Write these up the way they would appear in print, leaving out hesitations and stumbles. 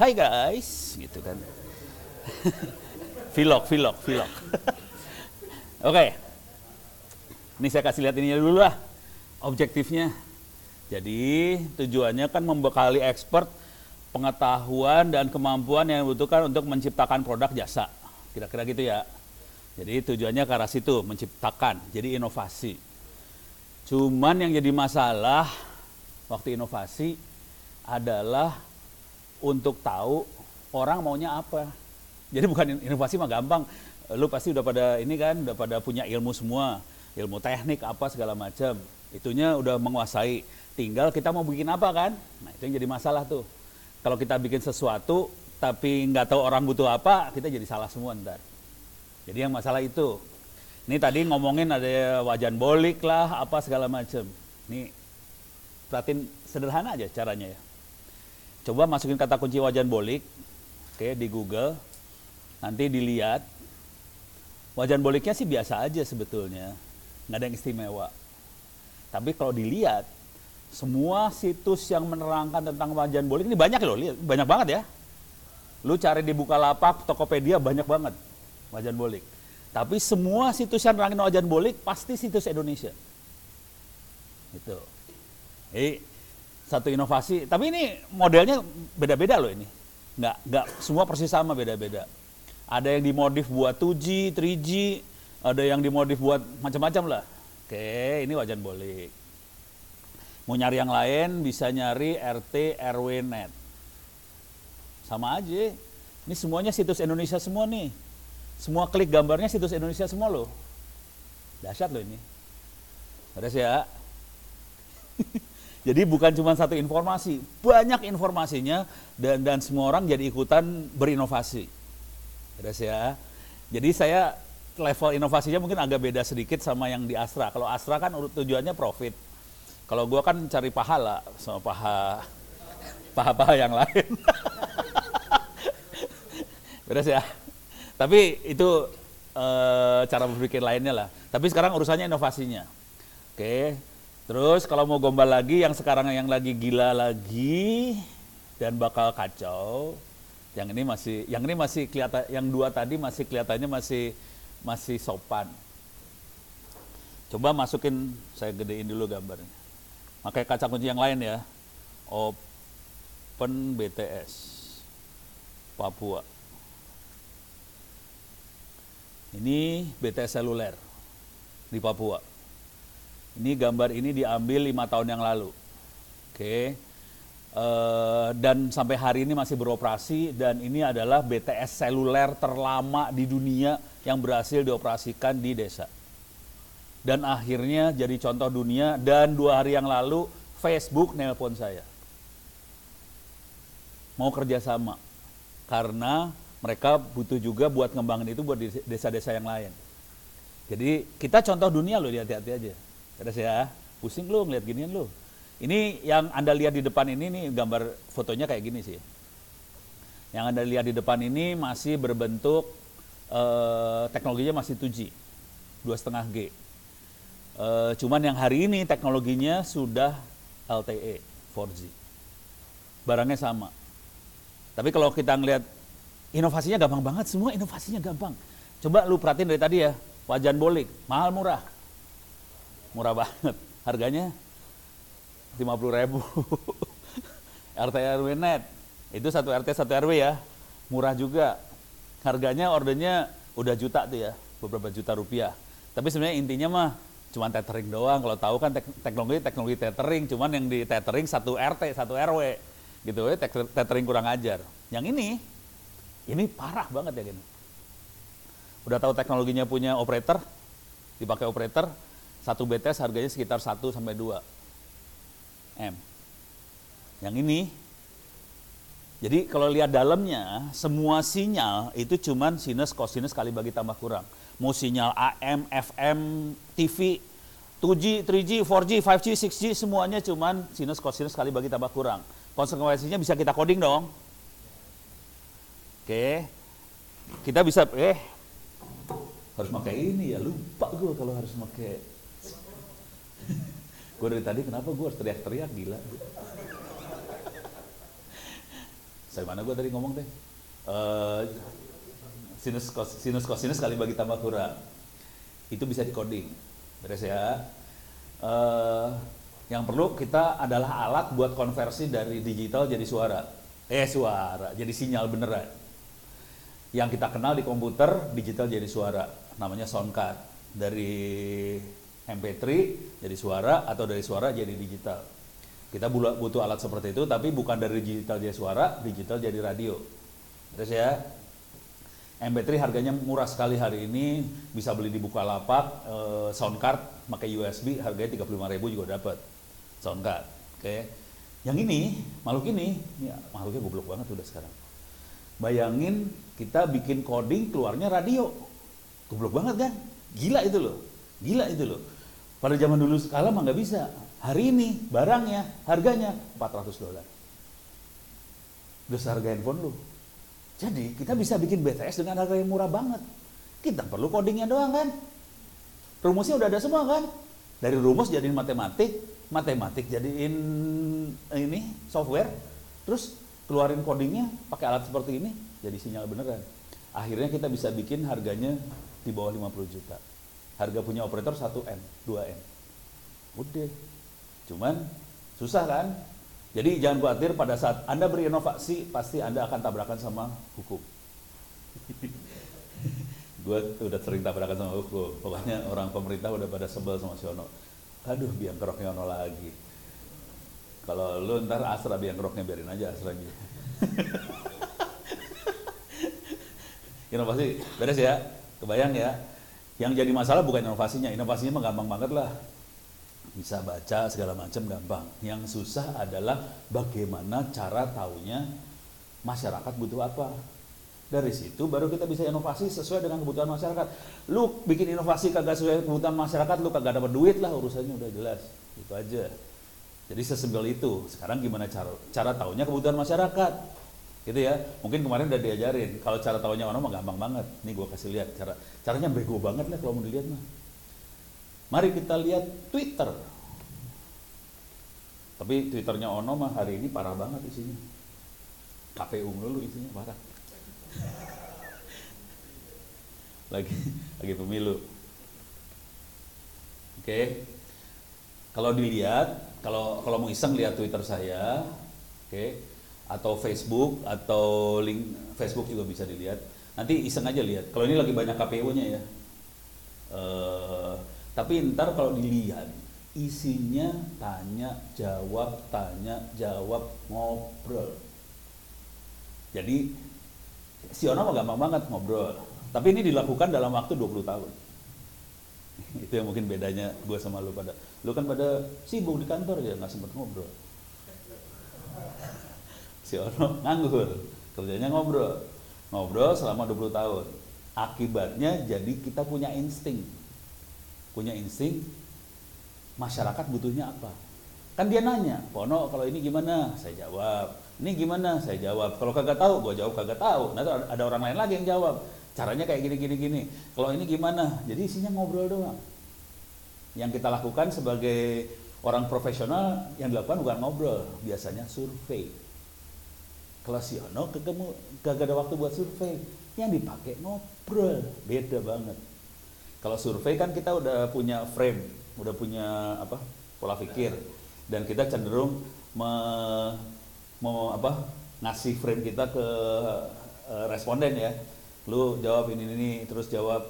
Hai guys, gitu kan. Vlog. Oke. Ini saya kasih lihat ini dulu lah. Objektifnya. Jadi tujuannya kan membekali expert pengetahuan dan kemampuan yang dibutuhkan untuk menciptakan produk jasa. Kira-kira gitu ya. Jadi tujuannya ke arah situ, menciptakan, jadi inovasi. Cuman yang jadi masalah waktu inovasi adalah untuk tahu orang maunya apa. Jadi bukan inovasi mah gampang. Lu pasti udah pada ini kan, udah pada punya ilmu semua, ilmu teknik apa segala macam. Itunya udah menguasai. Tinggal kita mau bikin apa kan? Nah itu yang jadi masalah tuh. Kalau kita bikin sesuatu tapi nggak tahu orang butuh apa, kita jadi salah semua ntar. Jadi yang masalah itu. Ini tadi ngomongin ada wajan bolik lah, apa segala macam. Ini perhatiin sederhana aja caranya ya. Coba masukin kata kunci wajan bolik, oke, di Google. Nanti dilihat. Wajan boliknya sih biasa aja sebetulnya, nggak ada yang istimewa. Tapi kalau dilihat, semua situs yang menerangkan tentang wajan bolik ini banyak loh, lihat, banyak banget ya. Lu cari di Bukalapak, Tokopedia banyak banget wajan bolik. Tapi semua situs yang nerangin wajan bolik pasti situs Indonesia. Gitu. Jadi satu inovasi, tapi ini modelnya beda-beda loh ini. Nggak semua persis sama, beda-beda. Ada yang dimodif buat 2G, 3G, ada yang dimodif buat macam-macam lah. Oke, ini wajan bolik. Mau nyari yang lain bisa nyari RT RW net. Sama aja. Ini semuanya situs Indonesia semua nih. Semua klik gambarnya situs Indonesia semua loh. Dahsyat loh ini. Beres ya. Jadi bukan cuma satu informasi, banyak informasinya dan semua orang jadi ikutan berinovasi. Beres ya. Jadi saya level inovasinya mungkin agak beda sedikit sama yang di Astra. Kalau Astra kan tujuannya profit. Kalau gua kan cari pahala sama paha yang lain. Beres ya. Tapi itu cara berpikir lainnya lah. Tapi sekarang urusannya inovasinya. Oke. Terus kalau mau gombal lagi, yang sekarang yang lagi gila lagi dan bakal kacau. Yang ini masih kelihatan, yang dua tadi masih kelihatannya masih sopan. Coba masukin, saya gedein dulu gambarnya. Pakai kaca kunci yang lain ya. Open BTS Papua. Ini BTS seluler di Papua. Ini gambar ini diambil 5 tahun yang lalu. Oke. Dan sampai hari ini masih beroperasi, dan ini adalah BTS seluler terlama di dunia yang berhasil dioperasikan di desa. Dan akhirnya jadi contoh dunia, dan 2 hari yang lalu Facebook nelpon saya. Mau kerjasama. Karena mereka butuh juga buat ngembangin itu buat desa-desa yang lain. Jadi kita contoh dunia loh, hati-hati aja. Terus ya, pusing lu ngeliat ginian lu. Ini yang Anda lihat di depan ini nih, gambar fotonya kayak gini sih. Yang Anda lihat di depan ini masih berbentuk, teknologinya masih 2G, 2,5G. Cuman yang hari ini teknologinya sudah LTE, 4G. Barangnya sama. Tapi kalau kita ngelihat inovasinya gampang banget, semua inovasinya gampang. Coba lu perhatiin dari tadi ya, wajan bolik, mahal murah. Murah banget, harganya 50.000. RT RW net, itu 1 RT 1 RW ya, murah juga. Harganya ordernya udah juta tuh ya, beberapa juta rupiah. Tapi sebenarnya intinya mah cuma tethering doang. Kalau tahu kan teknologi tethering, cuman yang di tethering 1 RT 1 RW gitu ya, tethering kurang ajar. Yang ini parah banget ya gini. Udah tahu teknologinya punya operator, dipakai operator, 1 BTS harganya sekitar 1 sampai 2 M. Yang ini, jadi kalau lihat dalamnya, semua sinyal itu cuman sinus kosinus kali bagi tambah kurang. Mau sinyal AM, FM, TV, 2G, 3G, 4G, 5G, 6G, semuanya cuman sinus kosinus kali bagi tambah kurang. Konsekuensinya bisa kita coding dong. Oke. Kita bisa, harus pakai ini ya, lupa gue kalau harus pakai. Gue dari tadi kenapa gue harus teriak-teriak, gila. Saya mana gue tadi ngomong teh? Eh, sinus cosinus kali bagi tambah kurang. Itu bisa di-coding. Beres ya. Eh, yang perlu kita adalah alat buat konversi dari digital jadi suara. Jadi sinyal beneran. Yang kita kenal di komputer, digital jadi suara. Namanya sound card. Dari MP3 jadi suara atau dari suara jadi digital. Kita butuh alat seperti itu, tapi bukan dari digital jadi suara, digital jadi radio. Terus ya, MP3 harganya murah sekali hari ini, bisa beli di Bukalapak, sound card pakai USB harganya 35.000 juga dapat sound card. Oke. Yang ini, makhluknya goblok banget udah sekarang. Bayangin kita bikin coding keluarnya radio. Goblok banget kan? Gila itu loh. Pada zaman dulu sekala mah nggak bisa. Hari ini barangnya, harganya $400. Udah seharga handphone lu. Jadi kita bisa bikin BTS dengan harga yang murah banget. Kita perlu codingnya doang kan? Rumusnya udah ada semua kan? Dari rumus jadiin matematik jadiin ini software, terus keluarin codingnya pakai alat seperti ini, jadi sinyal beneran. Akhirnya kita bisa bikin harganya di bawah 50 juta. Harga punya operator 1M, 2M. Udah. Cuman susah kan? Jadi jangan khawatir pada saat Anda berinovasi, pasti Anda akan tabrakan sama hukum. Gue udah sering tabrakan sama hukum. Pokoknya orang pemerintah udah pada sebel sama si Ono. Aduh, biang keroknya Ono lagi. Kalau lu ntar asra biang keroknya, biarin aja asra gitu. Inovasi, beres ya? Kebayang ya? Yang jadi masalah bukan inovasinya mah gampang banget lah. Bisa baca segala macam gampang. Yang susah adalah bagaimana cara taunya masyarakat butuh apa. Dari situ baru kita bisa inovasi sesuai dengan kebutuhan masyarakat. Lu bikin inovasi kagak sesuai kebutuhan masyarakat, lu kagak dapat duit lah, urusannya udah jelas. Itu aja. Jadi sesimpel itu. Sekarang gimana cara taunya kebutuhan masyarakat? Gitu ya. Mungkin kemarin udah diajarin. Kalau cara taunya orang mah gampang banget. Nih gua kasih lihat caranya bego banget lah kalau mau dilihat mah. Mari kita lihat Twitter. Tapi Twitternya Ono mah hari ini parah banget isinya. KPU melulu isinya, parah. lagi pemilu. Oke. Kalau dilihat, kalau mau iseng lihat Twitter saya, oke, atau Facebook atau link Facebook juga bisa dilihat. Nanti iseng aja lihat. Kalau ini lagi banyak KPU-nya ya. Tapi ntar kalau dilihat isinya tanya jawab ngobrol. Jadi si Ono mah gampang banget ngobrol. Tapi ini dilakukan dalam waktu 20 tahun. Itu yang mungkin bedanya gue sama lu pada. Lu kan pada sibuk di kantor ya, nggak sempet ngobrol. Si Ono nganggur, kerjanya ngobrol selama 20 tahun. Akibatnya jadi kita punya insting masyarakat butuhnya apa. Kan dia nanya, Pono kalau ini gimana? Saya jawab. Ini gimana? Saya jawab. Kalau kagak tahu, gue jawab kagak tahu. Nanti ada orang lain lagi yang jawab. Caranya kayak gini. Kalau ini gimana? Jadi isinya ngobrol doang. Yang kita lakukan sebagai orang profesional, yang dilakukan bukan ngobrol, biasanya survei. Kalau si Ono kagak ada waktu buat survei, yang dipakai ngobrol, beda banget. Kalau survei kan kita udah punya frame, udah punya pola pikir, dan kita cenderung ngasih frame kita ke responden ya. Lu jawab ini terus jawab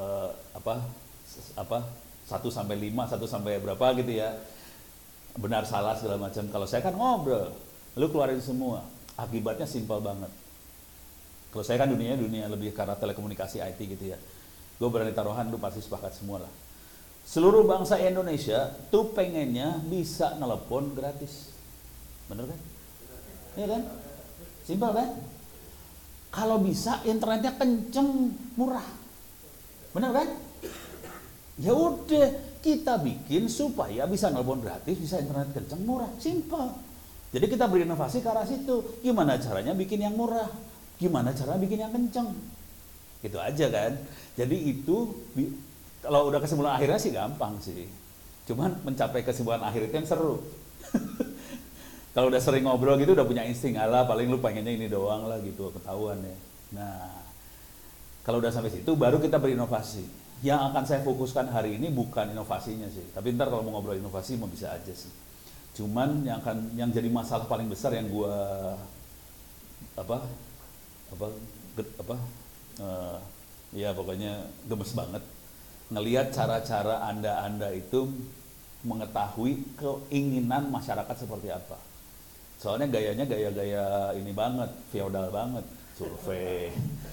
1 sampai 5, 1 sampai berapa gitu ya. Benar salah segala macam. Kalau saya kan ngobrol, lu keluarin semua. Akibatnya simpel banget. Kalau saya kan dunia lebih karena telekomunikasi IT gitu ya. Gue berani taruhan lu pasti sepakat semua lah. Seluruh bangsa Indonesia tuh pengennya bisa nelepon gratis. Bener kan? Iya kan? Simpel kan? Kalau bisa internetnya kenceng, murah. Bener kan? Ya udah, kita bikin supaya bisa nelepon gratis, bisa internet kenceng, murah. Simpel. Jadi kita berinovasi ke arah situ. Gimana caranya bikin yang murah? Gimana caranya bikin yang kenceng? Gitu aja kan. Jadi itu kalau udah kesimpulan akhirnya sih gampang sih. Cuman mencapai kesimpulan akhir itu yang seru. Kalau udah sering ngobrol gitu udah punya insting, alah paling lu pengennya ini doang lah gitu, ketahuan ya. Nah, kalau udah sampai situ baru kita berinovasi. Yang akan saya fokuskan hari ini bukan inovasinya sih, tapi ntar kalau mau ngobrol inovasi mau bisa aja sih. Cuman yang jadi masalah paling besar yang gua apa apa apa ya pokoknya gemes banget ngelihat cara-cara anda itu mengetahui keinginan masyarakat seperti apa. Soalnya gayanya gaya-gaya ini banget, feodal banget, survei.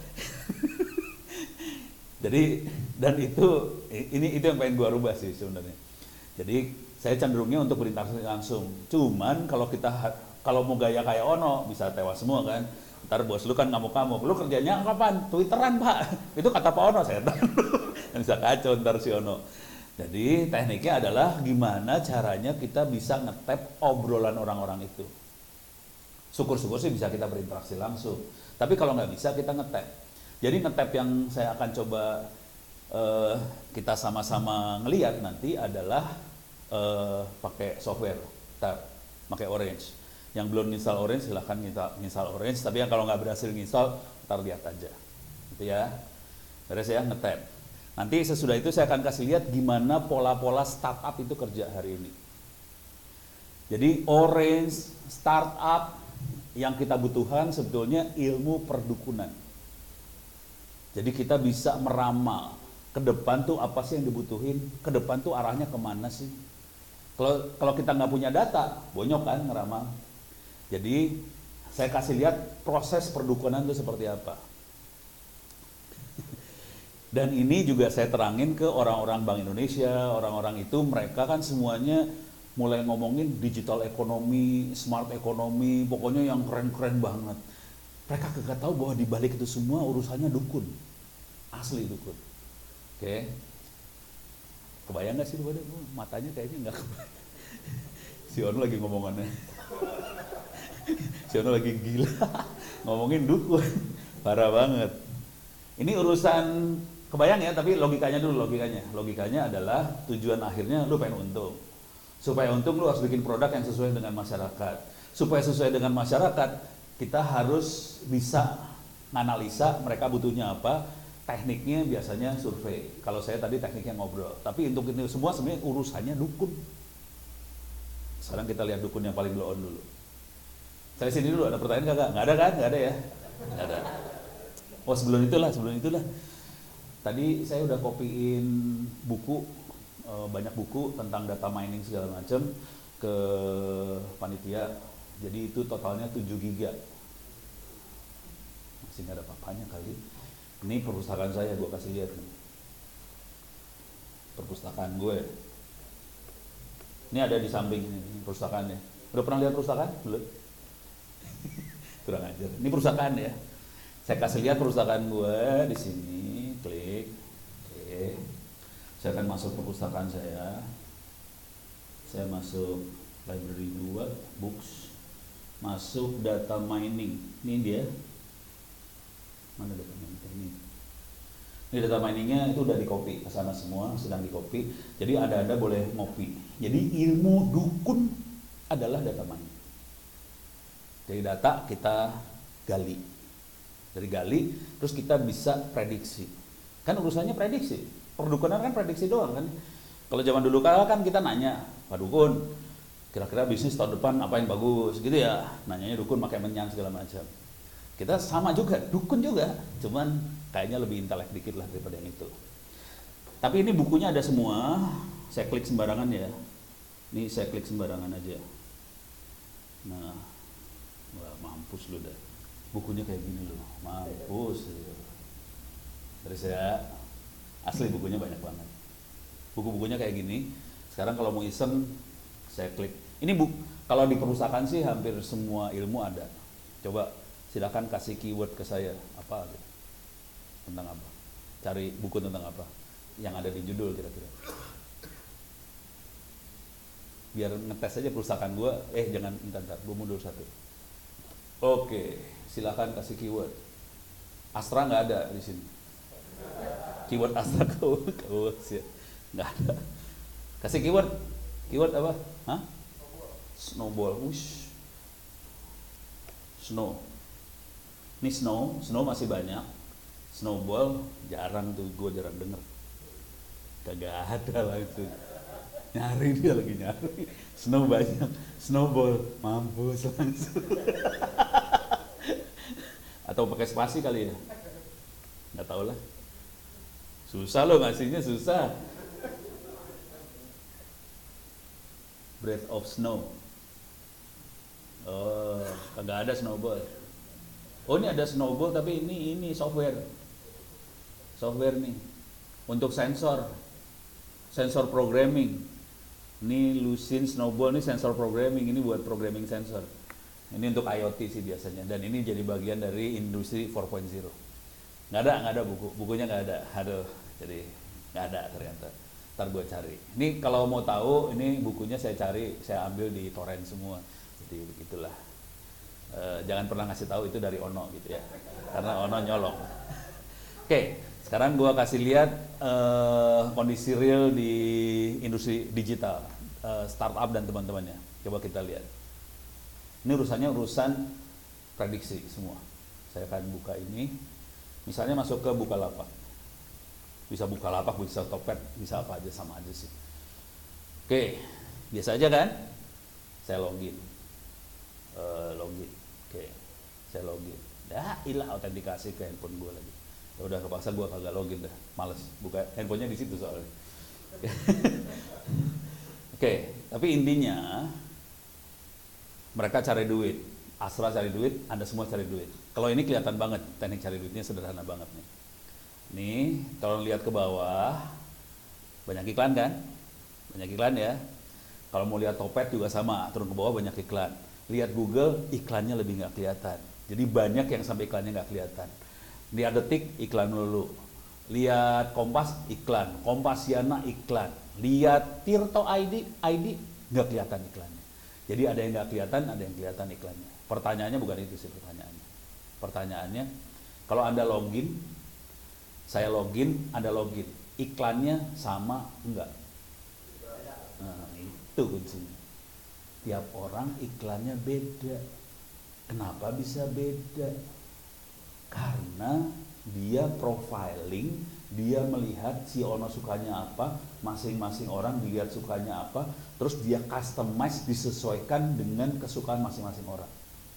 Jadi dan itu yang pengen gua rubah sih sebenarnya. Jadi saya cenderungnya untuk berinteraksi langsung. Cuman kalau mau gaya kayak Ono bisa tewas semua kan. Ntar bos lu kan ngamuk-ngamuk. Lu kerjanya kapan? Twitteran pak. Itu kata Pak Ono saya tahu. Bisa kacau ntar si Ono. Jadi tekniknya adalah gimana caranya kita bisa ngetap obrolan orang-orang itu. Syukur-syukur sih bisa kita berinteraksi langsung. Tapi kalau nggak bisa kita ngetap. Jadi ngetap yang saya akan coba kita sama-sama ngelihat nanti adalah pakai software, pakai Orange. Yang belum install Orange silahkan install Orange. Tapi yang kalau nggak berhasil install, ntar lihat aja, gitu ya. Beres ya ngetap. Nanti sesudah itu saya akan kasih lihat gimana pola-pola startup itu kerja hari ini. Jadi Orange startup yang kita butuhkan sebetulnya ilmu perdukunan. Jadi kita bisa meramal ke depan tuh apa sih yang dibutuhin, ke depan tuh arahnya kemana sih. Kalau kita nggak punya data, bonyok kan ngeramal. Jadi saya kasih lihat proses perdukunan itu seperti apa. Dan ini juga saya terangin ke orang-orang Bank Indonesia, orang-orang itu mereka kan semuanya mulai ngomongin digital ekonomi, smart ekonomi, pokoknya yang keren-keren banget. Mereka kagak tahu bahwa di balik itu semua urusannya dukun, asli dukun. Oke, kebayang nggak sih lu pada? Matanya kayaknya nggak kebayang. Si Ono lagi ngomongannya, si Ono lagi gila, ngomongin dukun, parah banget. Ini urusan kebayang ya, tapi logikanya dulu, logikanya adalah tujuan akhirnya lu pengen untung. Supaya untung lu harus bikin produk yang sesuai dengan masyarakat. Supaya sesuai dengan masyarakat, kita harus bisa menganalisa mereka butuhnya apa. Tekniknya biasanya survei. Kalau saya tadi tekniknya ngobrol. Tapi untuk ini semua sebenarnya urusannya dukun. Sekarang kita lihat dukun yang paling blow on dulu. Saya sini dulu, ada pertanyaan kagak? Nggak ada kan? Nggak ada ya? Nggak ada. Oh sebelum itulah. Tadi saya udah copyin buku, banyak buku tentang data mining segala macam ke panitia. Jadi itu totalnya 7 giga. Masih nggak ada apa-apanya kali. Ini perpustakaan saya, gue kasih lihat nih. Perpustakaan gue. Ini ada di samping ini perpustakaannya. Udah pernah lihat perpustakaan? Belum? Kurang ajar. Ini perpustakaan ya. Saya kasih lihat perpustakaan gue di sini. Klik. Oke. Saya akan masuk perpustakaan saya. Saya masuk library 2, books. Masuk data mining. Ini dia. Mana data mining ini data miningnya itu udah di copy ke sana semua, sedang di copy. Jadi ada boleh ngopi. Jadi ilmu dukun adalah data mining. Dari data kita gali, dari gali terus kita bisa prediksi. Kan urusannya prediksi. Perdukunan kan prediksi doang kan. Kalau zaman dulu kan kita nanya, Pak Dukun, kira-kira bisnis tahun depan apa yang bagus gitu ya. Nanyanya dukun pakai menyan segala macam. Kita sama juga, dukun juga, cuman kayaknya lebih intelek dikit lah daripada yang itu. Tapi ini bukunya ada semua, saya klik sembarangan ya. Ini saya klik sembarangan aja. Nah, wah, mampus lu dah. Bukunya kayak gini loh, mampus. Terus ya, asli bukunya banyak banget. Buku-bukunya kayak gini. Sekarang kalau mau iseng, saya klik. Ini kalau di perpustakaan sih hampir semua ilmu ada. Coba silakan kasih keyword ke saya apa gitu. Tentang apa, cari buku tentang apa yang ada di judul kira-kira, biar ngetes aja perpustakaan gue. Jangan ntar gue mundur satu. Oke, silakan kasih keyword. Astra nggak ada di sini, keyword Astra nggak ada. Kasih keyword apa? Snowball. Wush. Snow. Ini snow masih banyak. Snowball jarang tuh, gue jarang denger. Kagak ada lah itu. Nyari dia lagi nyari. Snow banyak, snowball mampus langsung. Atau pakai spasi kali ya? Nggak tahu lah. Susah loh ngasihnya, susah. Breath of snow. Oh, kagak ada snowball. Oh, ini ada snowball tapi ini software. Software nih. Untuk sensor programming. Ini Lucene Snowball, ini sensor programming, ini buat programming sensor. Ini untuk IoT sih biasanya, dan ini jadi bagian dari industri 4.0. Nggak ada bukunya nggak ada. Aduh, jadi nggak ada ternyata. Ntar gue cari. Ini kalau mau tahu, ini bukunya saya cari, saya ambil di torrent semua. Jadi begitulah. Jangan pernah ngasih tahu itu dari Ono gitu ya, karena Ono nyolong. Oke, sekarang gue kasih lihat kondisi real di industri digital, startup dan teman-temannya. Coba kita lihat. Ini urusan prediksi semua. Saya akan buka ini. Misalnya masuk ke Bukalapak. Bisa Bukalapak, bisa Tokped, bisa apa aja, sama aja sih. Oke, biasa aja kan? Saya login. Oke, saya login. Ilah autentikasi ke handphone gue lagi. Ya udah, kepaksa gue kagak login dah, males buka handphonenya di situ soalnya. Oke, tapi intinya mereka cari duit, Astra cari duit, Anda semua cari duit. Kalau ini kelihatan banget, teknik cari duitnya sederhana banget nih. Nih, kalau lihat ke bawah, banyak iklan kan? Banyak iklan ya. Kalau mau lihat Topet juga sama, turun ke bawah banyak iklan. Lihat Google, iklannya lebih nggak kelihatan. Jadi banyak yang sampai iklannya nggak kelihatan. Lihat Detik, iklan dulu. Lihat Kompas, iklan. Kompasiana, iklan. Lihat Tirto ID nggak kelihatan iklannya. Jadi ada yang nggak kelihatan, ada yang kelihatan iklannya. Pertanyaannya bukan itu sih pertanyaannya. Pertanyaannya, kalau Anda login, saya login, Anda login, iklannya sama enggak? Nah, itu kuncinya. Tiap orang iklannya beda. Kenapa bisa beda? Karena dia profiling, dia melihat si Ono sukanya apa, masing-masing orang dilihat sukanya apa, terus dia customize, disesuaikan dengan kesukaan masing-masing orang.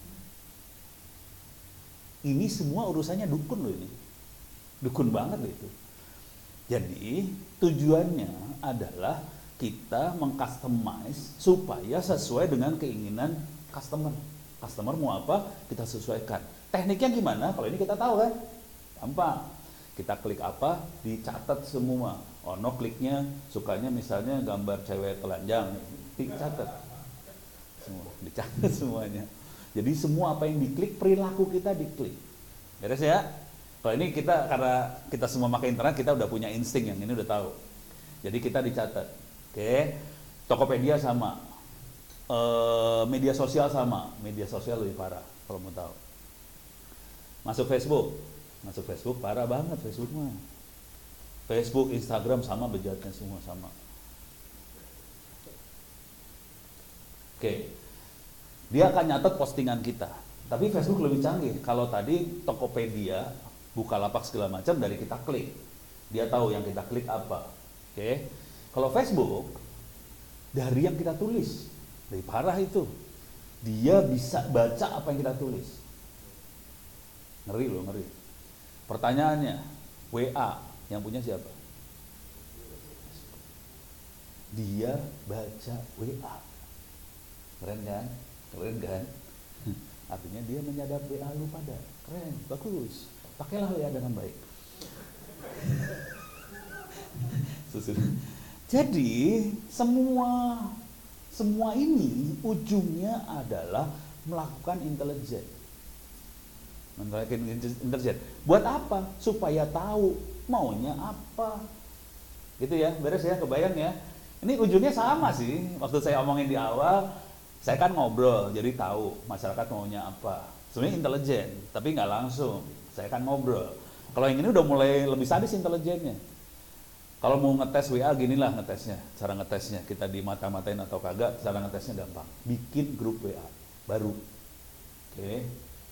Ini semua urusannya dukun loh ini. Dukun banget loh itu. Jadi tujuannya adalah kita mengcustomize supaya sesuai dengan keinginan customer. Customer mau apa, kita sesuaikan. Tekniknya gimana? Kalau ini kita tahu kan? Gampang. Kita klik apa, dicatat semua. Ono kliknya, sukanya misalnya gambar cewek telanjang, dicatat. Semua, dicatat semuanya. Jadi semua apa yang diklik, perilaku kita diklik. Beres ya? Kalau ini kita, karena kita semua pakai internet, kita udah punya insting yang ini udah tahu. Jadi kita dicatat. Oke, Tokopedia sama. Media sosial sama. Media sosial lebih parah, kalau mau tahu. Masuk Facebook parah banget Facebook mah. Facebook, Instagram sama bejatnya semua sama. Oke. Dia akan nyatet postingan kita. Tapi Facebook lebih canggih. Kalau tadi Tokopedia, Bukalapak segala macam dari kita klik. Dia tahu yang kita klik apa. Oke. Kalau Facebook dari yang kita tulis. Lebih parah itu. Dia bisa baca apa yang kita tulis. Ngeri loh, ngeri. Pertanyaannya, WA yang punya siapa? Dia baca WA. Keren kan? Keren kan? Artinya dia menyadap WA lu pada. Keren, bagus. Pakailah WA dengan baik. Jadi semua ini ujungnya adalah melakukan intelijen. Intelijen. Buat apa? Supaya tahu maunya apa. Gitu ya, beres ya, kebayang ya. Ini ujungnya sama sih. Waktu saya omongin di awal, saya kan ngobrol, jadi tahu masyarakat maunya apa. Sebenarnya intelijen, tapi nggak langsung. Saya kan ngobrol. Kalau yang ini udah mulai lebih sadis intelijennya. Kalau mau ngetes WA, ginilah ngetesnya. Cara ngetesnya, kita dimata-matain atau kagak, cara ngetesnya gampang. Bikin grup WA baru. Oke.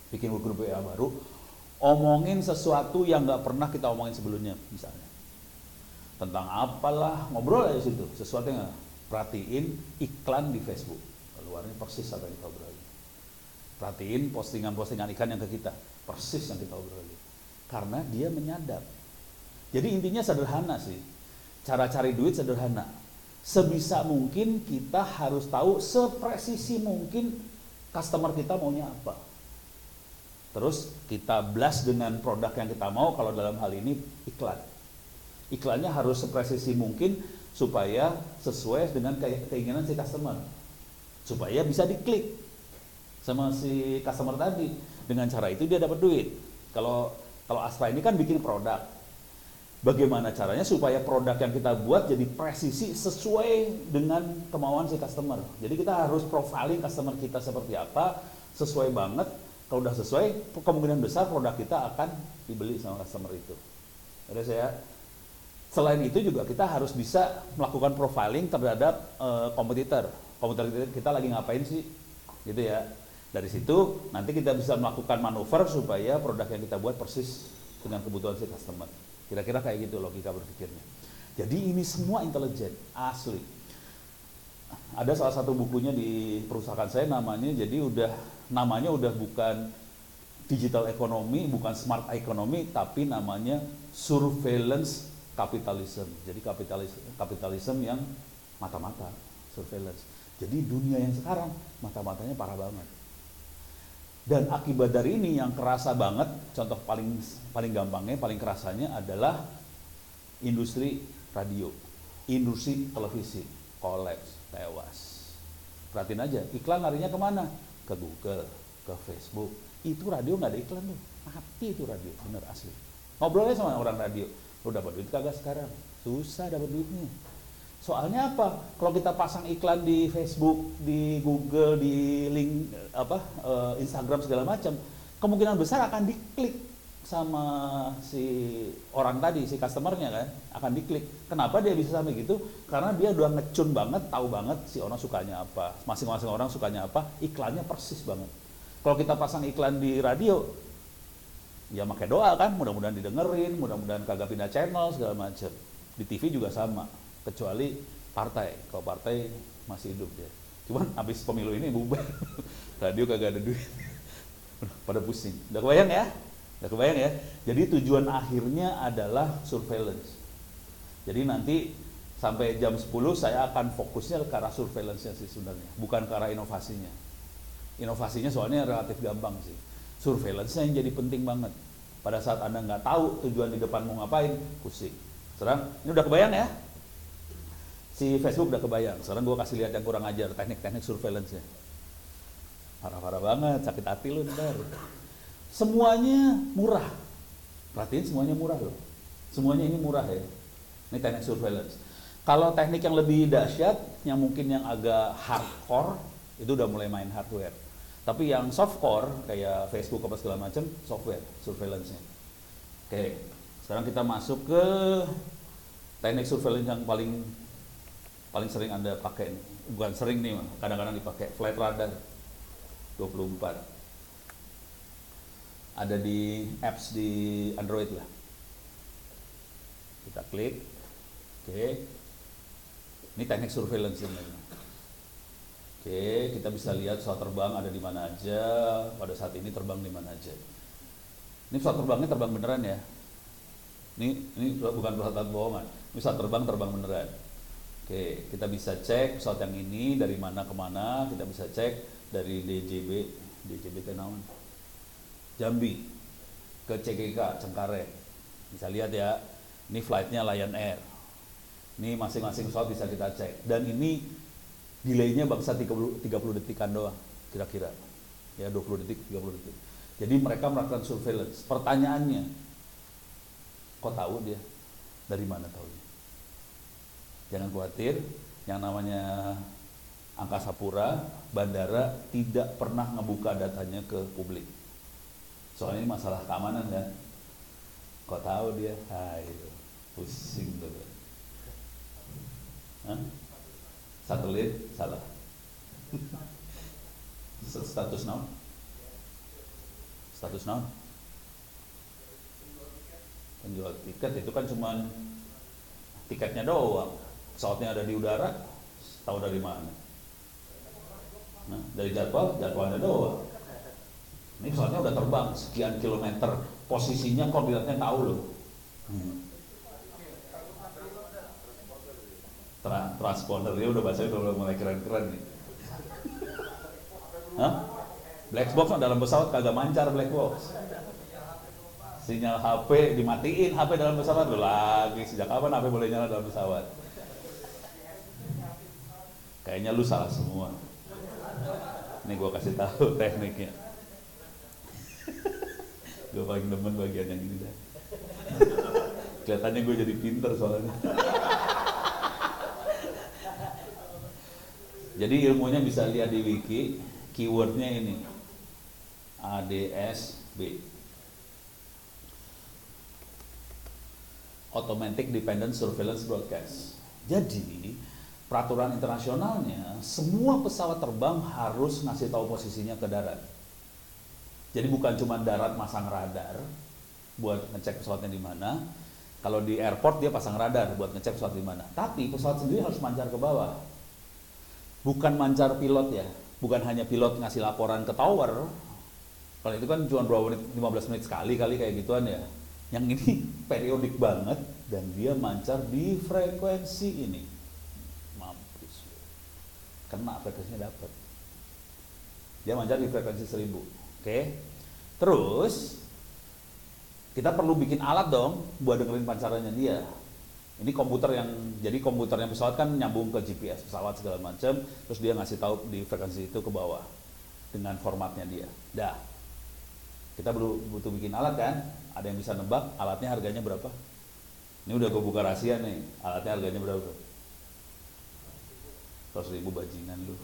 bikin grup WA baru, omongin sesuatu yang nggak pernah kita omongin sebelumnya, misalnya tentang apalah, ngobrol aja situ, sesuatu yang perhatiin iklan di Facebook, keluarnya persis apa yang kita obrolin. Perhatiin postingan-postingan iklan yang ke kita, persis yang kita obrolin, karena dia menyadap. Jadi intinya sederhana sih, cara cari duit sederhana. Sebisa mungkin kita harus tahu sepresisi mungkin customer kita maunya apa. Terus kita blast dengan produk yang kita mau, kalau dalam hal ini iklan. Iklannya harus sepresisi mungkin supaya sesuai dengan keinginan si customer. Supaya bisa diklik sama si customer tadi. Dengan cara itu dia dapat duit. Kalau Astra ini kan bikin produk. Bagaimana caranya supaya produk yang kita buat jadi presisi sesuai dengan kemauan si customer. Jadi kita harus profiling customer kita seperti apa, sesuai banget. Kalau udah sesuai, kemungkinan besar produk kita akan dibeli sama customer itu. Jadi selain itu juga kita harus bisa melakukan profiling terhadap kompetitor. Kompetitor kita lagi ngapain sih? Gitu ya. Dari situ nanti kita bisa melakukan manuver supaya produk yang kita buat persis dengan kebutuhan si customer. Kira-kira kayak gitu logika berpikirnya. Jadi ini semua intelijen, asli. Ada salah satu bukunya di perusahaan saya namanya udah bukan digital economy, bukan smart economy, tapi namanya surveillance capitalism. Jadi kapitalisme yang mata-mata, surveillance. Jadi dunia yang sekarang mata-matanya parah banget. Dan akibat dari ini yang kerasa banget, contoh paling gampangnya, paling kerasanya adalah industri radio, industri televisi, kolaps, tewas. Perhatiin aja, iklan larinya kemana? Ke Google, ke Facebook. Itu radio nggak ada iklan tuh, mati itu radio, bener asli. Ngobrolnya sama orang radio, lo dapat duit kagak sekarang? Susah dapat duitnya. Soalnya apa? Kalau kita pasang iklan di Facebook, di Google, di link Instagram segala macam, kemungkinan besar akan diklik sama si orang tadi, si customernya kan, akan diklik. Kenapa dia bisa sampai gitu? Karena dia udah ngecun banget, tahu banget si orang sukanya apa, masing-masing orang sukanya apa, iklannya persis banget. Kalau kita pasang iklan di radio, ya pakai doa kan, mudah-mudahan didengerin, mudah-mudahan kagak pindah channel segala macam. Di TV juga sama. Kecuali partai, kalau partai masih hidup ya. Cuman habis pemilu ini bubar, radio kagak ada duit, pada pusing. Udah kebayang ya? Udah kebayang ya? Jadi tujuan akhirnya adalah surveillance. Jadi nanti sampai jam 10 saya akan fokusnya ke arah surveillance-nya sih sebenarnya, bukan ke arah inovasinya. Inovasinya soalnya relatif gampang sih. Surveillance-nya yang jadi penting banget. Pada saat Anda nggak tahu tujuan di depan mau ngapain, pusing. Sekarang, ini udah kebayang ya? Si Facebook udah kebayang, sekarang gue kasih lihat yang kurang ajar, teknik-teknik surveillance-nya. Parah-parah banget, sakit hati lu ntar. Semuanya murah. Perhatiin semuanya murah loh. Semuanya ini murah ya. Ini teknik surveillance. Kalau teknik yang lebih dahsyat, yang mungkin yang agak hardcore, itu udah mulai main hardware. Tapi yang softcore, kayak Facebook apa segala macam, software, surveillance-nya. Oke, sekarang kita masuk ke teknik surveillance yang paling sering Anda pakai, bukan sering nih, kadang-kadang dipakai, flight radar 24. Ada di apps di Android lah. Kita klik, oke. Ini teknik surveillance sebenarnya. Oke, kita bisa lihat pesawat terbang ada di mana aja, pada saat ini terbang di mana aja. Ini pesawat terbangnya terbang beneran ya. Ini bukan pesawat bohongan. Ini pesawat terbang beneran. Oke, kita bisa cek pesawat yang ini dari mana ke mana, kita bisa cek dari DJB Tenawan, Jambi ke CGK Cengkareng. Bisa lihat ya, ini flightnya Lion Air. Ini masing-masing pesawat bisa kita cek. Dan ini delaynya bangsa 30 detikan doang, kira-kira. Ya 20 detik, 30 detik. Jadi mereka melakukan surveillance. Pertanyaannya, kok tahu dia? Dari mana tahunya? Jangan khawatir, yang namanya Angkasa Pura, bandara tidak pernah ngebuka datanya ke publik. Soalnya ini masalah keamanan kan. Kok tahu dia? Itu pusing tuh. Satelit salah. Status now? Status naon? Penjual tiket itu kan cuma tiketnya doang. Pesawatnya ada di udara, tahu dari mana? Nah, dari jadwalnya doang. Ini pesawatnya udah terbang sekian kilometer, posisinya koordinatnya tahu loh. Transponder dia udah bahasanya udah mulai keren-keren nih. Hah? Black box dalam pesawat kagak mancar black box. Sinyal HP dimatiin, HP dalam pesawat lu lagi. Sejak kapan HP boleh nyala dalam pesawat? Kayaknya lu salah semua. Nih gua kasih tahu tekniknya. Gue paling demen bagian yang ini dah. Kelihatannya gue jadi pinter soalnya. Jadi ilmunya bisa lihat di wiki, keywordnya ini ADSB, Automatic Dependent Surveillance Broadcast. Jadi peraturan internasionalnya semua pesawat terbang harus ngasih tahu posisinya ke darat. Jadi bukan cuma darat masang radar buat ngecek pesawatnya di mana. Kalau di airport dia pasang radar buat ngecek pesawat di mana. Tapi pesawat sendiri harus mancar ke bawah. Bukan mancar pilot ya. Bukan hanya pilot ngasih laporan ke tower. Kalau itu kan cuma 15 menit sekali kayak gituan ya. Yang ini periodik banget dan dia mancar di frekuensi ini. Mampus. Kena frekuensinya dapat. Dia mancar di frekuensi 1000. Oke, terus kita perlu bikin alat dong buat dengerin pancarannya dia. Ini komputer jadi komputernya pesawat kan nyambung ke GPS pesawat segala macam, terus dia ngasih tahu di frekuensi itu ke bawah dengan formatnya dia. Dah, kita butuh bikin alat kan? Ada yang bisa nebak alatnya harganya berapa? Ini udah gue buka rahasia nih, alatnya harganya berapa? 100.000 bajingan lu.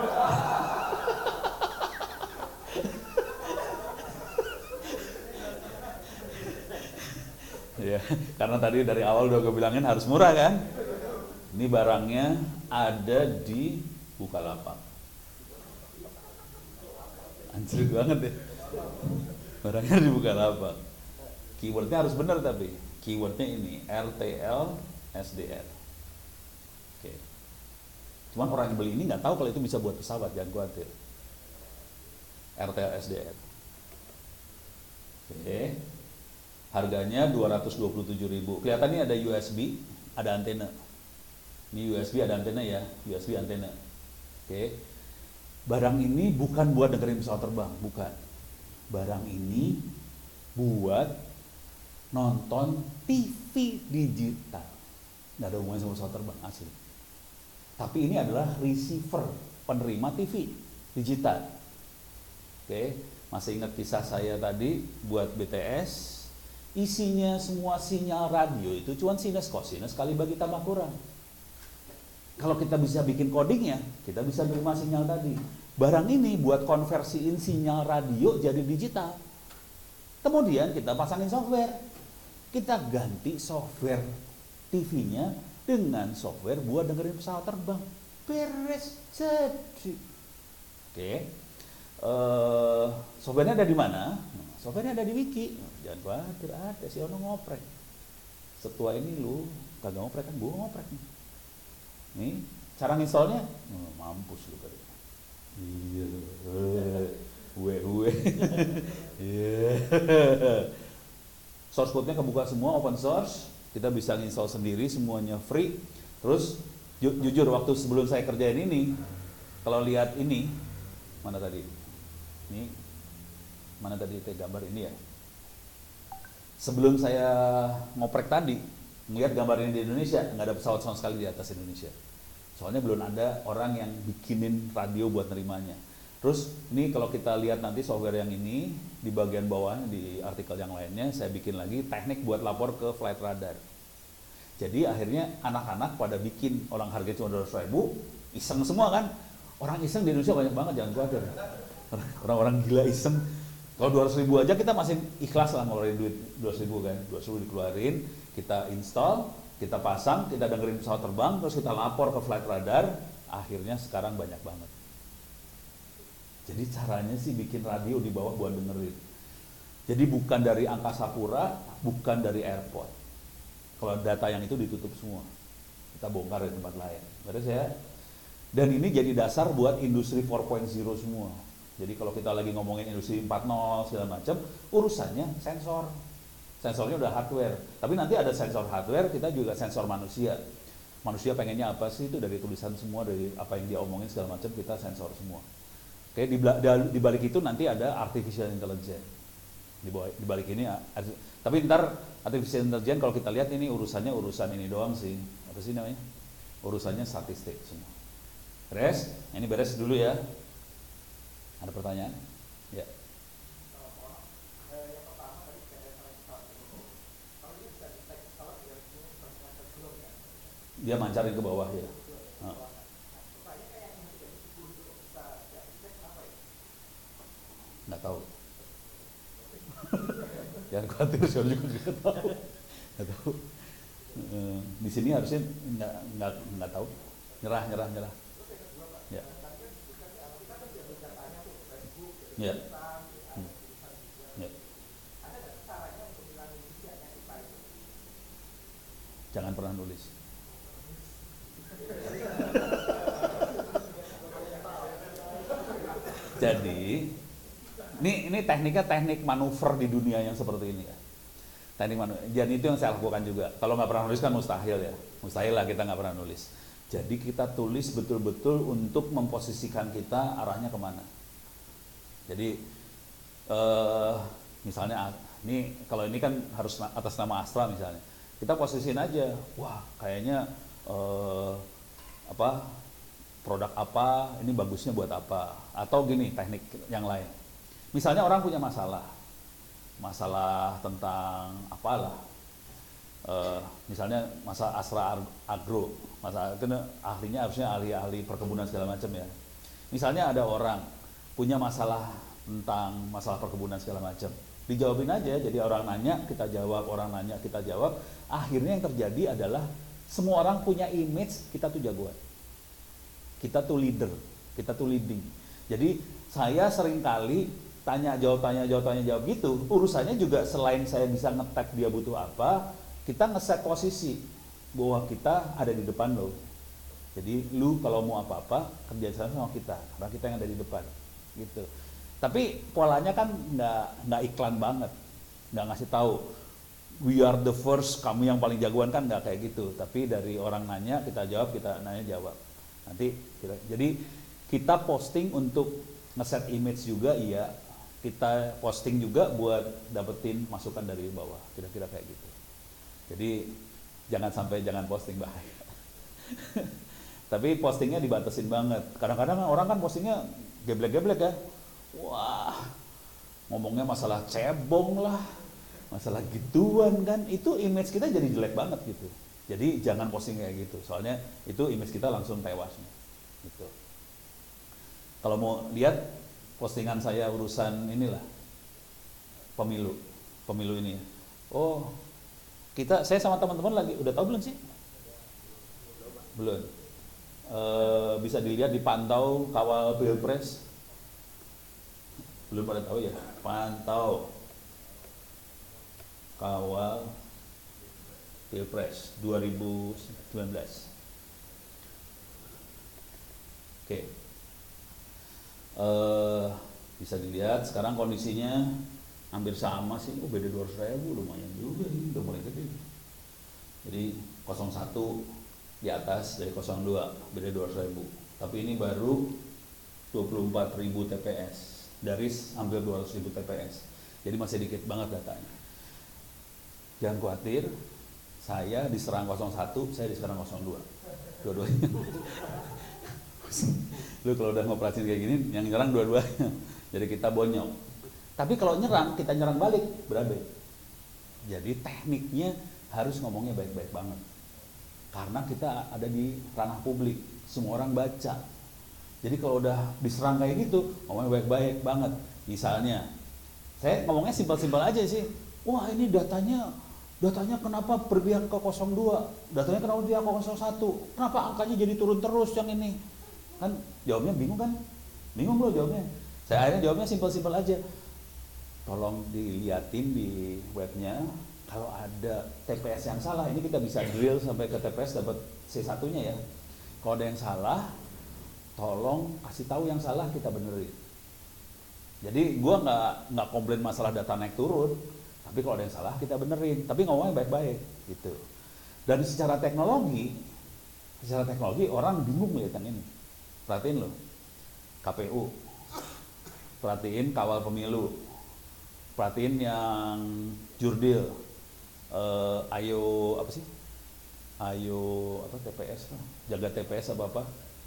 Ya, karena tadi dari awal udah gue bilangin harus murah kan. Ini barangnya ada di Bukalapak. Anjir banget ya. Barangnya di Bukalapak. Keywordnya harus benar tapi keywordnya ini RTL SDR. Oke. Cuman orang yang beli ini nggak tahu kalau itu bisa buat pesawat, jangan khawatir. RTL SDR. Oke. Harganya 227.000. Kelihatannya ada USB, ada antena. Ini USB ada antena ya, USB antena. Oke. Barang ini bukan buat dengerin pesawat terbang, bukan. Barang ini buat nonton TV digital. Nggak ada hubungannya sama pesawat terbang, asli. Tapi ini adalah receiver, penerima TV digital. Oke, masih ingat kisah saya tadi buat BTS? Isinya semua sinyal radio itu cuma sinus kosinus kali bagi tambah kurang. Kalau kita bisa bikin codingnya, kita bisa menerima sinyal tadi. Barang ini buat konversiin sinyal radio jadi digital. Kemudian kita pasangin software. Kita ganti software TV-nya dengan software buat dengerin pesawat terbang. Beres jadi. Oke. Softwarenya ada di mana? Softwarenya ada di wiki. Jangan khawatir, ada si Ono ngoprek. Setua ini lu kagak ngoprek kan, gua ngoprek nih. Nih, cara nginstallnya, mampus lu kali. Iya, gue. Iya. Source code-nya kebuka semua, open source. Kita bisa nginstall sendiri, semuanya free. Terus jujur waktu sebelum saya kerjain ini, kalau lihat ini, mana tadi? Ini mana tadi gambar ini ya? Sebelum saya ngoprek tadi, melihat gambar ini di Indonesia, nggak ada pesawat sama sekali di atas Indonesia. Soalnya belum ada orang yang bikinin radio buat nerimanya. Terus ini kalau kita lihat nanti software yang ini, di bagian bawah di artikel yang lainnya, saya bikin lagi teknik buat lapor ke flight radar. Jadi akhirnya anak-anak pada bikin, orang harga cuma 200.000, iseng semua kan. Orang iseng di Indonesia banyak banget, jangan khawatir. Orang-orang gila iseng. Kalau 200.000 aja kita masih ikhlas lah ngeluarin duit 200.000 kan. 200.000 dikeluarin, kita install, kita pasang, kita dengerin pesawat terbang, terus kita lapor ke flight radar. Akhirnya sekarang banyak banget. Jadi caranya sih bikin radio di bawah buat dengerin. Jadi bukan dari angkasa pura, bukan dari airport. Kalau data yang itu ditutup semua, kita bongkar di tempat lain. Berarti saya, dan ini jadi dasar buat industri 4.0 semua. Jadi kalau kita lagi ngomongin industri 4.0 segala macam, urusannya sensor. Sensornya udah hardware. Tapi nanti ada sensor hardware, kita juga sensor manusia. Manusia pengennya apa sih, itu dari tulisan semua, dari apa yang dia omongin segala macam, kita sensor semua. Oke, di balik itu nanti ada artificial intelligence. Di balik ini, tapi ntar artificial intelligence kalau kita lihat ini urusan ini doang sih. Apa sih namanya? Urusannya statistik semua. Beres? Ini beres dulu ya. Ada pertanyaan? Ya. Dia mancarin ke bawah ya. Nggak tahu. Jangan khawatir, saya juga nggak tahu. Nggak tahu. Di sini harusnya nggak tahu. Nyerah. Ya. Ya. Ya. Jangan pernah nulis. Jadi ini tekniknya teknik manuver di dunia yang seperti ini ya. Teknik manuver. Dan itu yang saya lakukan juga. Kalau nggak pernah nulis kan mustahil ya. Mustahil lah kita nggak pernah nulis. Jadi kita tulis betul-betul untuk memposisikan kita arahnya kemana. Jadi misalnya ini kalau ini kan harus atas nama Astra misalnya. Kita posisiin aja. Wah kayaknya produk apa ini bagusnya buat apa, atau gini teknik yang lain, misalnya orang punya masalah tentang apalah, misalnya masalah Astra Agro, masalah itu ahlinya harusnya ahli perkebunan segala macam ya. Misalnya ada orang punya masalah tentang masalah perkebunan segala macam, dijawabin aja. Jadi orang nanya kita jawab, orang nanya kita jawab. Akhirnya yang terjadi adalah semua orang punya image kita tuh jagoan, kita tuh leader, kita tuh leading. Jadi saya seringkali tanya jawab gitu. Urusannya juga selain saya bisa nge-tag dia butuh apa, kita nge-set posisi bahwa kita ada di depan lo. Jadi lu kalau mau apa-apa kerja sama kita, karena kita yang ada di depan gitu. Tapi polanya kan nggak iklan banget, nggak ngasih tahu we are the first, kamu yang paling jagoan, kan nggak kayak gitu. Tapi dari orang nanya kita jawab, kita nanya jawab. Nanti jadi kita posting untuk nge-set image juga, iya. Kita posting juga buat dapetin masukan dari bawah, kira-kira kayak gitu. Jadi jangan posting, bahaya. Tapi postingnya dibatasin banget. Kadang-kadang orang kan postingnya geblek-geblek ya. Wah, ngomongnya masalah cebong lah, masalah gituan kan, itu image kita jadi jelek banget gitu. Jadi jangan posting kayak gitu, soalnya itu image kita langsung tewas gitu. Kalau mau lihat postingan saya urusan inilah pemilu ini. Oh, saya sama teman-teman lagi, udah tahu belum sih? Belum. Bisa dilihat, dipantau kawal pilpres. Belum pada tahu ya? Pantau kawal pilpres 2019. Oke. Bisa dilihat sekarang kondisinya hampir sama sih. Beda 200.000, lumayan juga ini, udah mulai gede. Jadi 01 di atas dari 02, beda 200.000. Tapi ini baru 24.000 TPS dari hampir 200.000 TPS. Jadi masih dikit banget datanya. Jangan khawatir, saya diserang 01, saya diserang 02. Dua-duanya. Lu kalau udah ngoperasiin kayak gini, yang nyerang dua-duanya. Jadi kita bonyok. Tapi kalau nyerang, kita nyerang balik, berabe. Jadi tekniknya harus ngomongnya baik-baik banget. Karena kita ada di ranah publik, semua orang baca. Jadi kalau udah diserang kayak gitu, ngomongnya baik-baik banget. Misalnya, saya ngomongnya simpel-simpel aja sih. Wah, ini datanya kenapa berpihak ke 02? Datanya kenapa berpihak ke 01? Kenapa angkanya jadi turun terus yang ini? Kan jawabnya bingung kan? Bingung loh jawabnya. Saya akhirnya jawabnya simpel-simpel aja. tolong diliatin di webnya kalau ada TPS yang salah. Ini kita bisa drill sampai ke TPS dapat C1-nya ya. Kalau ada yang salah, tolong kasih tahu yang salah, kita benerin. Jadi gua nggak komplain masalah data naik turun, tapi kalau ada yang salah kita benerin. Tapi ngomongnya baik-baik gitu. Dan secara teknologi orang bingung lihat yang ini. Perhatiin loh, KPU, perhatiin kawal pemilu, perhatiin yang jurdil, ayo TPS, jaga TPS apa,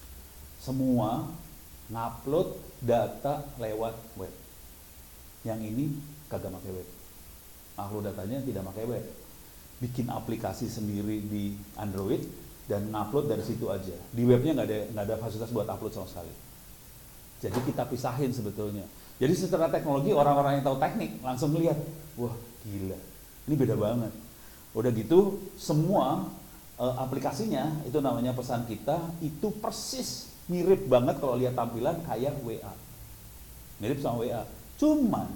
semua ngupload data lewat web. Yang ini kagak pakai web, upload datanya tidak pakai web, bikin aplikasi sendiri di Android dan ngupload dari situ aja. Di webnya nggak ada fasilitas buat upload sama sekali. Jadi kita pisahin sebetulnya. Jadi secara teknologi orang-orang yang tahu teknik langsung melihat, wah gila, ini beda banget. Udah gitu semua aplikasinya itu namanya pesan kita itu persis mirip banget kalau lihat tampilan kayak WA. Mirip sama WA. Cuman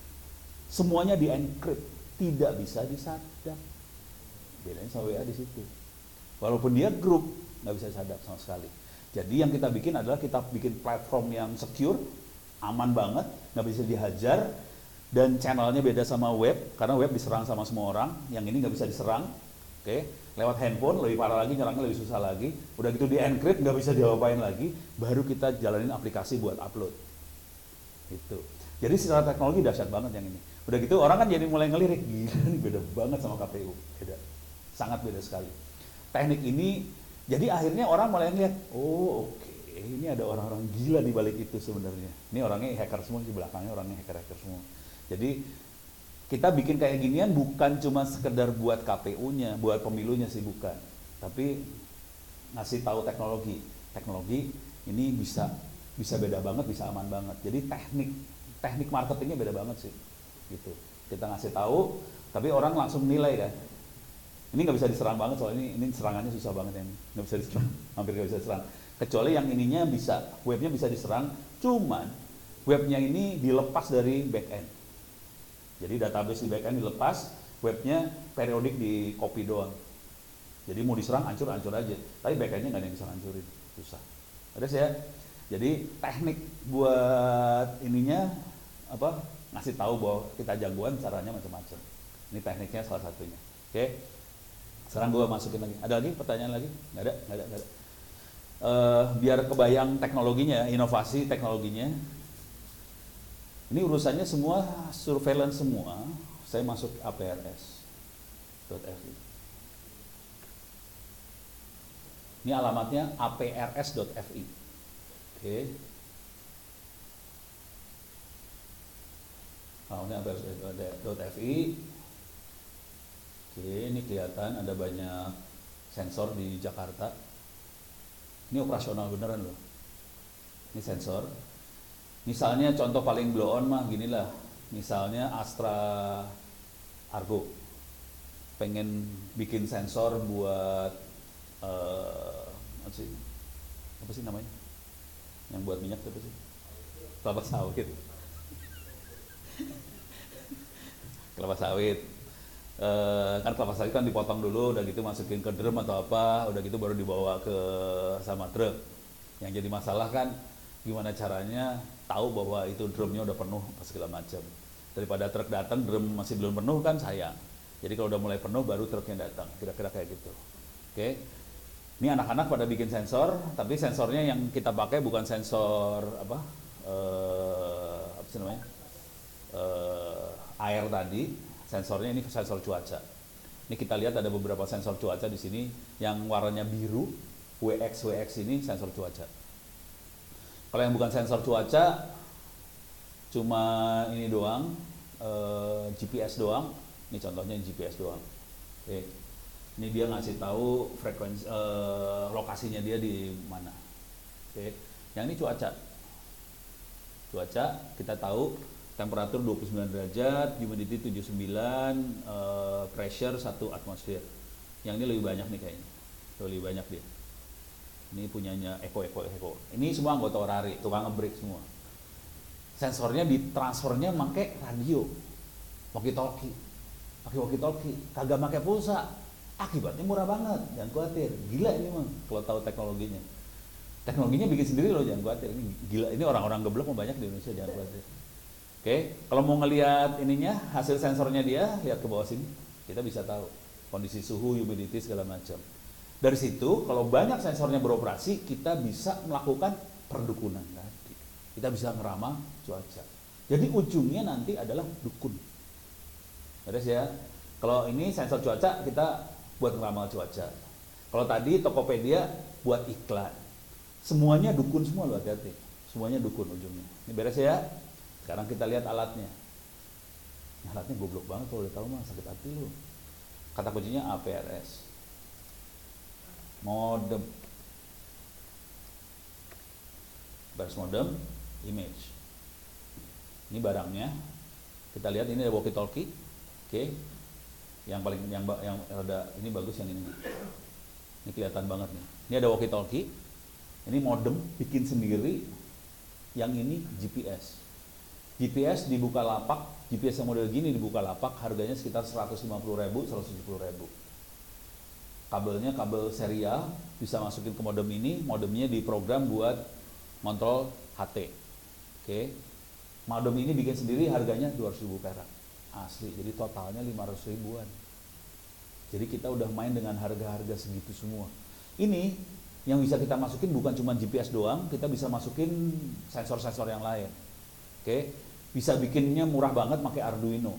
semuanya di encrypt, tidak bisa disadap. Bedanya sama WA di situ. Walaupun dia grup, nggak bisa disadap sama sekali. Jadi yang kita bikin adalah kita bikin platform yang secure, aman banget, nggak bisa dihajar, dan channelnya beda sama web, karena web diserang sama semua orang, yang ini nggak bisa diserang. Oke, lewat handphone lebih parah lagi, nyerangnya lebih susah lagi. Udah gitu di encrypt, nggak bisa diapain lagi, baru kita jalanin aplikasi buat upload. Gitu. Jadi secara teknologi dahsyat banget yang ini. Udah gitu orang kan jadi mulai ngelirik, gila nih beda banget sama KPU, beda, sangat beda sekali. Teknik ini, jadi akhirnya orang mulai ngeliat, oh oke, ini ada orang-orang gila di balik itu sebenarnya. Ini orangnya hacker semua, di belakangnya orangnya hacker-hacker semua. Jadi kita bikin kayak ginian bukan cuma sekedar buat KPU-nya, buat pemilunya sih bukan. Tapi ngasih tahu teknologi. Teknologi ini bisa beda banget, bisa aman banget. Jadi teknik marketingnya beda banget sih. Gitu. Kita ngasih tahu, tapi orang langsung nilai kan. Ini nggak bisa diserang banget soalnya ini serangannya susah banget yang nggak bisa diserang, hampir nggak bisa diserang. Kecuali yang ininya bisa, webnya bisa diserang, cuman webnya ini dilepas dari backend. Jadi database di backend dilepas, webnya periodik di copy doang. Jadi mau diserang hancur aja, tapi backendnya nggak ada yang bisa hancurin, susah. Ada ya. Jadi teknik buat ininya apa? Ngasih tahu bahwa kita jagoan, caranya macam-macam. Ini tekniknya salah satunya. Oke. Sekarang gue masukin lagi. Ada lagi pertanyaan lagi? Nggak ada. Biar kebayang teknologinya, inovasi teknologinya. Ini urusannya semua surveillance semua. Saya masuk aprs.fi. Ini alamatnya aprs.fi. Oke. Alamatnya aprs.fi. Oke, ini kelihatan ada banyak sensor di Jakarta. Ini operasional beneran loh. Ini sensor. Misalnya contoh paling blow on mah ginilah. Misalnya Astra Argo pengen bikin sensor buat apa sih namanya? Yang buat minyak apa sih? Kelapa sawit. Kelapa sawit. Kan kelapa sawit kan dipotong dulu, udah gitu masukin ke drum atau apa, udah gitu baru dibawa ke sama truk. Yang jadi masalah kan gimana caranya tahu bahwa itu drumnya udah penuh segala macam. Daripada truk datang drum masih belum penuh kan sayang. Jadi kalau udah mulai penuh baru truknya datang, kira-kira kayak gitu. Oke. Ini anak-anak pada bikin sensor, tapi sensornya yang kita pakai bukan sensor apa sih namanya air tadi. Sensornya ini sensor cuaca. Ini kita lihat ada beberapa sensor cuaca di sini yang warnanya biru, WX ini sensor cuaca. Kalau yang bukan sensor cuaca, cuma ini doang, GPS doang. Ini contohnya GPS doang. Oke. Ini dia ngasih tahu frekuensi lokasinya dia di mana. Oke. Yang ini cuaca. Cuaca kita tahu temperatur 29 derajat, humidity 79, pressure 1 atmosfer. Yang ini lebih banyak nih kayaknya. Lebih banyak dia. Ini punyanya Eko. Ini semua anggota Orari, tukang nge-break semua. sensornya ditransfernya pakai radio, walkie-talkie, kagak pakai pulsa, akibatnya murah banget, jangan khawatir, gila ini mah kalau tahu teknologinya. Teknologinya bikin sendiri loh, jangan khawatir, ini gila, ini orang-orang geblek banyak di Indonesia, jangan khawatir. Oke, kalau mau ngelihat ininya, hasil sensornya dia, lihat ke bawah sini, kita bisa tahu kondisi suhu, humidity segala macam. Dari situ, kalau banyak sensornya beroperasi, kita bisa melakukan perdukunan tadi. Kita bisa ngeramal cuaca. Jadi ujungnya nanti adalah dukun. Beres ya. Kalau ini sensor cuaca, kita buat ngeramal cuaca. Kalau tadi Tokopedia buat iklan. Semuanya dukun semua loh, hati-hati. Semuanya dukun ujungnya. Ini beres ya. Sekarang kita lihat alatnya. Nah, alatnya goblok banget kalau udah tahu mah sakit hati lu. Kata kuncinya APRS. Modem, baris modem, image. Ini barangnya. Kita lihat ini ada walkie-talkie. Oke. Yang paling yang ada ini bagus yang ini. Ini kelihatan banget nih. Ini ada walkie-talkie. Ini modem bikin sendiri. Yang ini GPS. GPS di Bukalapak, GPS yang model gini di Bukalapak harganya sekitar 150.000, 170.000. Kabelnya kabel serial, bisa masukin ke modem ini, modemnya diprogram buat kontrol HT. Oke. Modem ini bikin sendiri harganya 200.000 perak. Asli, jadi totalnya 500 ribuan. Jadi kita udah main dengan harga-harga segitu semua. Ini yang bisa kita masukin bukan cuma GPS doang, kita bisa masukin sensor-sensor yang lain. Oke. Bisa bikinnya murah banget pakai Arduino.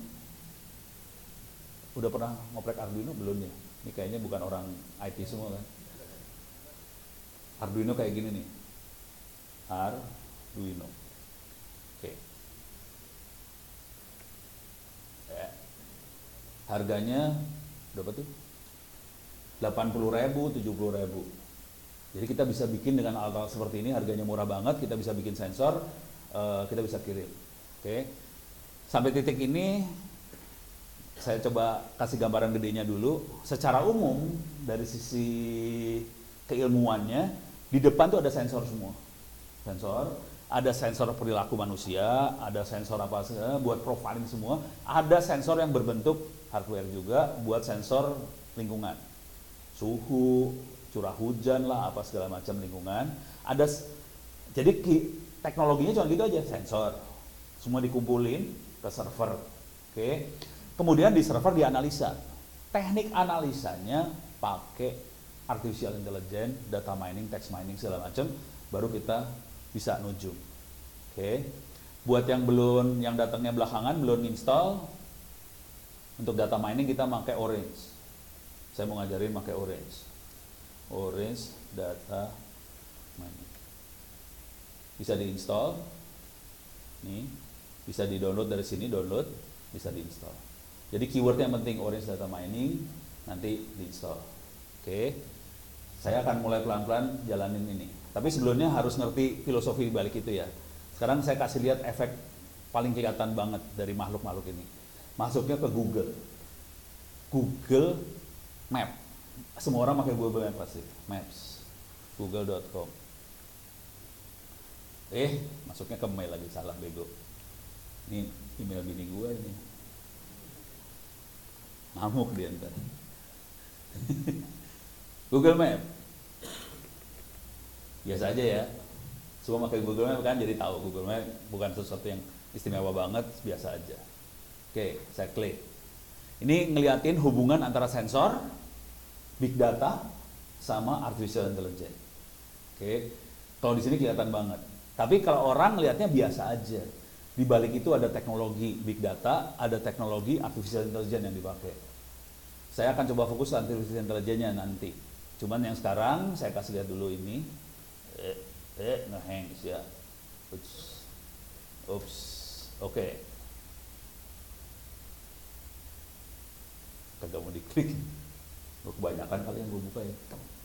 Udah pernah ngoprek Arduino belum ya? Ini kayaknya bukan orang IT semua kan. Arduino kayak gini nih. Arduino. Oke. Harganya berapa tuh? 80.000, 70.000. Jadi kita bisa bikin dengan alat-alat seperti ini, harganya murah banget, kita bisa bikin sensor, kita bisa kirim. Oke. Sampai titik ini saya coba kasih gambaran gedenya dulu. Secara umum dari sisi keilmuannya di depan tuh ada sensor semua. Sensor, ada sensor perilaku manusia, ada sensor apa saja buat profiling semua. Ada sensor yang berbentuk hardware juga buat sensor lingkungan. Suhu, curah hujan lah, apa segala macam lingkungan. Jadi teknologinya cuma gitu aja, sensor. Semua dikumpulin ke server. Oke. Kemudian di server dianalisa. Teknik analisanya pakai artificial intelligence, data mining, text mining segala macam, baru kita bisa nuju. Oke. Buat yang datangnya belakangan belum install, untuk data mining kita pakai Orange. Saya mau ngajarin pakai Orange. Orange data mining. Bisa diinstal. Nih, bisa di-download dari sini, download, bisa diinstal. Jadi keyword yang penting Orange Data Mining, nanti diinstal. Oke. Saya akan mulai pelan-pelan jalanin ini. Tapi sebelumnya harus ngerti filosofi balik itu ya. Sekarang saya kasih lihat efek paling kelihatan banget dari makhluk-makhluk ini. Masuknya ke Google. Google Map. Semua orang pakai Google Map pasti. Maps. Google.com. Masuknya ke mail lagi, salah bego. Ini email bini gue ini. Ngamuk dia ntar. Google Map. Biasa aja ya. Semua pakai Google Map kan, jadi tahu Google Map bukan sesuatu yang istimewa banget, biasa aja. Oke, saya klik. Ini ngeliatin hubungan antara sensor, big data, sama artificial intelligence. Oke. Kalau di sini kelihatan banget. Tapi kalau orang ngelihatnya biasa aja. Di balik itu ada teknologi big data, ada teknologi artificial intelligence yang dipakai. Saya akan coba fokus artificial intelligence-nya nanti. Cuman yang sekarang saya kasih lihat dulu ini. Ngehang ya. Oops. Oke. Kagak mau diklik. Kebanyakan kali yang gue buka ya.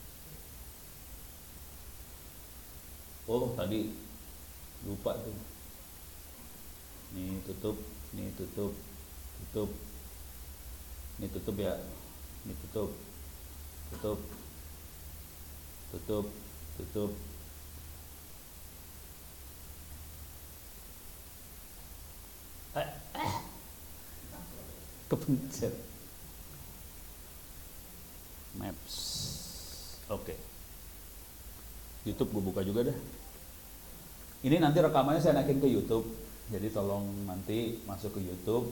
Oh, tadi lupa tuh. Nih tutup, nih tutup, tutup, ini tutup ya, ini tutup, tutup, tutup, tutup. kepencet. Maps. Oke. YouTube gue buka juga dah. Ini nanti rekamannya saya naikin ke YouTube. Jadi tolong nanti masuk ke YouTube.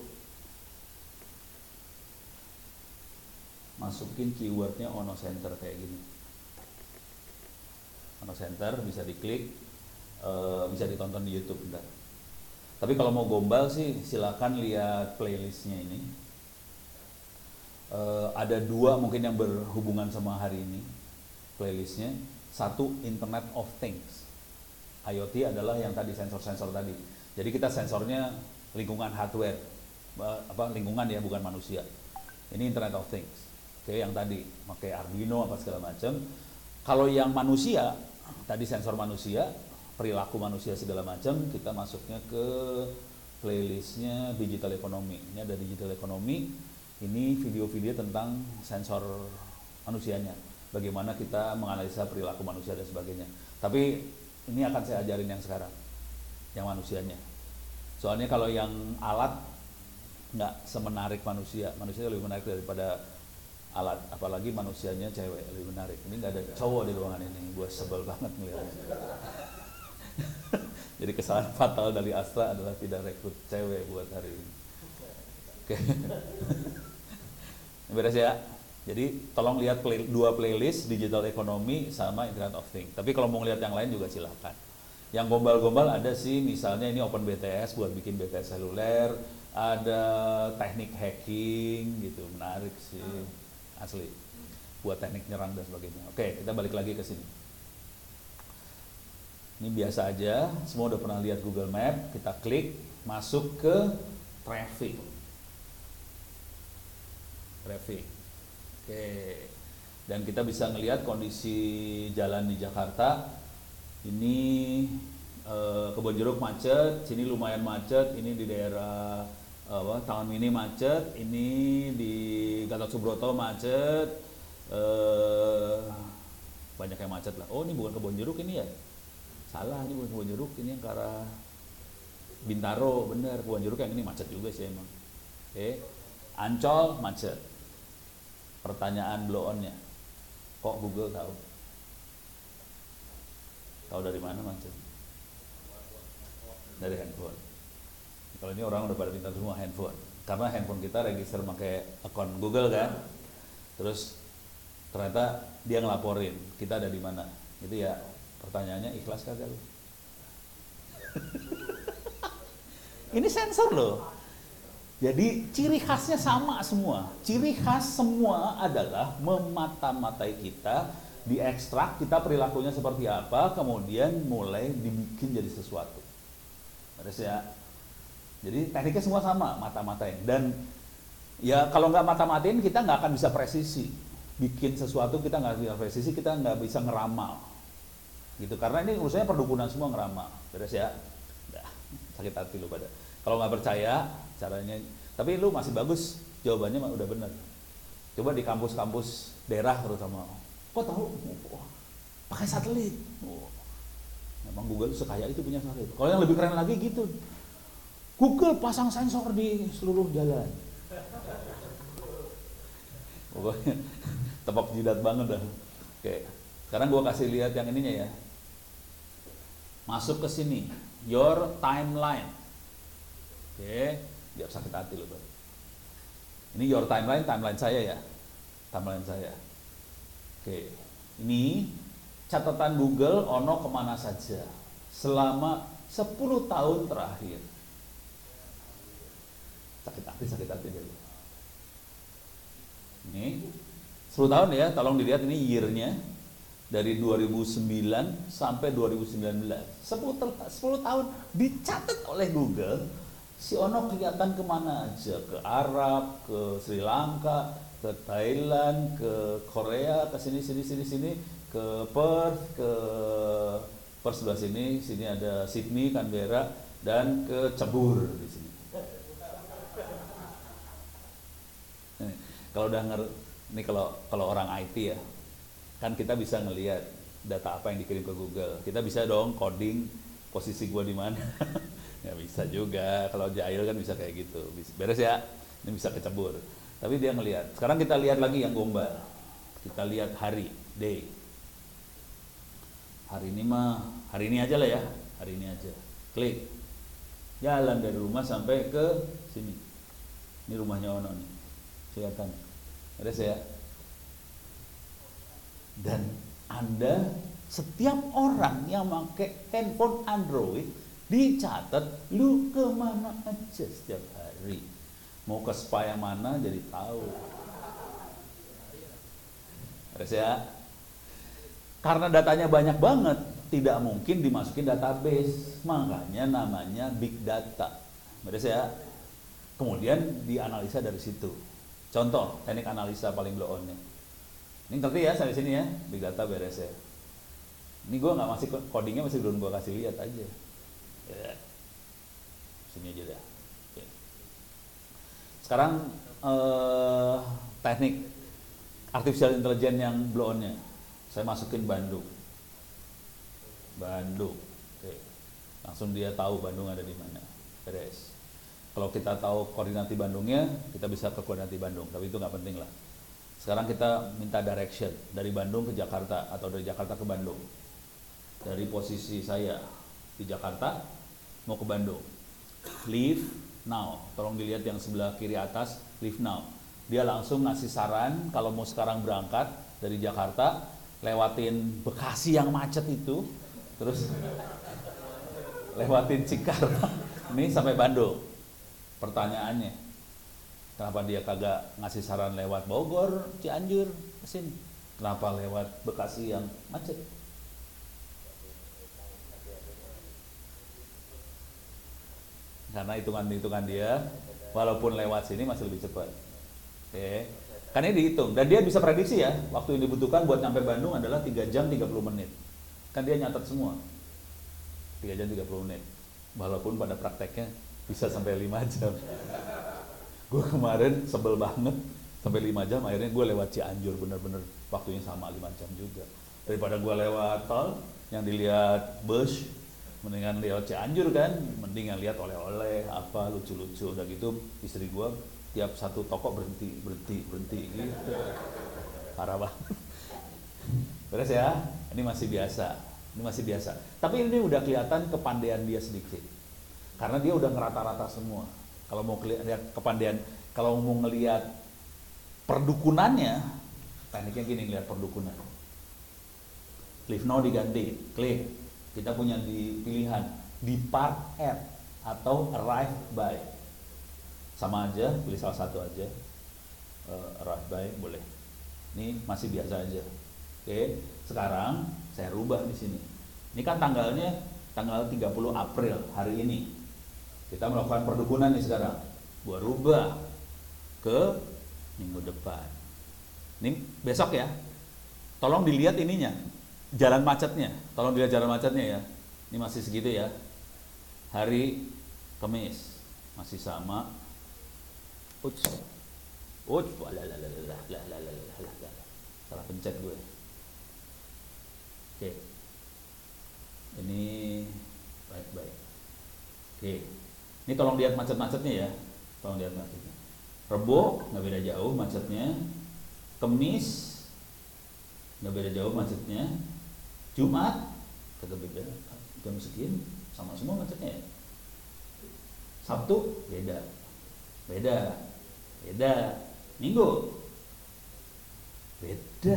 Masukin keywordnya Ono Center kayak gini. Ono Center bisa diklik, bisa ditonton di YouTube. Bentar. Tapi kalau mau gombal sih silakan lihat playlistnya ini. Ada dua mungkin yang berhubungan sama hari ini playlistnya. Satu, Internet of Things. IoT adalah yang tadi sensor-sensor tadi. Jadi kita sensornya lingkungan hardware, lingkungan ya, bukan manusia. Ini Internet of Things. Oke, yang tadi pakai Arduino apa segala macam. Kalau yang manusia, tadi sensor manusia, perilaku manusia segala macam, kita masuknya ke playlistnya Digital Economy. Ini ada Digital Economy. Ini video-video tentang sensor manusianya. Bagaimana kita menganalisa perilaku manusia dan sebagainya. Tapi ini akan saya ajarin yang sekarang, yang manusianya. Soalnya kalau yang alat nggak semenarik manusia lebih menarik daripada alat, apalagi manusianya cewek lebih menarik. Ini nggak ada cowok di ruangan ini, gue sebel banget ngeliatnya. Jadi kesalahan fatal dari Astra adalah tidak rekrut cewek buat hari ini. Oke, beres ya. Jadi tolong lihat dua playlist, Digital Economy sama Internet of Things. Tapi kalau mau lihat yang lain juga silahkan. Yang gombal-gombal ada sih, misalnya ini OpenBTS buat bikin BTS seluler, ada teknik hacking gitu, menarik sih, asli. Buat teknik nyerang dan sebagainya. Oke, kita balik lagi ke sini. Ini biasa aja, semua udah pernah lihat Google Map, kita klik, masuk ke traffic. Oke, dan kita bisa ngelihat kondisi jalan di Jakarta. Ini Kebonjeruk macet, sini lumayan macet, ini di daerah Taman Mini macet, ini di Gatot Subroto macet, banyak yang macet lah. Oh, ini bukan Kebonjeruk ini ya? Salah, ini bukan Kebonjeruk, ini yang ke arah Bintaro, bener. Kebonjeruk yang ini macet juga sih emang. Oke, Ancol macet. Pertanyaan blow on-nya, kok Google tahu? Tahu dari mana macet? Dari handphone. Kalau ini orang udah pada pintar semua handphone, karena handphone kita register pakai akun Google kan. Terus ternyata dia ngelaporin kita ada di mana. Itu ya pertanyaannya, ikhlas kagak lu? Ini sensor loh. Jadi ciri khasnya sama semua. Ciri khas semua adalah memata-matai kita, diekstrak kita perilakunya seperti apa, kemudian mulai dibikin jadi sesuatu. Beres ya. Jadi tekniknya semua sama, mata-matain. Dan ya kalau nggak mata-matain kita nggak akan bisa presisi. Bikin sesuatu kita nggak bisa presisi, kita nggak bisa ngeramal. Gitu. Karena ini urusannya perdukunan semua ngeramal. Beres ya. Udah, sakit hati lu pada. Kalau nggak percaya caranya, tapi lu masih bagus, jawabannya udah bener. Coba di kampus-kampus daerah terutama, kok tahu? Oh, pakai satelit. Oh, memang Google sekaya itu punya satelit. Kalau yang lebih keren lagi gitu, Google pasang sensor di seluruh jalan. Pokoknya tepok jidat banget dah. Oke, sekarang gua kasih lihat yang ininya ya. Masuk ke sini, your timeline. Oke, biar sakit hati loh, Bang. Ini your timeline saya ya. Timeline saya. Oke, ini catatan Google Ono kemana saja selama 10 tahun terakhir. Sakit hati dulu. Ini 10 tahun ya, tolong dilihat ini year-nya. Dari 2009 sampai 2019. 10 tahun dicatat oleh Google. Si Ono kelihatan kemana aja, ke Arab, ke Sri Lanka, ke Thailand, ke Korea, ke sini, ke Perth sebelah sini ada Sydney, Canberra, dan ke Cebur di sini. Kalau udah ini kalau orang IT ya, kan kita bisa ngelihat data apa yang dikirim ke Google. Kita bisa dong coding posisi gua di mana. Ya bisa juga, kalau jahil kan bisa kayak gitu. Beres ya. Ini bisa kecebur. Tapi dia ngelihat. Sekarang kita lihat lagi yang gombal. Kita lihat hari, day. Hari ini aja lah ya. Hari ini aja. Klik. Jalan dari rumah sampai ke sini. Ini rumahnya Ono nih. Kelihatan. Ada saya. Dan Anda, setiap orang yang pakai handphone Android, dicatat lu kemana aja setiap hari. Mau ke spa yang mana jadi tahu. Ada saya. Karena datanya banyak banget, tidak mungkin dimasukin database. Makanya namanya big data. Ada saya. Kemudian dianalisa dari situ. Contoh teknik analisa paling blow on nya. Ini ngerti ya sampai sini ya, big data beres ya. Ini gue nggak masih codingnya masih belum gue kasih lihat aja. Ya. Sini aja dah. Oke. Sekarang teknik artificial intelligence yang blow on-nya. Saya masukin Bandung. Oke. Langsung dia tahu Bandung ada di mana. Beres. Kalau kita tahu koordinati Bandungnya, kita bisa ke koordinati Bandung. Tapi itu nggak penting lah. Sekarang kita minta direction dari Bandung ke Jakarta atau dari Jakarta ke Bandung. Dari posisi saya di Jakarta mau ke Bandung. Leave now. Tolong dilihat yang sebelah kiri atas, leave now. Dia langsung ngasih saran kalau mau sekarang berangkat dari Jakarta, lewatin Bekasi yang macet itu, terus lewatin Cikarang, ini sampai Bandung. Pertanyaannya, kenapa dia kagak ngasih saran lewat Bogor, Cianjur, kesini? Kenapa lewat Bekasi yang macet? Karena hitungan-hitungan dia, walaupun lewat sini masih lebih cepat. Oke. Karena ini dihitung, dan dia bisa prediksi ya, waktu yang dibutuhkan buat nyampe Bandung adalah 3 jam 30 menit. Kan dia nyatet semua. 3 jam 30 menit. Walaupun pada prakteknya bisa sampai 5 jam. Gue kemarin sebel banget, sampai 5 jam, akhirnya gue lewat Cianjur, bener-bener waktunya sama 5 jam juga. Daripada gue lewat tol, yang dilihat bus, mendingan lewat Cianjur kan, mendingan lihat oleh-oleh, apa, lucu-lucu, udah gitu istri gue tiap satu toko berhenti gitu. Parah banget. Beres ya, ini masih biasa. Tapi ini udah kelihatan kepandaian dia sedikit. Karena dia udah ngerata-rata semua. Kalau mau lihat kepandaian, kalau mau ngelihat perdukunannya, tekniknya gini, ngelihat perdukunan. Leave now diganti, klik. Kita punya di pilihan depart at atau arrive by. Sama aja, pilih salah satu aja. Arrive by boleh. Ini masih biasa aja. Oke, sekarang saya rubah di sini. Ini kan tanggalnya tanggal 30 April hari ini. Kita melakukan perdukunan nih sekarang. Gua rubah ke minggu depan. Ini besok ya. Tolong dilihat ininya. Jalan macetnya. Tolong dilihat jalan macetnya ya. Ini masih segitu ya. Hari Kamis masih sama. Salah pencet gue. Oke. Ini baik. Oke. Ini tolong lihat macet-macetnya ya. Tolong lihat macetnya. Rebo nggak beda jauh macetnya. Kamis nggak beda jauh macetnya. Jumat kagak beda. Jam sekian sama semua macetnya ya. Sabtu beda. Minggu beda.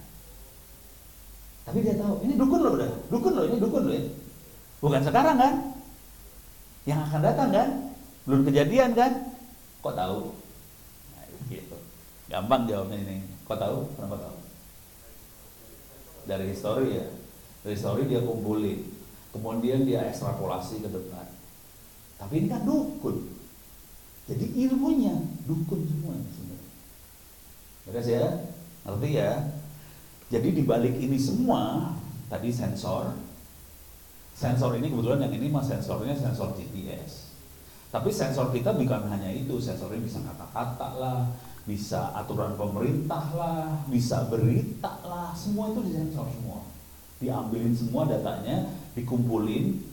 Tapi dia tahu ini dukun loh, ini dukun loh ya. Bukan sekarang kan? Yang akan datang kan? Belum kejadian kan? Kok tahu? Nah, gitu. Gampang jawabnya ini. Kok tahu? Kenapa tahu? Dari histori ya. Dari histori dia kumpulin. Kemudian dia ekstrapolasi ke depan. Tapi ini kan dukun. Jadi ilmunya dukun semua sebenarnya. Beres ya? Ngerti ya? Jadi dibalik ini semua, tadi sensor ini kebetulan yang ini mah sensornya sensor GPS. Tapi sensor kita bukan hanya itu, sensornya bisa kata-kata lah, bisa aturan pemerintah lah, bisa berita lah, semua itu disensor semua. Diambilin semua datanya, dikumpulin.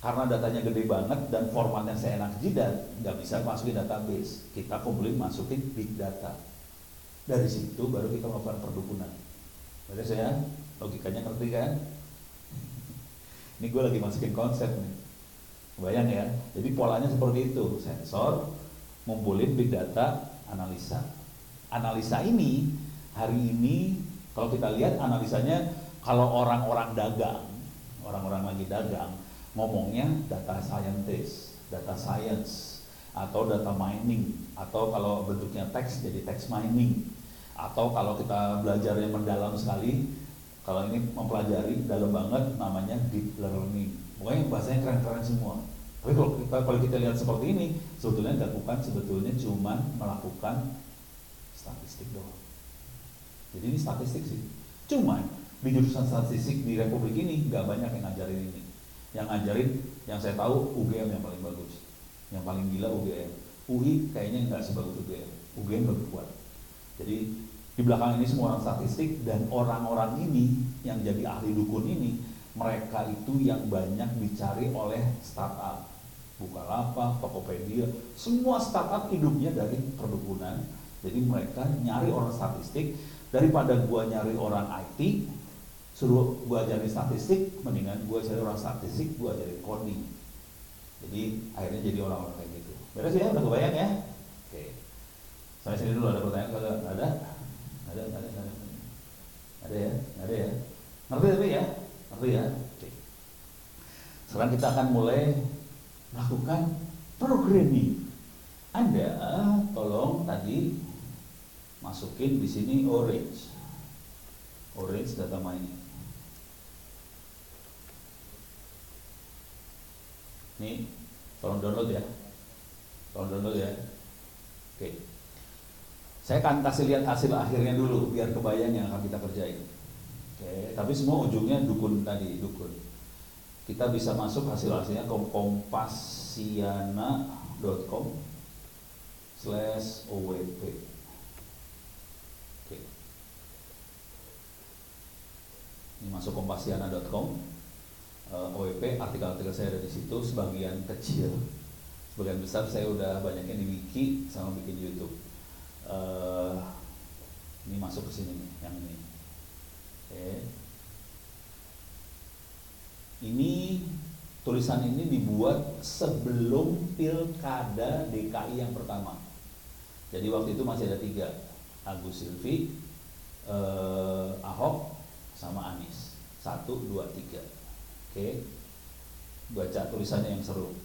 Karena datanya gede banget dan formatnya seenak jidat, nggak bisa masukin database. Kita kumpulin, masukin big data. Dari situ baru kita melakukan perdukunan. Berarti saya logikanya ngerti kan? Ini gue lagi masukin konsep nih. Bayang ya. Jadi polanya seperti itu. Sensor, ngumpulin big data, analisa. Analisa ini hari ini kalau kita lihat analisanya, kalau orang-orang dagang, orang-orang lagi dagang, ngomongnya data scientist, data science, atau data mining, atau kalau bentuknya teks jadi text mining, atau kalau kita belajar yang mendalam sekali, kalau ini mempelajari dalam banget namanya deep learning. Pokoknya bahasanya keren-keren semua. Tapi kalau kita lihat seperti ini, sebetulnya dilakukan sebetulnya cuma melakukan statistik doang. Jadi ini statistik sih. Cuman di jurusan statistik di Republik ini nggak banyak yang ngajarin ini. Yang ngajarin, yang saya tahu UGM yang paling bagus, yang paling gila UGM. UI kayaknya nggak sebagus UGM. UGM lebih kuat. Jadi di belakang ini semua orang statistik, dan orang-orang ini yang jadi ahli dukun ini, mereka itu yang banyak dicari oleh startup. Bukalapak, Tokopedia, semua startup hidupnya dari perdukunan. Jadi mereka nyari orang statistik, daripada gua nyari orang IT, suruh gua cari statistik, mendingan gua cari orang statistik, gua cari coding. Jadi akhirnya jadi orang-orang kayak gitu. Beres ya, udah kebayang ya? Oke. Sampai sini dulu, ada pertanyaan kalau ada? Ada ya? Ada ya? Ngerti tapi ya? Ngerti ya? Oke. Sekarang kita akan mulai melakukan programming. Anda tolong tadi masukin di sini orange data mining. Nih, tolong download ya. Oke. Saya akan kasih lihat hasil akhirnya dulu biar kebayang yang akan kita kerjain. Oke, tapi semua ujungnya dukun tadi, dukun. Kita bisa masuk hasilnya ke kompasiana.com/owp. Oke. Ini masuk kompasiana.com. OWP, artikel-artikel saya ada di situ, sebagian kecil, sebagian besar saya udah banyaknya di wiki sama bikin YouTube. Ini masuk ke sini nih, yang ini. Oke. Ini tulisan ini dibuat sebelum pilkada DKI yang pertama. Jadi waktu itu masih ada 3, Agus Silvi, Ahok, sama Anies. 1, 2, 3. Oke, baca tulisannya yang seru.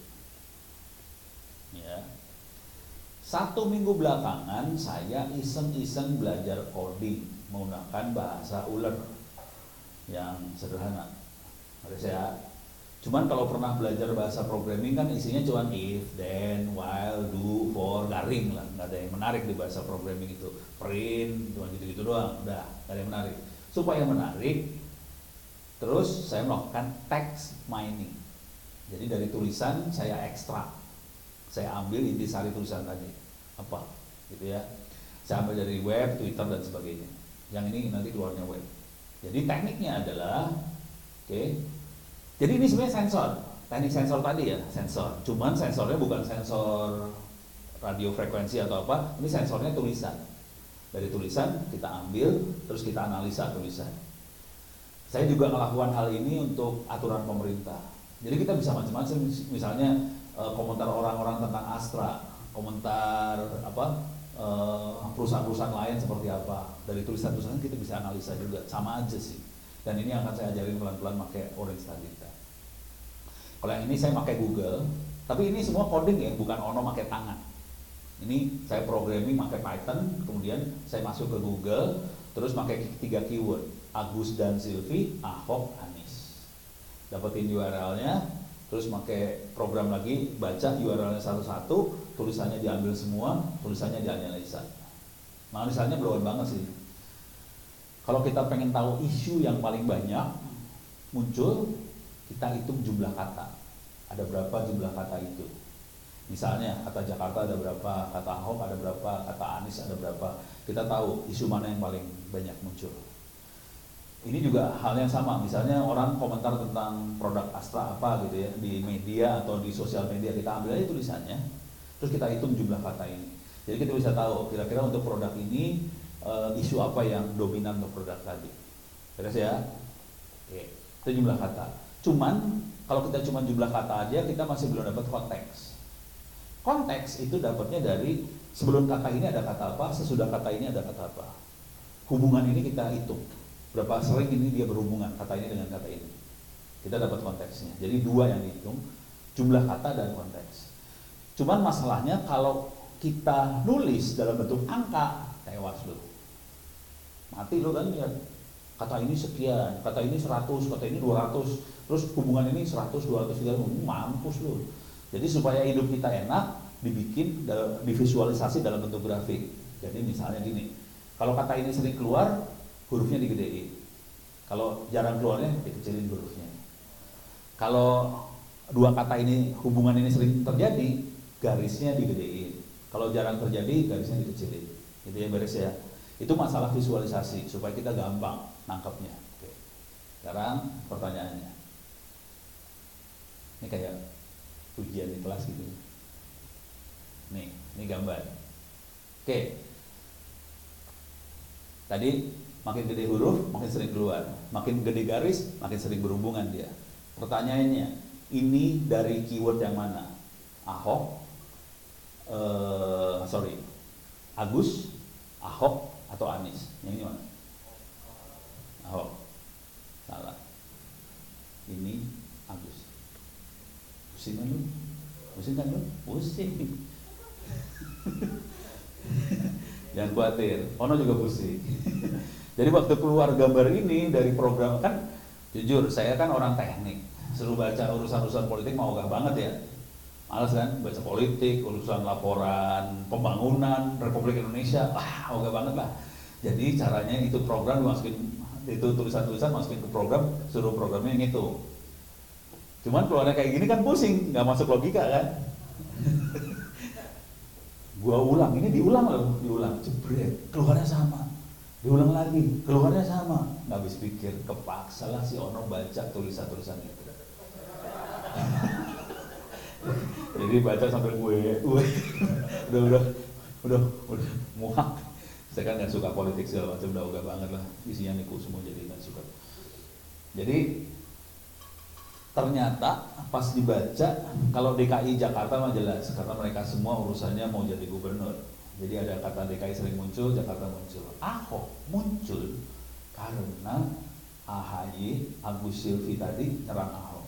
Ya. 1 minggu belakangan saya iseng-iseng belajar coding menggunakan bahasa uler yang sederhana. Harus ya. Cuman kalau pernah belajar bahasa programming kan isinya cuma if, then, while, do, for, garing lah. Nggak ada yang menarik di bahasa programming itu. Print, cuma gitu-gitu doang. Udah, nggak ada yang menarik. Supaya menarik, terus saya melakukan text mining. Jadi dari tulisan saya ekstrak. Saya ambil intisari tulisan tadi. Apa? Gitu ya. Saya ambil dari web, Twitter, dan sebagainya. Yang ini nanti keluarnya web. Jadi tekniknya adalah, oke. Jadi ini sebenarnya sensor. Teknik sensor tadi ya, sensor. Cuman sensornya bukan sensor radio frekuensi atau apa. Ini sensornya tulisan. Dari tulisan kita ambil, terus kita analisa tulisan. Saya juga melakukan hal ini untuk aturan pemerintah. Jadi kita bisa macam-macam, misalnya komentar orang-orang tentang Astra, komentar perusahaan-perusahaan lain seperti apa. Dari tulisan-tulisan kita bisa analisa juga, sama aja sih. Dan ini akan saya ajarin pelan-pelan pakai Orange tadi. Kalau yang ini saya pakai Google, tapi ini semua coding ya, bukan ono pakai tangan. Ini saya programming pakai Python, kemudian saya masuk ke Google, terus pakai 3 keyword. Agus dan Silvi, Ahok, Anies. Dapetin URL-nya, terus pakai program lagi, baca URL-nya satu-satu, tulisannya diambil semua, tulisannya dianalisa. Nah, misalnya blown banget sih. Kalau kita pengen tahu isu yang paling banyak muncul, kita hitung jumlah kata. Ada berapa jumlah kata itu? Misalnya kata Jakarta ada berapa, kata Ahok ada berapa, kata Anies ada berapa. Kita tahu isu mana yang paling banyak muncul. Ini juga hal yang sama, misalnya orang komentar tentang produk Astra apa gitu ya di media atau di sosial media, kita ambil aja tulisannya, terus kita hitung jumlah kata ini. Jadi kita bisa tahu kira-kira untuk produk ini isu apa yang dominan untuk produk tadi. Beres ya? Oke, itu jumlah kata. Cuman kalau kita cuma jumlah kata aja kita masih belum dapat konteks. Konteks itu dapatnya dari sebelum kata ini ada kata apa, sesudah kata ini ada kata apa. Hubungan ini kita hitung. Berapa sering ini dia berhubungan kata ini dengan kata ini, kita dapat konteksnya. Jadi dua yang dihitung, jumlah kata dan konteks. Cuman masalahnya kalau kita nulis dalam bentuk angka, tewas lo, mati lo kan, lihat kata ini sekian, kata ini 100, kata ini 200, terus hubungan ini 100, 200, 300, mampus lo. Jadi supaya hidup kita enak, dibikin, divisualisasi dalam bentuk grafik. Jadi misalnya gini, kalau kata ini sering keluar, hurufnya digedein. Kalau jarang keluarnya, dikecilin hurufnya. Kalau dua kata ini, hubungan ini sering terjadi, garisnya digedein. Kalau jarang terjadi, garisnya dikecilin. Gitu ya, beres ya. Itu masalah visualisasi, supaya kita gampang nangkepnya. Oke. Sekarang pertanyaannya. Ini kayak ujian di kelas gitu. Nih, ini gambar. Oke. Tadi makin gede huruf, makin sering keluar. Makin gede garis, makin sering berhubungan dia. Pertanyaannya, ini dari keyword yang mana? Ahok, Agus, Ahok, atau Anies? Yang ini mana? Ahok. Salah. Ini Agus. Pusing kan lu? Pusing kan lu? Pusing. Jangan khawatir, Ono juga pusing. Jadi waktu keluar gambar ini dari program, kan jujur saya kan orang teknik, suruh baca urusan-urusan politik mau gak banget ya, males kan baca politik, urusan laporan pembangunan Republik Indonesia, mau gak banget lah. Jadi caranya itu program masukin, itu tulisan-tulisan masukin ke program, suruh programnya yang itu. Cuman keluarnya kayak gini kan pusing, nggak masuk logika kan. Gua ulang, ini diulang loh, diulang, jebret, keluarnya sama, diulang lagi, keluarnya sama, nggak habis pikir, kepaksa lah si Ono baca tulisan-tulisan itu. Jadi baca sampai gue udah muak. Saya kan nggak suka politik segala macam, udah ogah banget lah, isinya niku semua, jadi nggak suka. Jadi ternyata pas dibaca, kalau DKI Jakarta mah jelas, karena mereka semua urusannya mau jadi gubernur. Jadi ada kata DKI sering muncul, Jakarta muncul. Ahok muncul karena AHY, Agus Silvi tadi nyerang Ahok.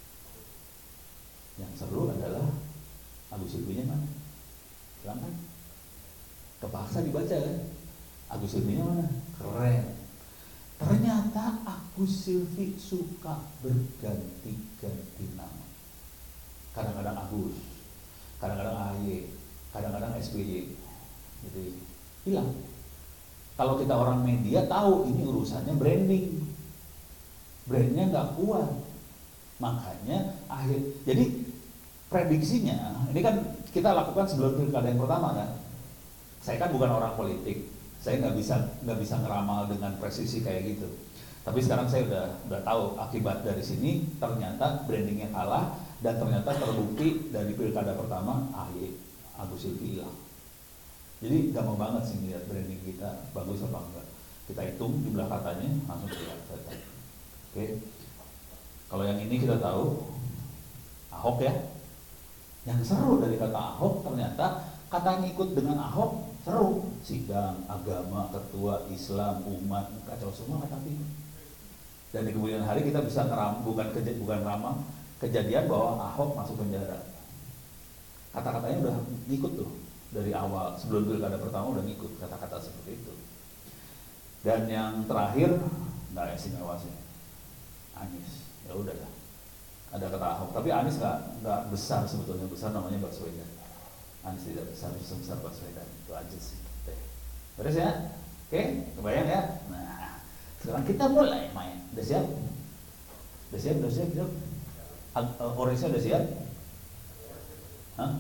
Yang seru adalah Agus Silvinya mana? Hilang kan? Kepaksa dibaca kan? Agus Silvinya mana? Keren. Ternyata Agus Silvi suka berganti-ganti nama. Kadang-kadang Agus, kadang-kadang AHY, kadang-kadang SBY. Jadi hilang. Kalau kita orang media tahu ini urusannya branding, brandnya nggak kuat, makanya jadi prediksinya ini kan kita lakukan sebelum pilkada yang pertama kan. Saya kan bukan orang politik, saya nggak bisa ngeramal dengan presisi kayak gitu. Tapi sekarang saya udah tahu akibat dari sini, ternyata brandingnya kalah dan ternyata terbukti dari pilkada pertama AHY, Agus Silvi hilang. Jadi gampang banget sih melihat branding kita bagus apa enggak. Kita hitung jumlah katanya langsung kelihatan. Oke. Kalau yang ini kita tahu Ahok ya. Yang seru dari kata Ahok ternyata kata yang ikut dengan Ahok seru. Sidang, agama, ketua, Islam, umat, kacau semua kata itu. Dan di kemudian hari kita bisa bukan ramah kejadian bahwa Ahok masuk penjara. Kata-katanya udah ngikut tuh. Dari awal, sebelum pilkada pertama udah ngikut kata-kata seperti itu. Dan yang terakhir, nggak istimewa sih, Anies. Ya udah lah, ada kata Ahok, tapi Anies nggak besar sebetulnya, besar namanya Baswedan. Anies tidak besar, sebesar Baswedan, itu aja sih. Beres ya? Oke, kebayang ya? Nah, sekarang kita mulai main. Udah siap? Udah siap? Orange-nya udah siap? Hah?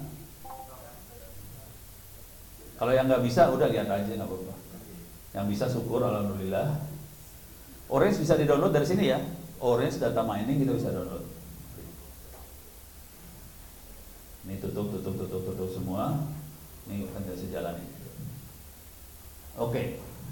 Kalau yang nggak bisa udah lihat aja nggak apa-apa. Yang bisa syukur alhamdulillah. Orange bisa di-download dari sini ya. Orange data mining kita bisa download. Ini tutup semua. Ini akan saya jalani. Oke.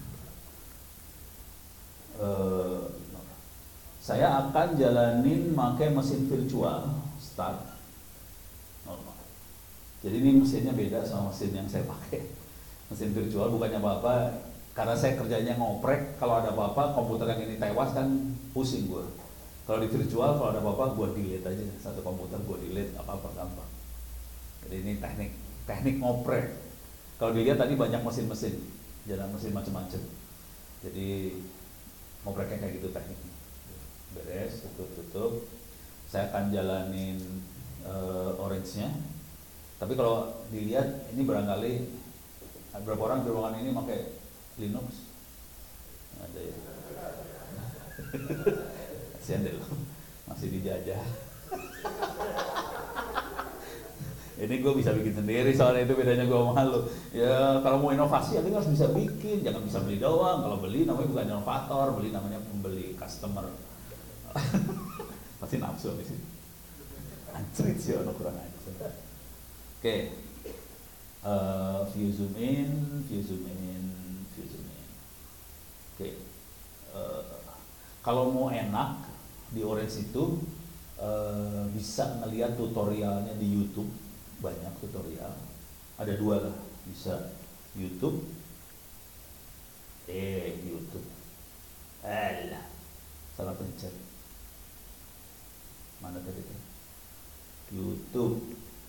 Saya akan jalanin pakai mesin virtual start normal. Jadi ini mesinnya beda sama mesin yang saya pakai. Mesin virtual bukannya apa-apa, karena saya kerjanya ngoprek. Kalau ada apa-apa komputer yang ini tewas kan pusing gue. Kalau di virtual kalau ada apa-apa gue delete aja satu komputer, gue delete apa-apa gampang. Jadi ini teknik ngoprek. Kalau dilihat tadi banyak mesin-mesin, jalan mesin macam-macam. Jadi ngopreknya kayak gitu tekniknya. Beres, tutup. Saya akan jalanin orange-nya. Tapi kalau dilihat ini barangkali berapa orang di ruangan ini pakai Linux? Ada ya. Kasihan deh lo, masih dijajah. Ini gue bisa bikin sendiri, soalnya itu bedanya gue sama lo. Ya kalau mau inovasi ya kita harus bisa bikin, jangan bisa beli doang. Kalau beli namanya bukan inovator, beli namanya pembeli, customer. Pasti nafsu di sini. Anjrit sih orang kurang aja. Oke. View zoom in. Oke. Kalau mau enak di Orange itu bisa ngelihat tutorialnya di YouTube, banyak tutorial. Ada 2 lah, bisa YouTube. YouTube. Salah pencet. Mana tadi tuh? YouTube.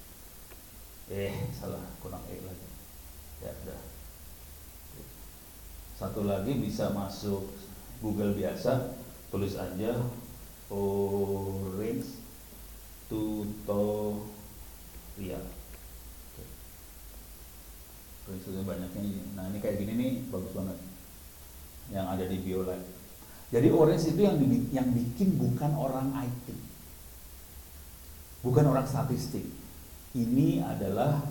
Salah, kurang lagi. Ya udah. Satu lagi bisa masuk Google biasa, tulis aja Orange tutorial. Tulisnya banyaknya ini. Nah ini kayak gini nih, bagus banget. Yang ada di BioLab. Jadi Orange itu yang bikin bukan orang IT, bukan orang statistik. Ini adalah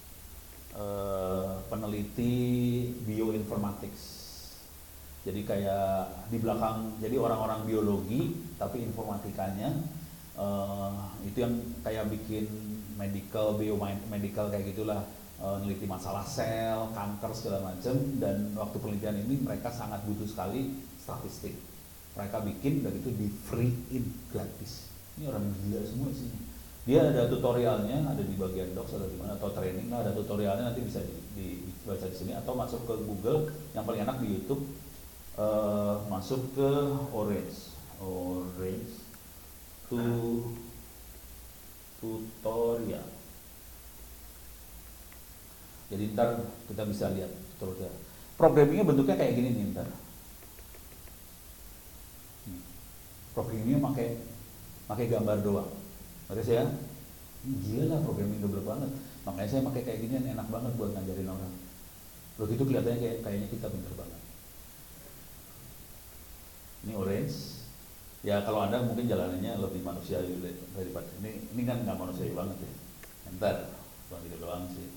peneliti bioinformatics. Jadi kayak di belakang, jadi orang-orang biologi tapi informatikanya itu yang kayak bikin medical, biomedical kayak gitulah, neliti masalah sel, kanker segala macam. Dan waktu penelitian ini mereka sangat butuh sekali statistik. Mereka bikin dan itu di free-in gratis. Ini orang gila semua sih. Dia ada tutorialnya, ada di bagian docs atau di mana, atau training lah, ada tutorialnya, nanti bisa dibaca di sini atau masuk ke Google. Yang paling enak di YouTube, masuk ke Orange tutorial. Jadi ntar kita bisa lihat tutorial. Programmingnya bentuknya kayak gini nih ntar. Programmingnya pakai gambar doang. Terus ya, gila lah programming double banget. Makanya saya pakai kayak gini enak banget buat ngajarin orang. Begitu kelihatannya kayaknya kita pintar banget. Ini Orange. Ya kalau Anda mungkin jalanannya lebih manusiawi daripada ini kan nggak manusiawi banget ya. Ntar, cuma gitu doang sih.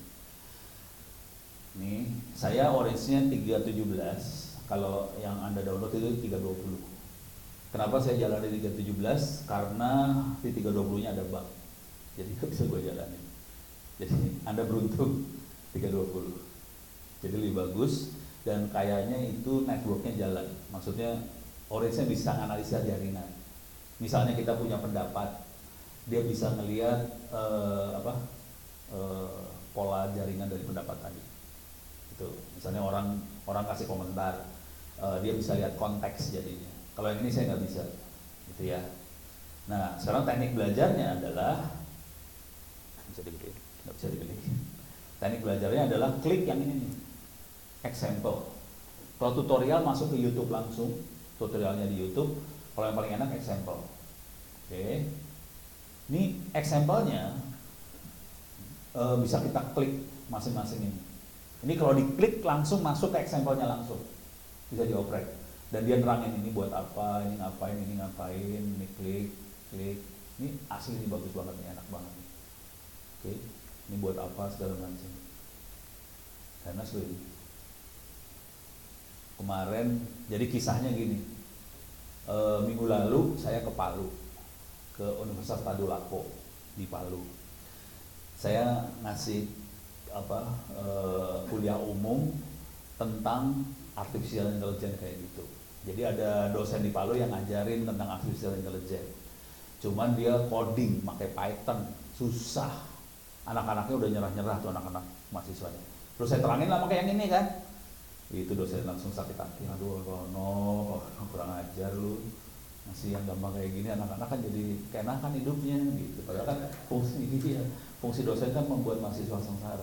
Ini saya Orange-nya 317. Kalau yang Anda download itu 320. Kenapa saya jalan di 317? Karena di 320-nya ada bug. Jadi nggak bisa gue jalanin. Jadi Anda beruntung 320. Jadi lebih bagus dan kayaknya itu networknya jalan. Maksudnya Orange-nya bisa analisa jaringan. Misalnya kita punya pendapat, dia bisa ngelihat pola jaringan dari pendapat tadi. Itu misalnya orang kasih komentar, dia bisa lihat konteks jadinya. Kalau yang ini saya nggak bisa, gitu ya. Nah, sekarang teknik belajarnya adalah bisa digedein, nggak bisa digedein. Teknik belajarnya adalah klik yang ini nih, example. Kalau tutorial masuk ke YouTube langsung, tutorialnya di YouTube. Kalau yang paling enak example. Oke. Ini example-nya bisa kita klik masing-masing ini. Ini kalau diklik langsung masuk ke example-nya langsung, bisa dioprek. Dan dia nerangin ini buat apa, ini ngapain, ini klik. Ini asli, ini bagus banget, ini enak banget. Oke, ini buat apa segala macam. Karena kemarin, jadi kisahnya gini. Minggu lalu saya ke Palu, ke Universitas Tadulako di Palu. Saya ngasih kuliah umum tentang artificial intelligence kayak gitu. Jadi ada dosen di Palu yang ngajarin tentang artificial intelligence. Cuman dia coding pakai Python, susah. Anak-anaknya udah nyerah-nyerah tuh anak-anak mahasiswanya. Terus saya terangin lah pakai yang ini kan. Itu dosen langsung sakit hati. Aduh, Rono, kurang ajar lu. Masih yang gampang kayak gini anak-anak kan jadi keenakan hidupnya gitu. Padahal kan fungsi dosen kan membuat mahasiswa sengsara.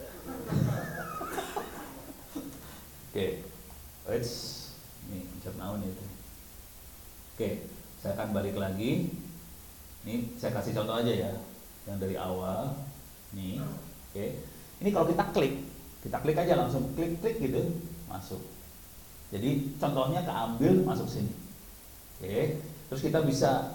Oke. Nih, cek naon itu. Oke, saya akan balik lagi. Ini saya kasih contoh aja ya, yang dari awal. Nih, oke. Ini kalau kita klik aja langsung klik gitu, masuk. Jadi contohnya keambil masuk sini. Oke, terus kita bisa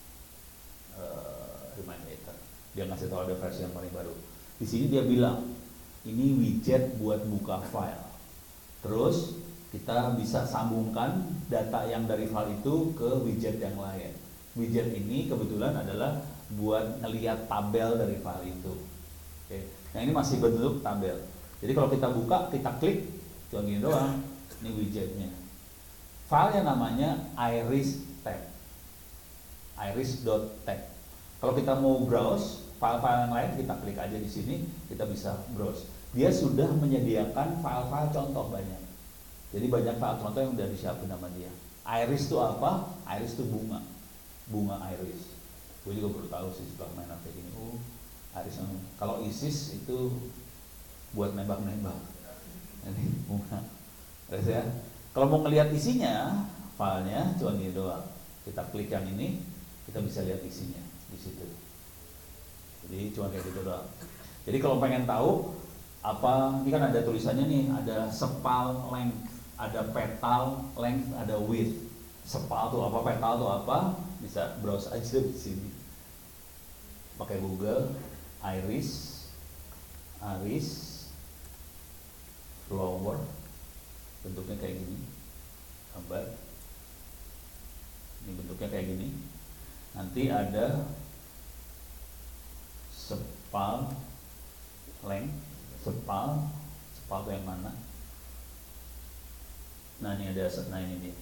remind later. Dia ngasih tahu ada versi yang paling baru. Di sini dia bilang ini widget buat buka file. Terus kita bisa sambungkan data yang dari file itu ke widget yang lain. Widget ini kebetulan adalah buat ngelihat tabel dari file itu. Oke. Nah ini masih bentuk tabel. Jadi kalau kita buka, kita klik, cuma gini doang. Ini widgetnya. Filenya namanya iris tag. Iris.tag. Kalau kita mau browse file-file yang lain, kita klik aja di sini, kita bisa browse. Dia sudah menyediakan file-file contoh banyak. Jadi banyak file contoh yang udah disiapin sama dia. Iris itu apa? Iris itu bunga. Bunga iris. Gue juga baru tahu sih setelah main kayak gini. Oh, iris. Kalau ISIS itu buat nembak-nembak. Ini bunga. Terus ya. Kalau mau ngelihat isinya, filenya cuma ini doang. Kita klik yang ini, kita bisa lihat isinya di situ. Jadi cuma kayak gitu doang. Jadi kalau pengen tahu apa, ini kan ada tulisannya nih, ada sepal length, ada petal length, ada width. Sepal tuh apa, petal tuh apa, bisa browse aja di sini. Pakai Google, iris flower, bentuknya kayak gini, gambar. Ini bentuknya kayak gini. Nanti ada sepal length, sepal itu yang mana? Nah ini ada, nah ini dia.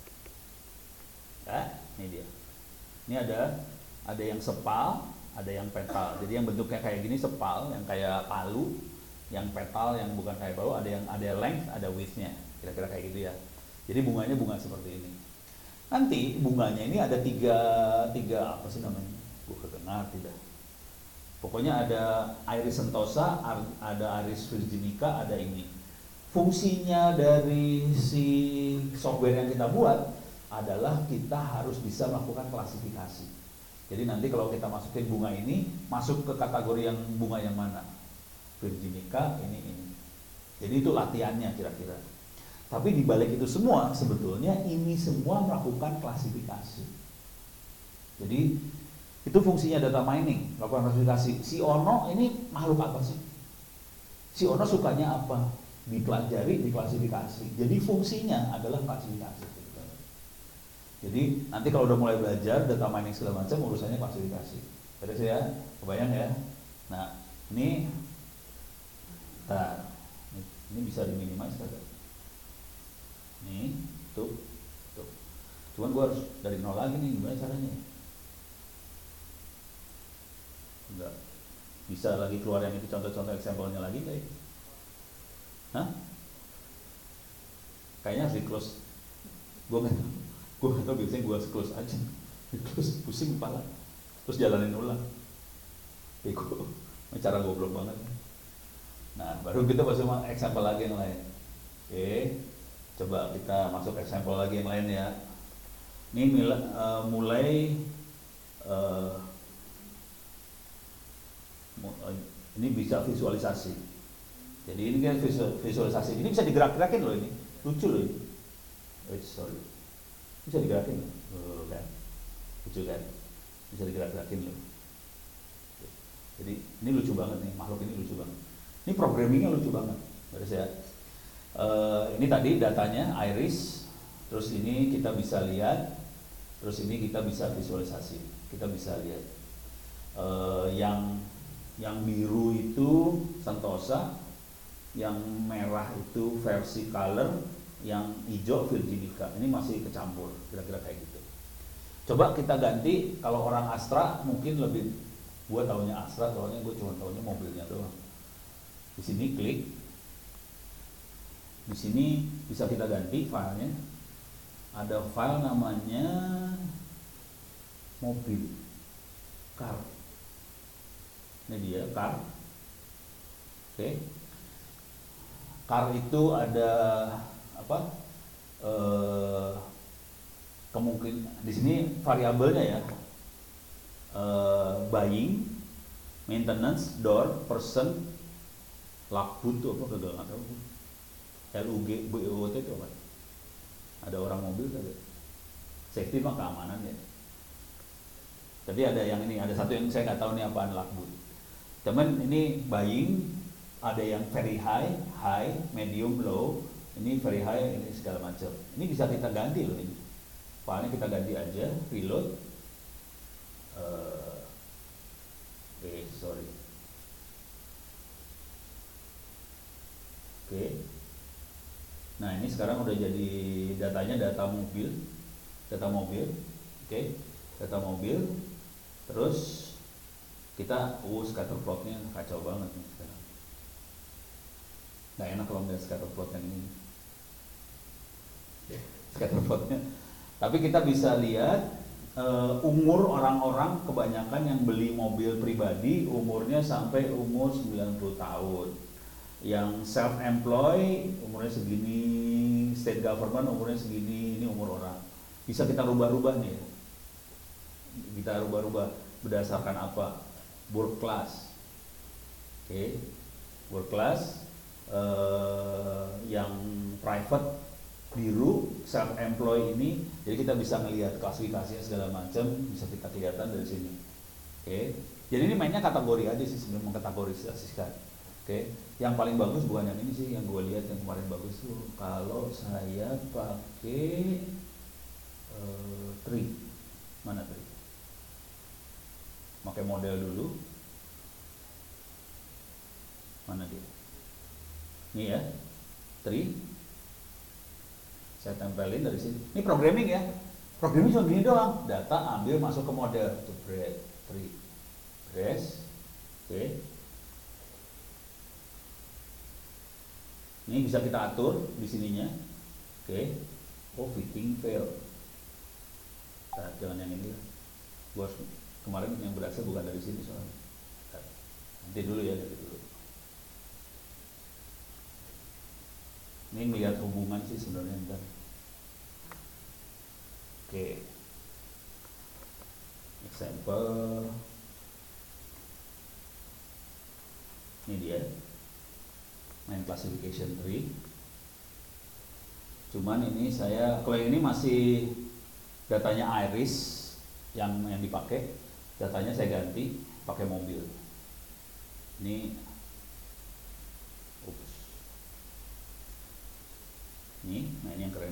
Ini dia. Ini ada yang sepal, ada yang petal. Jadi yang bentuknya kayak gini sepal, yang kayak palu, yang petal yang bukan kayak palu, ada length, ada width-nya. Kira-kira kayak gitu ya. Jadi bunganya bunga seperti ini. Nanti bunganya ini ada tiga apa sih namanya? Gue kedengar tidak. Pokoknya ada iris sentosa, ada iris virginica, ada ini. Fungsinya dari si software yang kita buat adalah kita harus bisa melakukan klasifikasi. Jadi nanti kalau kita masukin bunga ini, masuk ke kategori yang bunga yang mana? Virginica, ini. Jadi itu latihannya kira-kira. Tapi di balik itu semua, sebetulnya ini semua melakukan klasifikasi. Jadi itu fungsinya data mining, melakukan klasifikasi. Si Ono ini makhluk apa sih? Si Ono sukanya apa? Dipelajari, diklasifikasi. Jadi fungsinya adalah klasifikasi. Jadi nanti kalau udah mulai belajar data mining segala macam, urusannya klasifikasi. Terus ya, kebayang ya. Nah, ini bisa diminimize kan? Nih, tuh. Cuman gue harus dari nol lagi nih, gimana caranya? Enggak bisa lagi keluar yang itu contoh-contoh example-nya lagi kayak. Hah? Kayaknya harus di close. Gue nggak tahu, biasanya gue close aja. Di close, pusing kepala. Terus jalanin ulang. Bego, cara goblok banget. Nah, baru kita masuk example lagi yang lain. Oke, coba kita masuk example lagi yang lain ya. Ini mulai ini bisa visualisasi. Jadi ini kan visualisasi. Ini bisa digerak-gerakin loh ini. Lucu loh ini. Sorry. Bisa digerakin loh. Kan? Lucu kan? Bisa digerak-gerakin loh. Jadi ini lucu banget nih, makhluk ini lucu banget. Ini programmingnya lucu banget. Terus ya. Ini tadi datanya iris. Terus ini kita bisa lihat Terus ini kita bisa visualisasi, kita bisa lihat yang biru itu Sentosa, yang merah itu versi color, yang hijau Virginica. Ini masih kecampur, kira-kira kayak gitu. Coba kita ganti, kalau orang Astra mungkin lebih, gua taunya Astra, soalnya gue cuma taunya mobilnya doang. Di sini klik, di sini bisa kita ganti filenya. Ada file namanya mobil, car. Ini dia car. Oke. Car itu ada apa? Kemungkinan di sini variabelnya ya. Buying, maintenance, door, person, lakbut itu apa, gagal nggak tahu. LUG, BOT itu apa? Ada orang mobil tadi. Safety mah keamanan ya. Tapi ada yang ini, ada satu yang saya nggak tahu nih apaan, lakbut. Teman ini buying, ada yang very high, high, medium, low. Ini very high, ini segala macam. Ini bisa kita ganti loh ini. Filenya kita ganti aja, reload. Sorry. Oke. Nah ini sekarang udah jadi datanya data mobil, oke, data mobil. Terus kita, scatter plotnya kacau banget nih sekarang. Nggak enak kalau melihat scatter plot yang ini. Scatter plotnya. Tapi kita bisa lihat umur orang-orang, kebanyakan yang beli mobil pribadi umurnya sampai umur 90 tahun. Yang self-employed umurnya segini, state government umurnya segini, ini umur orang. Bisa kita rubah-rubah nih ya. Kita rubah-rubah berdasarkan apa? Work class. Oke. Work class yang private biru, self-employed ini, jadi kita bisa melihat klasifikasinya segala macam, bisa kita kelihatan dari sini. Oke. Jadi ini mainnya kategori aja sih, sebelum mengkategorisasikan. Oke. Yang paling bagus bukan yang ini sih, yang gue lihat yang kemarin bagus tuh kalau saya pakai tree. Mana tree? Pakai model dulu. Mana dia? Ini ya, tree. Saya tempelin dari sini. Ini programming ya. Programming cuma gini doang. Data ambil masuk ke model. Tuh, tree. Press. Oke. Ini bisa kita atur di sininya. Oke. Oh, fitting fail. Nah, jangan yang ini lah. Gua kemarin yang berhasil bukan dari sini soalnya. Nanti dulu ya, dari dulu. Ini melihat hubungan sih sebenarnya ntar. Oke. Example. Ini dia. Main classification tree. Cuman ini saya, kalau yang ini masih datanya iris yang dipakai, datanya saya ganti pakai mobil. Ini nah ini yang keren.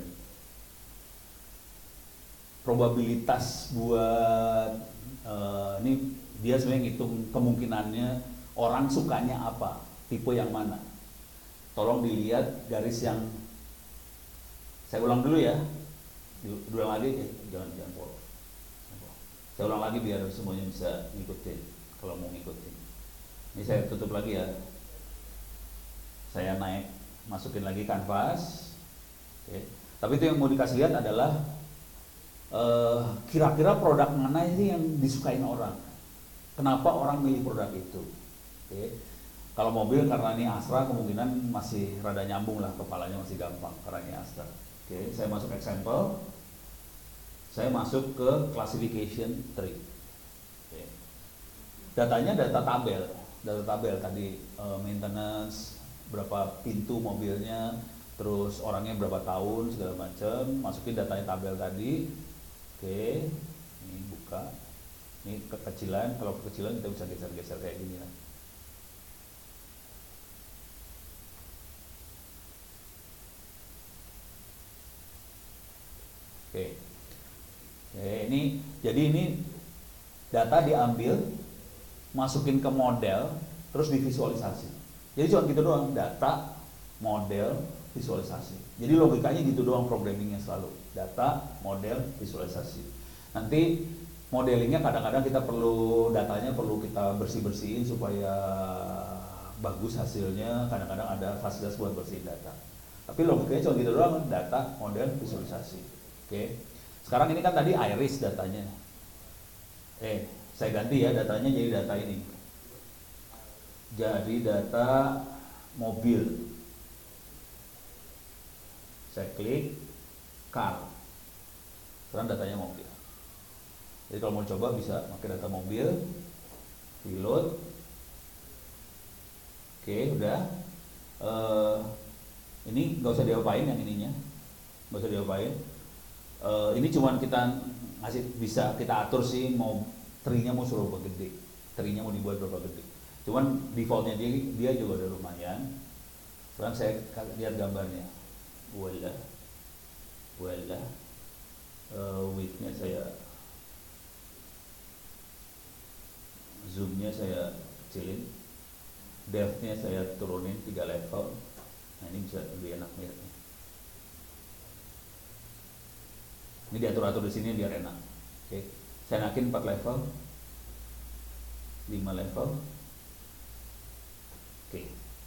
Probabilitas buat ini dia sebenarnya ngitung kemungkinannya orang sukanya apa, tipe yang mana. Tolong dilihat garis yang saya ulang dulu ya. Ulang lagi, jangan follow. Saya ulang lagi biar semuanya bisa ngikutin kalau mau ngikutin. Ini saya tutup lagi ya. Saya naik, masukin lagi kanvas. Oke. Tapi itu yang mau dikasih lihat adalah kira-kira produk mana sih yang disukain orang. Kenapa orang milih produk itu? Oke. Kalau mobil karena ini Astra kemungkinan masih rada nyambung lah, kepalanya masih gampang karena ini Astra. Oke, saya masuk example. Saya masuk ke classification tree. Oke. Datanya data tabel tadi, maintenance, berapa pintu mobilnya, terus orangnya berapa tahun, segala macam. Masukin datanya tabel tadi. Oke, ini buka. Ini kekecilan, kalau kekecilan kita bisa geser-geser kayak gini ya. Oke. Jadi ini data diambil, masukin ke model, terus divisualisasi. Jadi cuma gitu doang, data, model, visualisasi. Jadi logikanya gitu doang programmingnya selalu, data, model, visualisasi. Nanti modelingnya kadang-kadang kita perlu, datanya perlu kita bersih-bersihin supaya bagus hasilnya, kadang-kadang ada fasilitas buat bersihin data. Tapi logikanya cuma gitu doang, data, model, visualisasi. Oke. Sekarang ini kan tadi iris datanya. Saya ganti ya datanya jadi data ini. Jadi data mobil. Saya klik car. Sekarang datanya mobil. Jadi kalau mau coba bisa pakai data mobil, reload. Oke, udah. Ini nggak usah diapain yang ininya, nggak usah diapain. Ini cuman kita ngasih, bisa kita atur sih mau tree-nya mau suruh berapa gede, tree-nya mau dibuat berapa gede. Cuman defaultnya dia juga udah lumayan. Sekarang saya lihat gambarnya. Voila. Width-nya saya, zoom-nya saya kecilin, depth-nya saya turunin 3 level. Nah ini bisa lebih enak lihatnya. Ini diatur-atur di sini biar enak. Oke. Saya naikin 4 level, 5 level. Oke.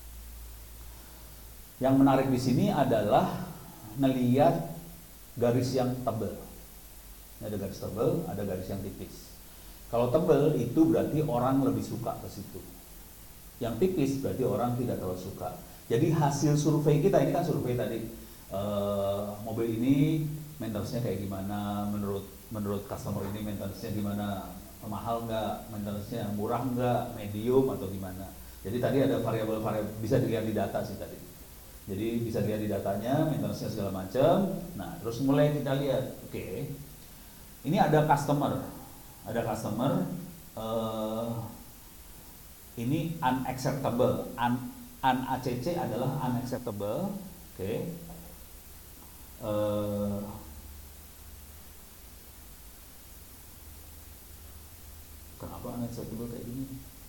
Yang menarik di sini adalah ngelihat garis yang tebal. Ini ada garis tebal, ada garis yang tipis. Kalau tebal itu berarti orang lebih suka ke situ. Yang tipis berarti orang tidak terlalu suka. Jadi hasil survei kita, ini kan survei tadi, mobil ini maintenance-nya kayak gimana, menurut customer ini maintenance-nya gimana, mahal nggak, maintenance-nya murah nggak, medium atau gimana. Jadi tadi ada variabel-variabel, bisa dilihat di data sih tadi. Jadi bisa dilihat di datanya, maintenance-nya segala macam. Nah, terus mulai kita lihat, oke, ini ada customer, ini unacceptable, un-ACC adalah unacceptable, oke. Kenapa unacceptable kayak gini?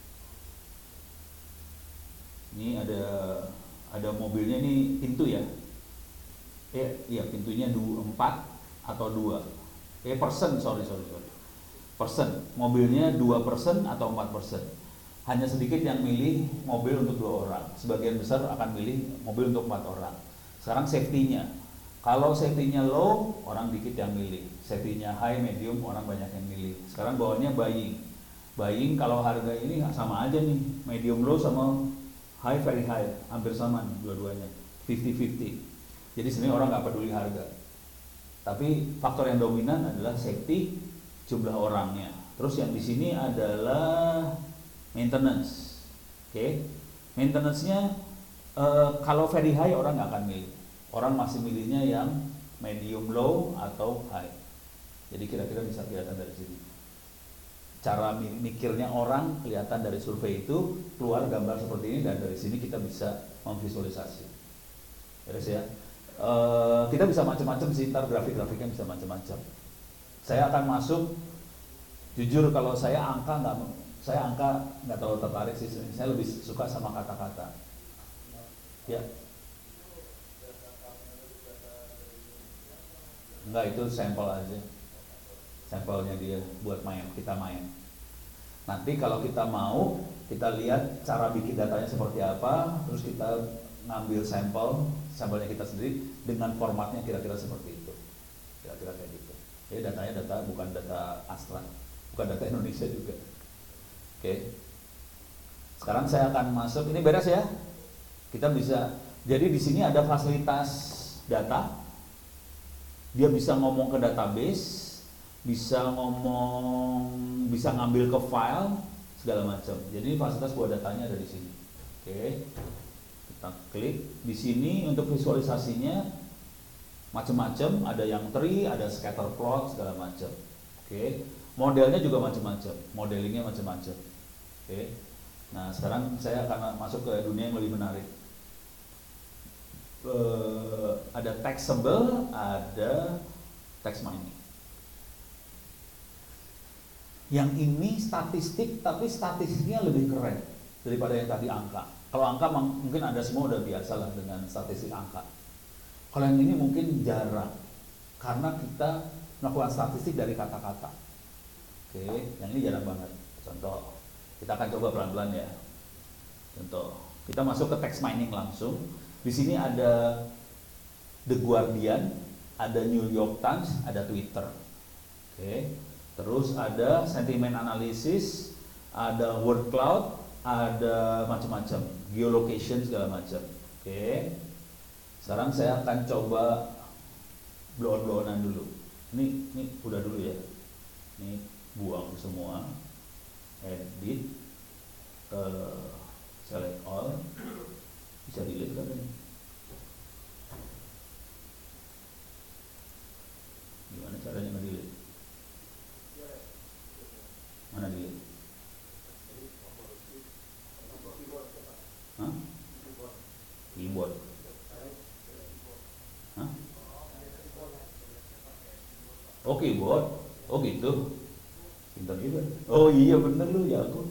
Ini ada mobilnya nih, pintu ya. Iya pintunya 4 atau 2. Person, sorry. Person, mobilnya 2% atau 4%. Hanya sedikit yang milih mobil untuk 2 orang. Sebagian besar akan milih mobil untuk 4 orang. Sekarang safety-nya. Kalau safety-nya low, orang dikit yang milih. Safety-nya high, medium, orang banyak yang milih. Sekarang bawahnya buying. Buying kalau harga ini sama aja nih. Medium low sama high, very high. Hampir sama nih dua-duanya. 50-50. Jadi sebenarnya orang nggak peduli harga. Tapi faktor yang dominan adalah safety, jumlah orangnya. Terus yang di sini adalah maintenance. Oke. Maintenance-nya kalau very high orang nggak akan milih. Orang masih milihnya yang medium low atau high. Jadi kira-kira bisa kelihatan dari sini. Cara mikirnya orang kelihatan dari survei itu, keluar gambar seperti ini, dan dari sini kita bisa memvisualisasi. Terus ya. Kita bisa macam-macam sih, ntar grafik-grafiknya bisa macam-macam. Saya akan masuk, jujur kalau saya angka nggak terlalu tertarik sih, saya lebih suka sama kata-kata. Ya. Enggak, itu sampel aja. Sampelnya dia buat kita main. Nanti kalau kita mau, kita lihat cara bikin datanya seperti apa, terus kita ngambil sampelnya kita sendiri dengan formatnya kira-kira seperti itu. Kira-kira kayak gitu. Jadi datanya bukan data Astra, bukan data Indonesia juga. Oke. Sekarang saya akan masuk, ini beres ya. Kita bisa, jadi di sini ada fasilitas data. Dia bisa ngomong ke database, bisa ngambil ke file, segala macam. Jadi fasilitas buat datanya ada di sini. Oke. Kita klik di sini untuk visualisasinya macam-macam, ada yang tree, ada scatter plot, segala macam. Oke. Modelnya juga macam-macam, modelingnya macam-macam. Oke. Nah, sekarang saya akan masuk ke dunia yang lebih menarik. Ada taxable, ada tax mining. Yang ini statistik, tapi statistiknya lebih keren daripada yang tadi angka. Kalau angka mungkin Anda semua udah biasa lah dengan statistik angka. Kalau yang ini mungkin jarang, karena kita melakukan statistik dari kata-kata. Oke, yang ini jarang banget. Contoh, kita akan coba pelan-pelan ya. Contoh, kita masuk ke text mining langsung. Di sini ada The Guardian, ada New York Times, ada Twitter. Oke. Terus ada sentiment analysis, ada word cloud, ada macam-macam, geolocation segala macam. Oke. Sekarang saya akan coba blow-blowan dulu. Ini udah dulu ya. Ini buang semua. Edit, select all, bisa delete kan ini? Gimana caranya nge-delete? Mana delete? Hah? Keyboard. Hah? Oh keyboard? Oh gitu? Pintar juga. Oh iya bener lu ya aku.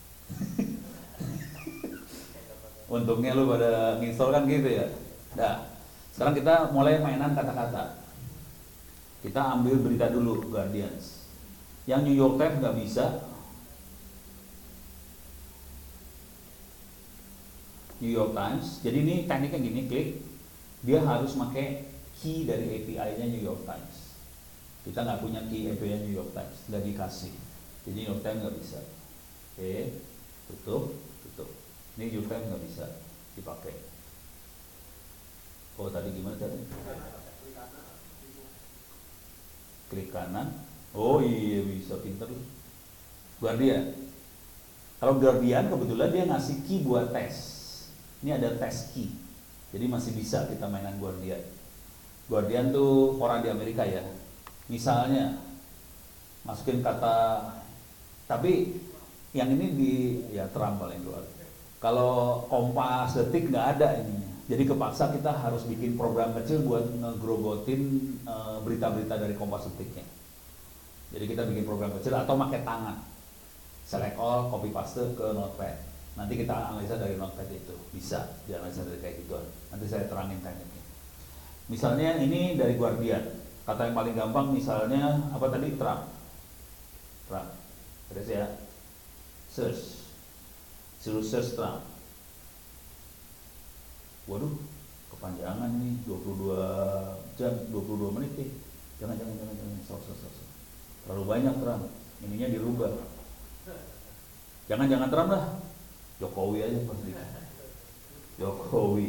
Untungnya lu pada nginstall kan gitu ya. Nah, sekarang kita mulai mainan kata-kata. Kita ambil berita dulu, Guardians. Yang New York Times nggak bisa. New York Times. Jadi ini tekniknya gini, klik. Dia harus pakai key dari API-nya New York Times. Kita nggak punya key API-nya New York Times, nggak dikasih. Jadi New York Times nggak bisa. Oke, tutup. Ini New York Times nggak bisa dipakai. Oh tadi gimana caranya? Klik kanan. Oh iya bisa, pinter lu. Guardian. Kalau Guardian kebetulan dia ngasih key buat tes. Ini ada tes key. Jadi masih bisa kita mainan Guardian. Guardian tuh orang di Amerika ya. Misalnya masukin kata, tapi yang ini di ya Trump paling keluar. Kalau Kompas, Detik nggak ada ini. Jadi kepaksa kita harus bikin program kecil buat ngegrogotin berita-berita dari Kompas, Detiknya. Jadi kita bikin program kecil atau pakai tangan. Select all, copy paste ke notepad. Nanti kita analisa dari notepad itu. Bisa dianalisa dari kayak gitu. Nanti saya terangin tekniknya. Misalnya ini dari Guardian. Kata yang paling gampang misalnya apa tadi? Trump. Terus ya. Search. Suruh search Trump. Waduh, kepanjangan nih, 22 jam, 22 menit nih. Jangan. So. Terlalu banyak Trump. Ininya dirubah. Jangan Trump lah. Jokowi aja pasti. Jokowi.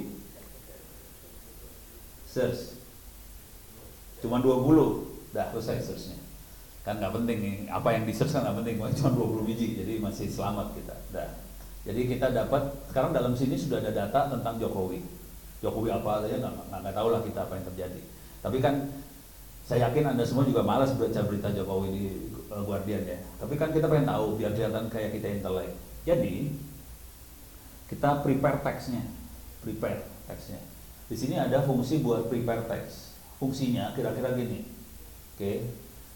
Search. Cuma 20. Dah selesai searchnya. Kan nggak penting nih, apa yang di search kan nggak penting, cuma 20 biji, jadi masih selamat kita. Dah. Jadi kita dapat, sekarang dalam sini sudah ada data tentang Jokowi apa saja nggak tahu lah kita apa yang terjadi. Tapi kan saya yakin Anda semua juga malas baca berita Jokowi di Guardian ya. Tapi kan kita pengen tahu biar kelihatan kayak kita intelek. Jadi kita prepare teksnya. Di sini ada fungsi buat prepare text. Fungsinya kira-kira gini. Oke.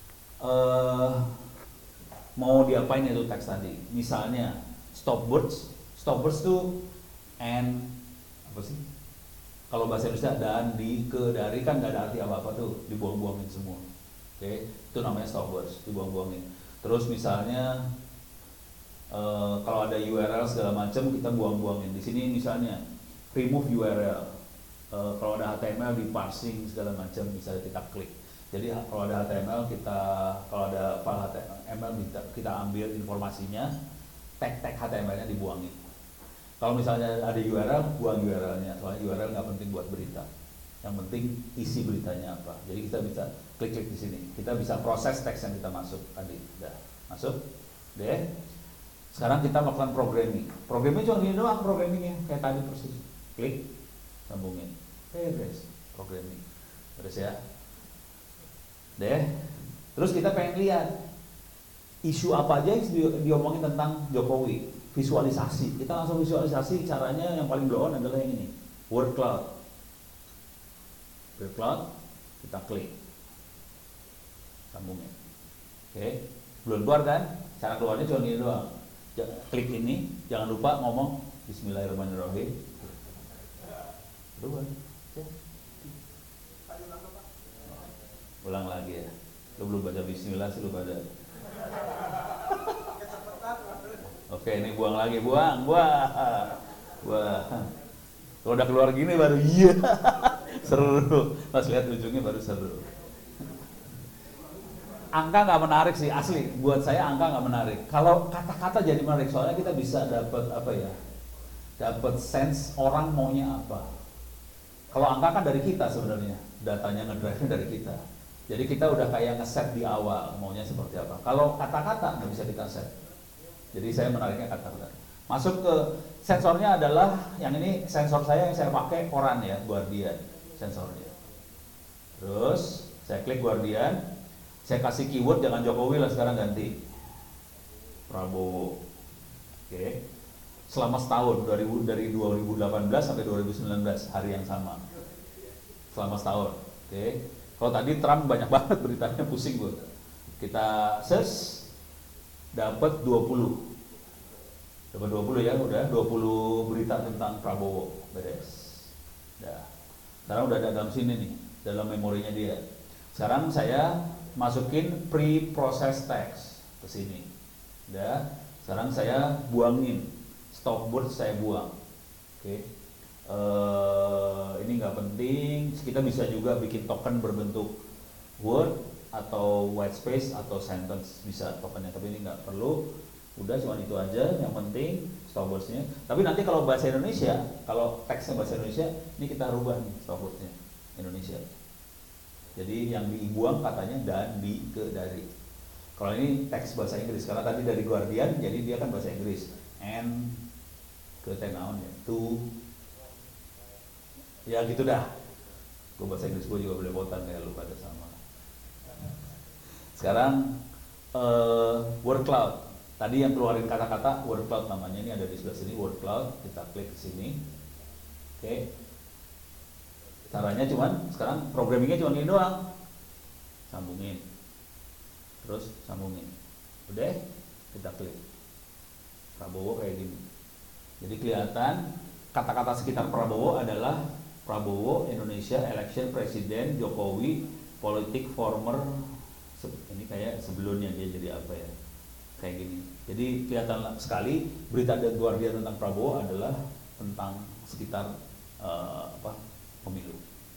Mau diapain itu teks tadi? Misalnya stop words tuh and apa sih? Kalau bahasa Indonesia dan, di, ke, dari kan nggak ada arti apa-apa tuh, dibuang-buangin semua. Oke, itu namanya stop words, dibuang-buangin. Terus misalnya kalau ada URL segala macam kita buang-buangin. Di sini misalnya remove URL. Kalau ada HTML di parsing segala macam bisa kita klik. Jadi kalau ada HTML kalau ada file HTML kita ambil informasinya, tag HTML-nya dibuangin. Kalau misalnya ada URL, buang URL-nya. Soalnya URL nggak penting buat berita. Yang penting isi beritanya apa. Jadi kita bisa klik di sini. Kita bisa proses teks yang kita masuk tadi. Udah masuk, deh. Sekarang kita melakukan programming. Programming cuma gini doang programmingnya, kayak tadi persis. Klik, sambungin. Beres, programming. Beres ya. Deh. Terus kita pengen lihat isu apa aja yang diomongin tentang Jokowi. Visualisasi. Kita langsung visualisasi. Caranya yang paling blow on adalah yang ini. Word cloud. Word cloud. Kita klik. Sambungin. Oke. Belum keluar kan? Cara keluarnya cuma gini doang. Klik ini, jangan lupa ngomong Bismillahirrahmanirrahim. Keluar. Ulang lagi ya. Lu belum baca Bismillah sih lu pada. Oke, ini buang lagi, buang. Kalau udah keluar gini baru iya. Seru. Pas lihat ujungnya baru seru. Angka nggak menarik sih, asli. Buat saya angka nggak menarik. Kalau kata-kata jadi menarik, soalnya kita bisa dapat apa ya? Dapat sense orang maunya apa. Kalau angka kan dari kita sebenarnya, datanya ngedrive-nya dari kita. Jadi kita udah kayak ngeset di awal maunya seperti apa. Kalau kata-kata nggak bisa kita set. Jadi saya menariknya kata-kata. Masuk ke sensornya adalah yang ini sensor saya yang saya pakai Oran ya, Guardian sensornya. Terus saya klik Guardian, saya kasih keyword jangan Jokowi lah, sekarang ganti Prabowo. Oke. Selama setahun dari 2018 sampai 2019 hari yang sama. Selama setahun. Oke. Kalau tadi Trump banyak banget beritanya, pusing gue. Kita search dapat 20. Dapat 20 ya, udah 20 berita tentang Prabowo, beres. Nah, sekarang udah ada dalam sini nih, dalam memorinya dia. Sekarang saya masukin pre-process text ke sini. Udah, sekarang saya buangin stop word, saya buang. Oke. Ini nggak penting. Kita bisa juga bikin token berbentuk word atau white space atau sentence, bisa tokennya, tapi ini nggak perlu. Udah cuma itu aja yang penting stop words-nya. Tapi nanti kalau bahasa Indonesia, kalau teksnya bahasa Indonesia, ini kita rubah nih stop words-nya Indonesia. Jadi yang dibuang katanya dan, di, ke, dari. Kalau ini teks bahasa Inggris, karena tadi dari Guardian, jadi dia kan bahasa Inggris. And ke tenaun ya, to, ya gitu dah. Gue bahasa Inggris gue juga belepotan kayak lu pada sama. Sekarang word cloud. Tadi yang keluarin kata-kata word cloud namanya, ini ada di sebelah sini word cloud. Kita klik ke sini. Oke. Caranya cuman sekarang programmingnya cuma ini doang. Sambungin. Terus sambungin. Udah, kita klik. Prabowo kayak gini. Jadi kelihatan kata-kata sekitar Prabowo adalah Prabowo, Indonesia, election, presiden, Jokowi, politik, former. Ini kayak sebelumnya dia jadi apa ya? Kayak gini. Jadi kelihatan sekali berita dari Guardian tentang Prabowo adalah tentang sekitar pemilu.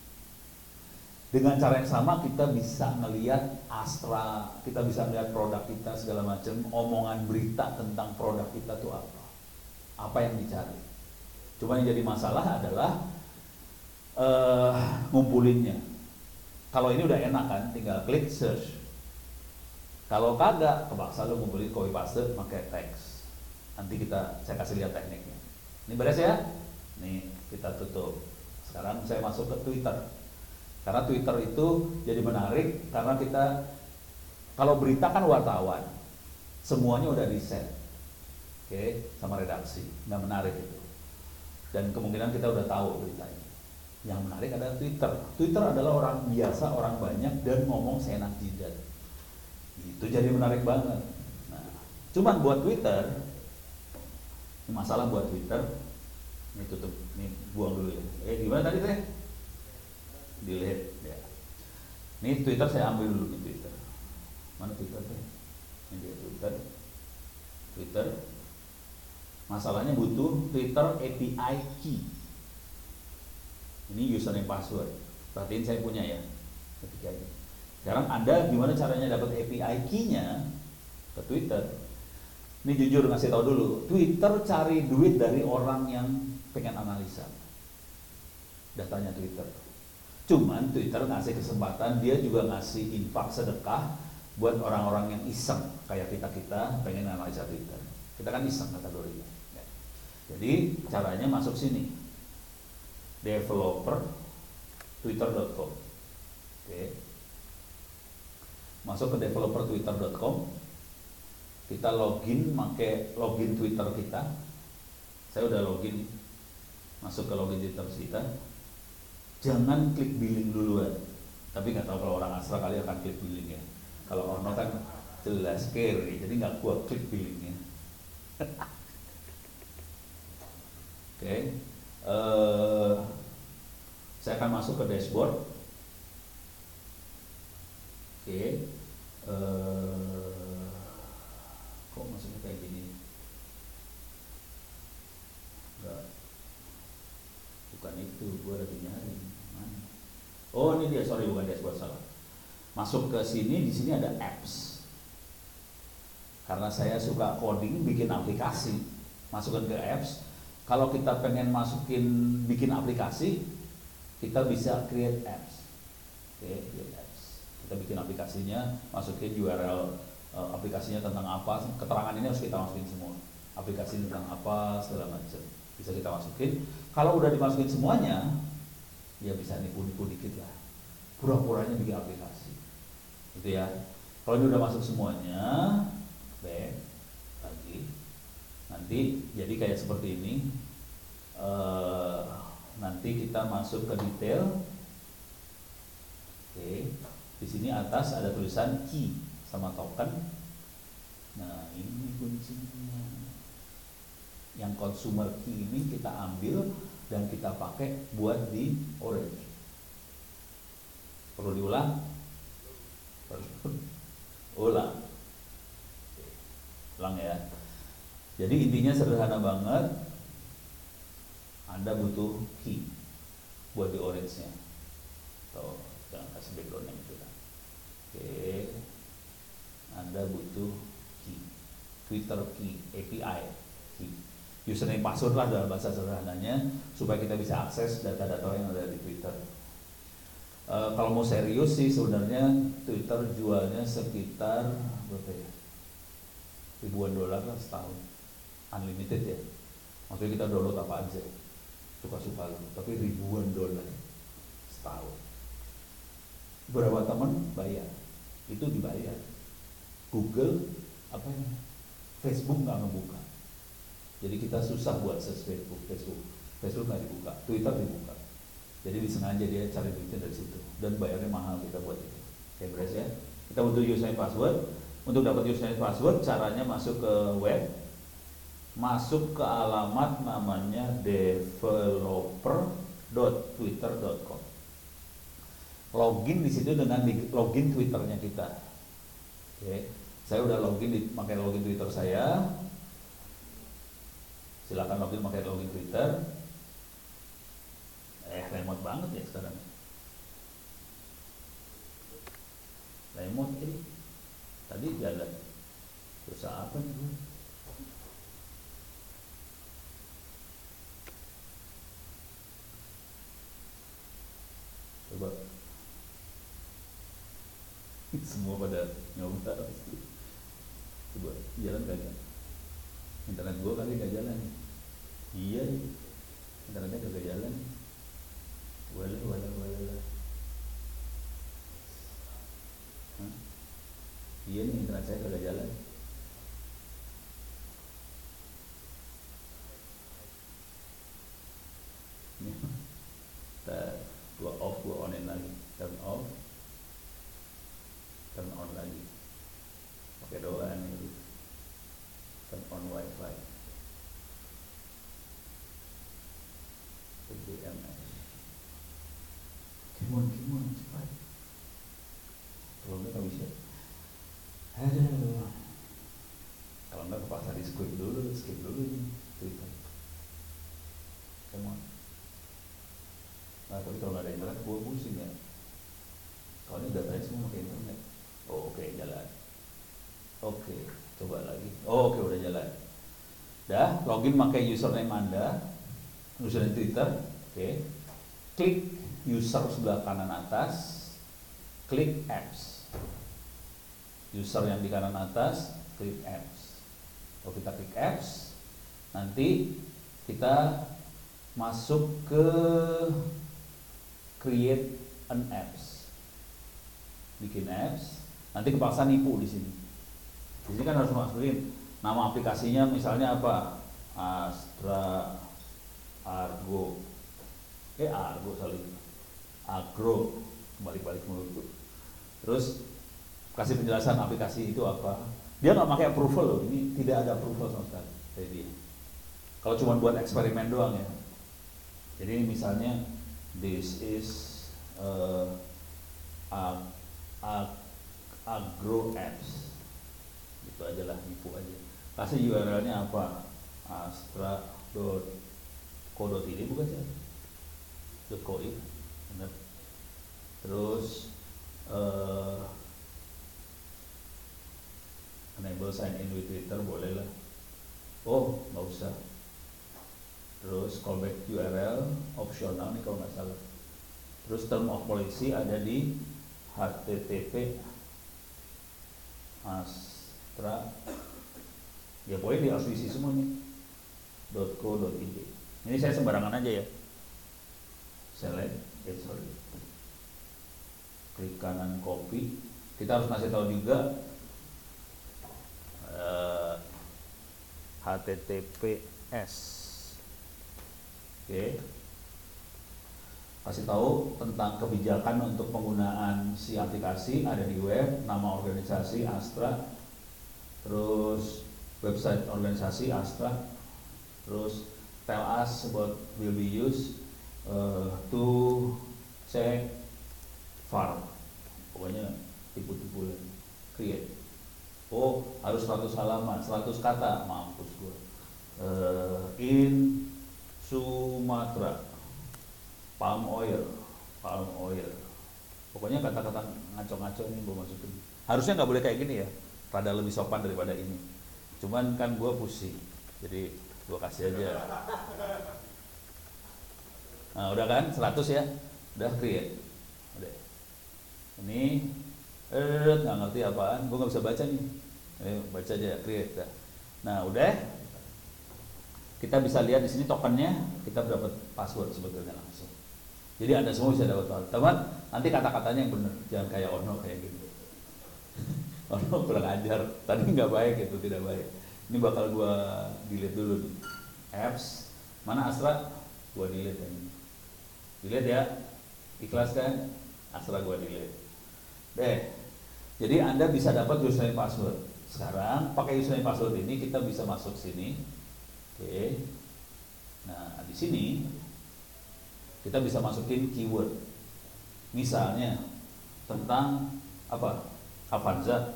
Dengan cara yang sama kita bisa melihat Astra, kita bisa melihat produk kita segala macam, omongan berita tentang produk kita tuh apa yang dicari. Cuma yang jadi masalah adalah ngumpulinnya. Kalau ini udah enak kan, tinggal klik search. Kalau kagak, kebaksa lo ngumpulin copy paste pakai teks. Nanti saya kasih lihat tekniknya. Ini beres ya? Nih, kita tutup. Sekarang saya masuk ke Twitter. Karena Twitter itu jadi menarik karena kita, kalau berita kan wartawan, semuanya udah di-set. Oke, sama redaksi. Nggak menarik itu. Dan kemungkinan kita udah tahu beritanya. Yang menarik adalah Twitter. Twitter adalah orang biasa, orang banyak, dan ngomong seenak jidat. Itu jadi menarik banget. Nah, cuman buat Twitter, ini masalah buat Twitter. Ini tutup, ini buang dulu ya. Gimana tadi teh? Delete ya. Ini Twitter saya ambil dulu nih Twitter. Mana Twitter teh? Ini dia Twitter. Masalahnya butuh Twitter API key. Ini username password. Perhatiin saya punya ya. Ketika ini. Sekarang Anda gimana caranya dapat API key-nya ke Twitter? Ini jujur ngasih tahu dulu, Twitter cari duit dari orang yang pengen analisa datanya Twitter. Cuman Twitter ngasih kesempatan, dia juga ngasih infak sedekah buat orang-orang yang iseng kayak kita pengen analisa Twitter. Kita kan iseng kategorinya. Ya. Jadi caranya masuk sini, developer twitter.com. Oke. Masuk ke developer twitter.com, kita login, pakai login Twitter kita. Saya udah login, masuk ke login Twitter kita. Jangan klik billing duluan, tapi nggak tahu kalau orang Astra kali akan klik billing ya. Kalau Orno kan jelas carry, jadi nggak gua klik billingnya. Oke, saya akan masuk ke dashboard. Oke, kok masuknya kayak gini? Enggak, bukan itu, gua lagi nyari. Mana? Oh ini dia, sorry bukan dashboard, salah. Masuk ke sini, di sini ada apps. Karena saya suka coding, bikin aplikasi, masukkan ke apps. Kalau kita pengen bikin aplikasi, kita bisa create apps. Oke, create apps. Kita bikin aplikasinya, masukin URL aplikasinya tentang apa, keterangan ini harus kita masukin semua. Aplikasi tentang apa, segala macam. Bisa kita masukin. Kalau udah dimasukin semuanya, ya bisa nipu-nipu dikit lah. Pura-puranya bikin aplikasi. Gitu ya. Kalau ini udah masuk semuanya, back lagi. Nanti jadi kayak seperti ini. Nanti kita masuk ke detail. Oke, di sini atas ada tulisan key sama token. Nah ini kuncinya. Yang consumer key ini kita ambil dan kita pakai buat di Orange. Perlu diulang? Ulang. Ulang ya. Jadi intinya sederhana banget. Anda butuh key buat di Orange-nya. Tuh, jangan kasih background yang itu kan. Oke. Anda butuh key. Twitter key, API key. Username password lah dalam bahasa sederhananya supaya kita bisa akses data-data yang ada di Twitter. Kalau mau serius sih sebenarnya Twitter jualnya sekitar berapa ya? Ribuan dolar lah setahun. Unlimited ya. Maksudnya kita download apa aja. Suka-suka lu, tapi ribuan dolar setahun. Beberapa teman bayar, itu dibayar. Google apa ini? Facebook nggak ngebuka. Jadi kita susah buat search Facebook nggak dibuka, Twitter dibuka. Jadi disengaja dia cari duitnya dari situ dan bayarnya mahal kita buat itu. Oke, beres ya. Kita butuh username password. Untuk dapat username password, caranya masuk ke web. Masuk ke alamat namanya developer.twitter.com. Login di situ dengan login Twitternya kita. Oke, saya udah pakai login Twitter saya. Silakan pakai login Twitter. Remote banget ya sekarang. Remote ini tadi jalan. Susah apa nih? Coba semua pada nyoba pasti. Coba jalan kagak? Internet gua kali gak jalan. Iya, internetnya kagak jalan. Wala. Iya nih internet saya kagak jalan. Gua off, gua onin lagi. Turn off, turn on lagi. Pakai doa nih. Turn on wifi. DMS. Come on, cepat. Kalau nggak bisa. Aduh. Kalau nggak kepaksa di skip dulu nih Twitter. Come on. Nah, tapi kalau nggak ada internet, gue pusing ya. Soalnya datanya semua pakai internet. Oh, oke, jalan. Oke, coba lagi. Oh, oke, udah jalan. Dah, login pakai username Anda, username Twitter. Oke. Klik user sebelah kanan atas, klik apps. User yang di kanan atas, klik apps. Kalau kita klik apps, nanti kita masuk ke create an apps, bikin apps. Nanti kepaksa nipu di sini. Di sini kan harus masukin nama aplikasinya, misalnya apa? Astra, Argo, Argo saling, Agro, balik-balik mulut. Terus kasih penjelasan aplikasi itu apa. Dia nggak pakai approval loh, ini tidak ada approval sama sekali dari dia. Kalau cuma buat eksperimen doang ya. Jadi misalnya this is agro apps, gitu aja lah, nipu aja. Kasih URL-nya apa? astra.co.id bukan sih? .co.id, benar. Terus enable sign in with Twitter boleh lah. Oh, nggak usah. Terus callback URL opsional nih kalau nggak salah. Terus term of policy ada di http astra, ya pokoknya di harus diisi semua nih .co.id. Ini saya sembarangan aja ya. Select, klik kanan copy. Kita harus ngasih tahu juga HTTPS. Oke. Kasih tahu tentang kebijakan untuk penggunaan si aplikasi, ada di web, nama organisasi Astra, terus website organisasi Astra, terus tell us about will be used to check farm. Pokoknya tipu-tipu lagi. Create. Oh, harus 100 halaman, 100 kata, mampus gue. In Sumatera, palm oil. Pokoknya kata-kata ngaco-ngaco ini gue masukin. Harusnya nggak boleh kayak gini ya, rada lebih sopan daripada ini. Cuman kan gue pusing, jadi gue kasih aja. Nah, udah kan, 100 ya, udah create. Udah. Ini nggak ngerti apaan, gue nggak bisa baca nih. Baca aja, create dah. Nah, udah. Kita bisa lihat di sini tokennya, kita dapat password sebetulnya langsung. Jadi Anda semua bisa dapat password. Teman, nanti kata-katanya yang benar, jangan kayak Ono kayak gitu. Ono kurang ajar, tadi nggak baik itu, tidak baik. Ini bakal gua delete dulu nih. Apps, mana Astra? Gua delete ini. Delete ya, ikhlas kan? Astra gua delete. Deh, jadi Anda bisa dapat username password. Sekarang pakai username password ini kita bisa masuk sini. Oke. Nah, di sini kita bisa masukin keyword. Misalnya tentang apa? Avanza.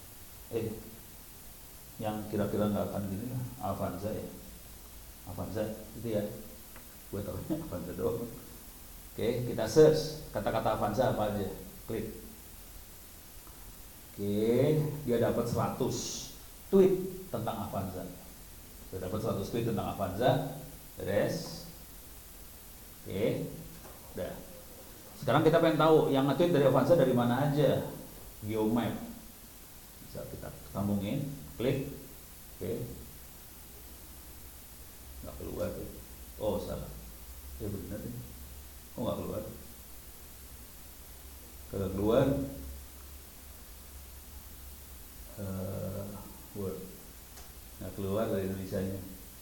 Yang kira-kira nggak akan gini lah, Avanza ya. Avanza itu ya. Gue tahunya Avanza doang. Oke, kita search kata-kata Avanza apa aja. Klik. Oke, dia dapat 100 tweet tentang Avanza. Sudah dapat 100 tweet tentang Avanza. Beres. Oke. Udah. Sekarang kita pengen tahu yang nge-tweet dari Avanza dari mana aja. Geomap. Bisa kita sambungin, klik. Oke. Nggak keluar tuh. Oh, salah. Ya benar nih. Oh, nggak keluar. Kalau keluar Word. Nggak keluar dari Indonesianya.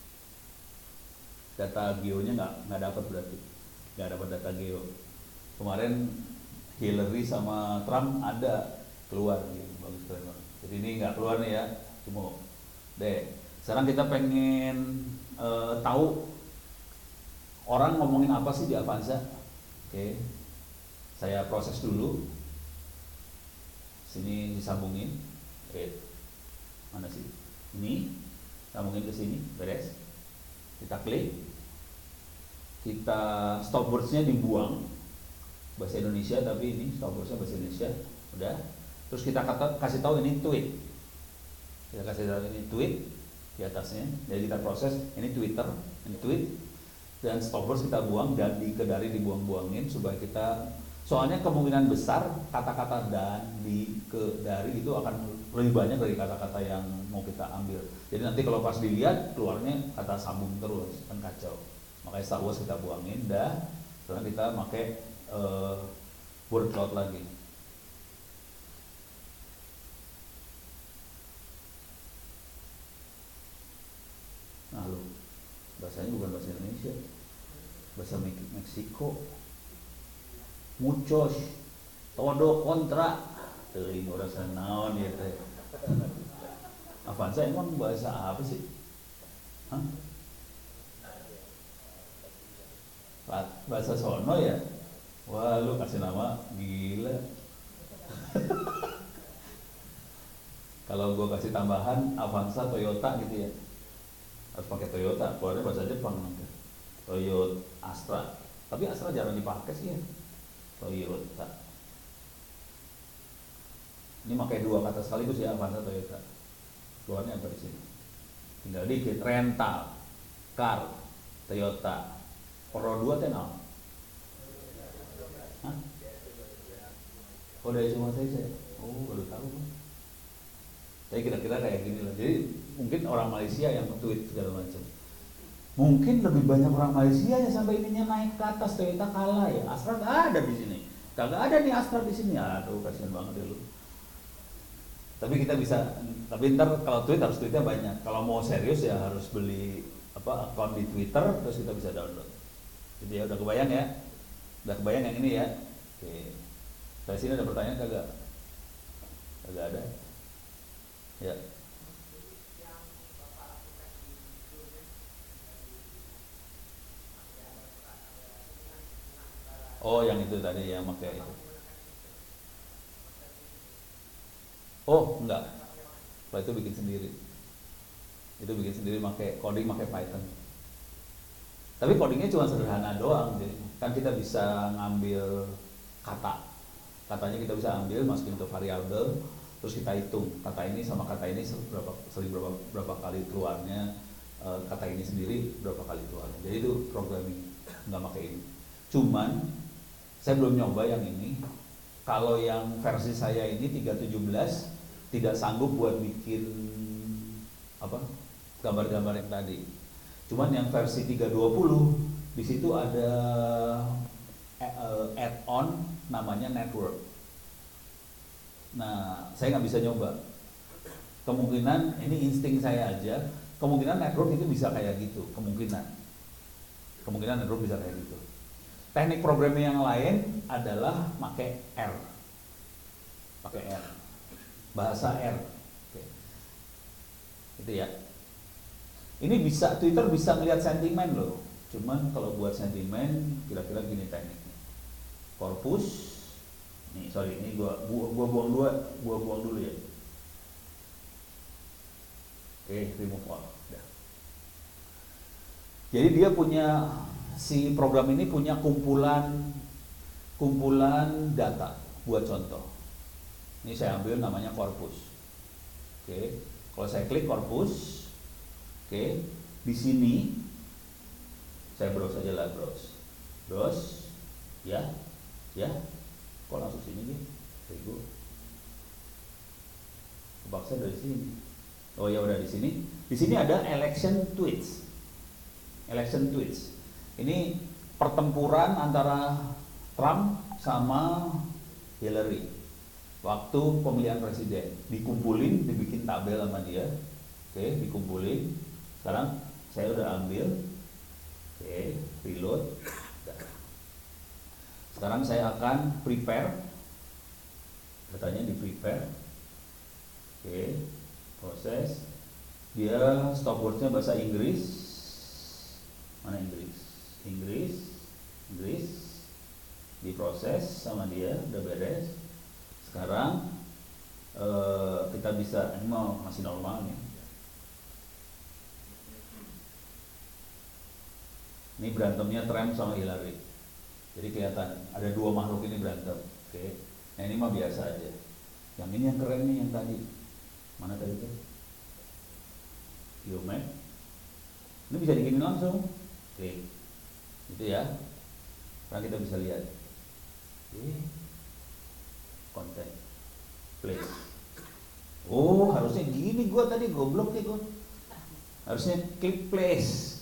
Data geonya nggak dapat berarti, nggak dapat data geo. Kemarin Hillary sama Trump ada keluar, gitu. Bagus keren. Jadi ini nggak keluar nih ya, cuma deh. Sekarang kita pengen tahu orang ngomongin apa sih di Avanza. Oke, saya proses dulu. Sini disambungin. Mana sih? Ini sambungin ke sini, beres. Kita klik, kita stop words-nya dibuang bahasa Indonesia, tapi ini stop words-nya bahasa Indonesia, udah. Terus kita kasih tahu ini tweet, kita kasih tahu ini tweet di atasnya. Jadi kita proses ini Twitter, ini tweet, dan stop words kita buang dan dari dibuang-buangin supaya kita, soalnya kemungkinan besar kata-kata dan dari itu akan lebih banyak dari kata-kata yang mau kita ambil. Jadi nanti kalau pas dilihat keluarnya kata sambung terus, kan kacau. Makanya Star Wars kita buangin, dah. Sekarang kita pakai word cloud lagi. Nah lo, bahasanya bukan bahasa Indonesia, bahasa Meksiko. Muchos, todo contra. Teuing orang sanaon ya teh. Avanza emang bahasa apa sih? Hah? Bahasa sono ya? Wah, lu kasih nama gila. Kalau gue kasih tambahan Avanza Toyota gitu ya, harus pakai Toyota, keluarnya bahasa Jepang nanti. Toyota Astra, tapi Astra jarang dipakai sih ya. Toyota. Ini pakai dua kata sekaligus ya, Avanza Toyota. Keluarnya apa di sini? Tinggal dikit. Rental, car, Toyota. Pro 2 tenang. Hah? Oh dari cuma saya. Oh baru tahu. Tapi kira-kira kayak gini lah. Jadi mungkin orang Malaysia yang tweet segala macam. Mungkin lebih banyak orang Malaysia ya sampai ininya naik ke atas. Toyota kalah ya. Astra nggak ada di sini. Kagak ada nih Astra di sini. Aduh kasihan banget ya lu. Tapi kita bisa. Tapi ntar kalau tweet harus tweetnya banyak. Kalau mau serius ya harus beli akun di Twitter terus kita bisa download. Jadi ya udah kebayang ya. Udah kebayang yang ini ya. Oke. Dari sini ada pertanyaan kagak? Kagak ada. Ya. Oh, yang itu tadi yang pakai itu. Oh, enggak. Kalau itu bikin sendiri. Itu bikin sendiri pakai coding pakai Python. Tapi codingnya cuma sederhana doang. Jadi kan kita bisa ngambil kata. Katanya kita bisa ambil masukin ke variabel, terus kita hitung kata ini sama kata ini berapa kali keluarnya, kata ini sendiri berapa kali keluarnya. Jadi itu programming, nggak pakai ini. Cuman saya belum nyoba yang ini. Kalau yang versi saya ini 3.17 tidak sanggup buat bikin gambar-gambar yang tadi. Cuman yang versi 3.20 di situ ada add-on namanya network. Nah, saya nggak bisa nyoba. Kemungkinan ini insting saya aja. Kemungkinan network itu bisa kayak gitu. Kemungkinan network bisa kayak gitu. Teknik programming yang lain adalah pakai R. Bahasa R. Oke. Itu ya. Ini bisa Twitter bisa ngelihat sentimen loh. Cuman kalau buat sentimen kira-kira gini tekniknya. Korpus. Nih, sorry, ini gua buang dulu ya. Oke, remove all. Udah. Jadi dia punya si program ini punya kumpulan data buat contoh. Ini saya ambil namanya korpus. Oke, kalau saya klik korpus, oke, di sini saya browse aja lah, browse, ya, kok langsung sini nih, bego, kebaksa dari sini. Oh ya udah di sini ada election tweets. Ini pertempuran antara Trump sama Hillary waktu pemilihan presiden. Dikumpulin, dibikin tabel sama dia. Oke, dikumpulin. Sekarang saya udah ambil. Oke, reload. Sekarang saya akan prepare. Datanya di prepare. Oke, proses. Dia stopwordnya bahasa Inggris. Mana Inggris diproses sama dia, udah beres. Sekarang kita bisa, ini masih normal nih. Ini berantemnya Trump sama Hillary. Jadi kelihatan ada dua makhluk ini berantem. Oke. Nah ini mah biasa aja. Yang ini yang keren nih yang tadi. Mana tadi tuh? Yomac. Ini bisa digini langsung. Oke. Itu ya. Sekarang kita bisa lihat. Oke. Konten. Play. Oh, harusnya gini gua tadi goblok nih gua. Harusnya klik place.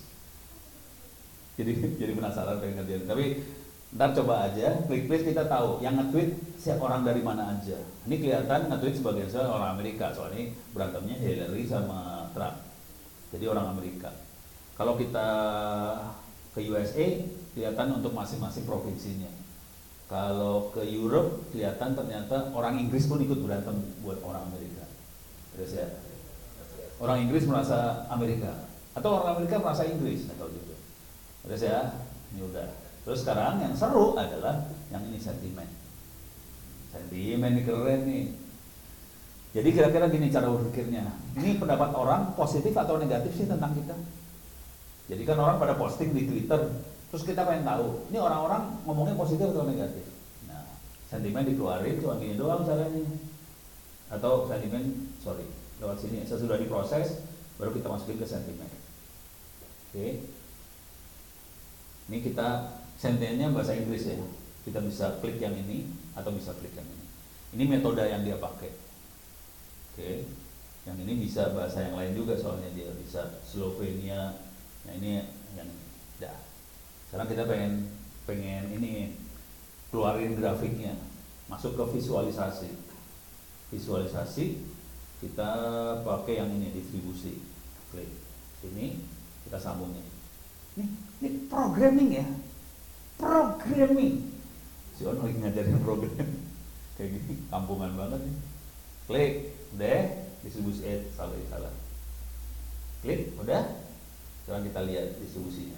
Jadi penasaran pengen ngerjain. Tapi ntar coba aja, klik place kita tahu yang nge-tweet siapa orang dari mana aja. Ini kelihatan nge-tweet sebagian orang Amerika, soalnya berantemnya Hillary sama Trump. Jadi orang Amerika. Kalau kita ke USA, kelihatan untuk masing-masing provinsinya. Kalau ke Europe kelihatan ternyata orang Inggris pun ikut berantem buat orang Amerika. Terus ya, orang Inggris merasa Amerika, atau orang Amerika merasa Inggris, atau juga. Terus ya, ini udah. Terus sekarang yang seru adalah yang ini sentimen. Sentimen ini keren nih. Jadi kira-kira gini cara berpikirnya. Ini pendapat orang positif atau negatif sih tentang kita? Jadi kan orang pada posting di Twitter, terus kita pengen tahu, ini orang-orang ngomongnya positif atau negatif. Nah, sentimen dikeluarin cuma gini doang caranya. Atau sentimen, lewat sini. Sesudah diproses, baru kita masukin ke sentimen. Oke. Ini kita sentimennya bahasa Inggris ya. Kita bisa klik yang ini atau bisa klik yang ini. Ini metode yang dia pakai. Oke. Yang ini bisa bahasa yang lain juga soalnya dia bisa Slovenia. Nah ini yang dah. Sekarang kita pengen ini keluarin grafiknya, masuk ke visualisasi. Visualisasi kita pakai yang ini distribusi. Klik sini kita sambungin. Ini programming ya, programming. Si On lagi ngajarin program kayak gini, kampungan banget nih. Klik, udah distribusi salah. Klik, udah. Sekarang kita lihat distribusinya.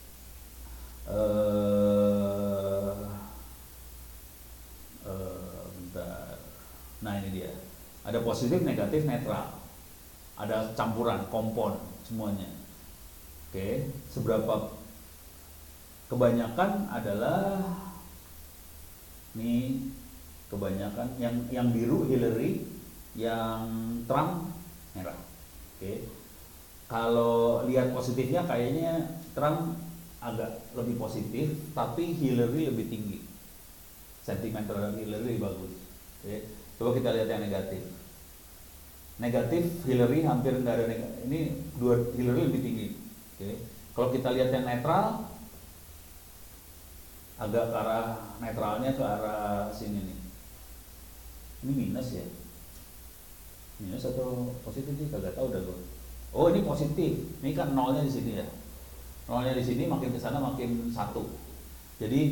Bentar. Nah ini dia. Ada positif, negatif, netral. Ada campuran, kompon, semuanya. Oke, seberapa kebanyakan adalah nih kebanyakan yang biru Hillary, yang Trump merah. Oke. Kalau lihat positifnya kayaknya Trump agak lebih positif, tapi Hillary lebih tinggi. Sentimen terhadap Hillary bagus. Oke. Coba kita lihat yang negatif. Negatif Hillary hampir nggak ada negatif. Ini dua Hillary lebih tinggi. Oke. Kalau kita lihat yang netral, agak ke arah netralnya ke arah sini nih. Ini minus ya? Minus atau positif sih kagak tahu dah gue. Oh ini positif, ini kan nolnya di sini ya. Nolnya di sini makin ke sana makin 1. Jadi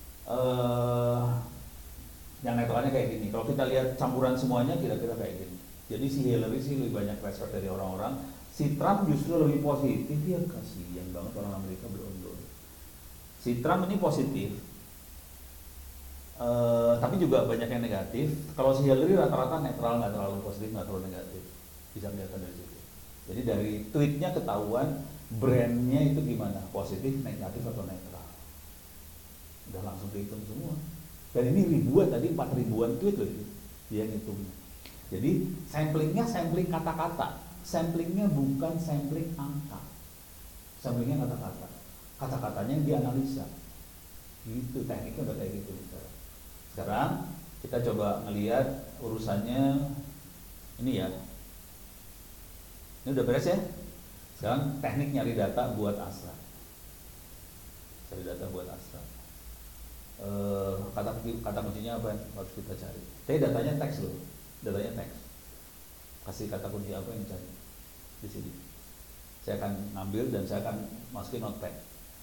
yang netralnya kayak gini. Kalau kita lihat campuran semuanya kira-kira kayak gini. Jadi si Hillary sih lebih banyak respect dari orang-orang. Si Trump justru lebih positif, ya kasihan banget orang Amerika belum. Si Trump ini positif, tapi juga banyak yang negatif. Kalau si Hillary rata-rata netral, nggak terlalu positif, nggak terlalu negatif. Bisa kelihatan dari situ. Jadi dari tweetnya ketahuan brandnya itu gimana, positif, negatif atau netral. Udah langsung dihitung semua. Dan ini ribuan tadi 4.000-an tweet loh itu dia ngitungnya. Jadi samplingnya sampling kata-kata, samplingnya bukan sampling angka, samplingnya kata-kata. Kata-katanya yang dianalisa. Gitu tekniknya udah kayak gitu. Sekarang kita coba ngelihat urusannya ini ya. Ini udah beres ya. Sekarang teknik nyari data buat Astra. Cari data buat Astra. Kata kuncinya apa yang harus kita cari? Tapi datanya teks loh. Datanya teks. Kasih kata kunci apa yang cari di sini. Saya akan ngambil dan saya akan masukin notepad.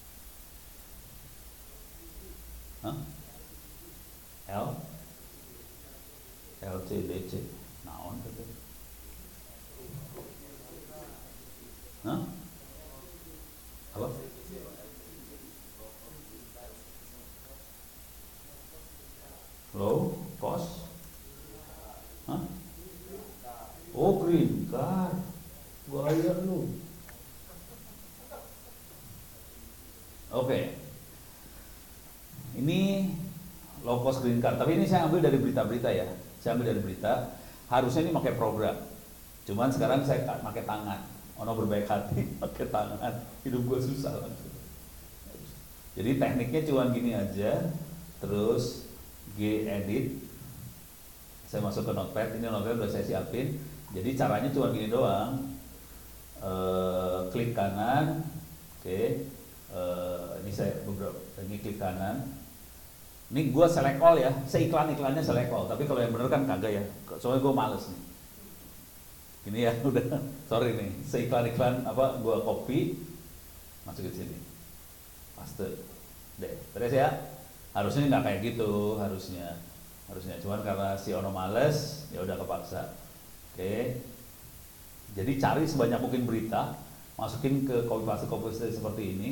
LCDC. Naon gitu. Apa? Low cost? Oh green card. Gaya lu. Oke. Ini low cost green card. Tapi ini saya ambil dari berita-berita ya. Saya ambil dari berita. Harusnya ini pakai program. Cuman sekarang saya pakai tangan. Ono berbaik hati pakai tangan, hidup gue susah langsung. Jadi tekniknya cuma gini aja, terus G-edit, saya masuk ke notepad, ini notepad udah saya siapin. Jadi caranya cuma gini doang, klik kanan, oke, ini saya beberapa, ini klik kanan. Ini gue select all ya, seiklan-iklannya select all, tapi kalau yang bener kan kagak ya, soalnya gue males nih. Ini ya udah, sorry nih, seiklan-iklan apa gua copy, masukin sini, paste, deh, terus ya. Harusnya nggak kayak gitu, harusnya cuman karena si Ono males ya udah kepaksa. Oke, jadi cari sebanyak mungkin berita, masukin ke copy paste seperti ini.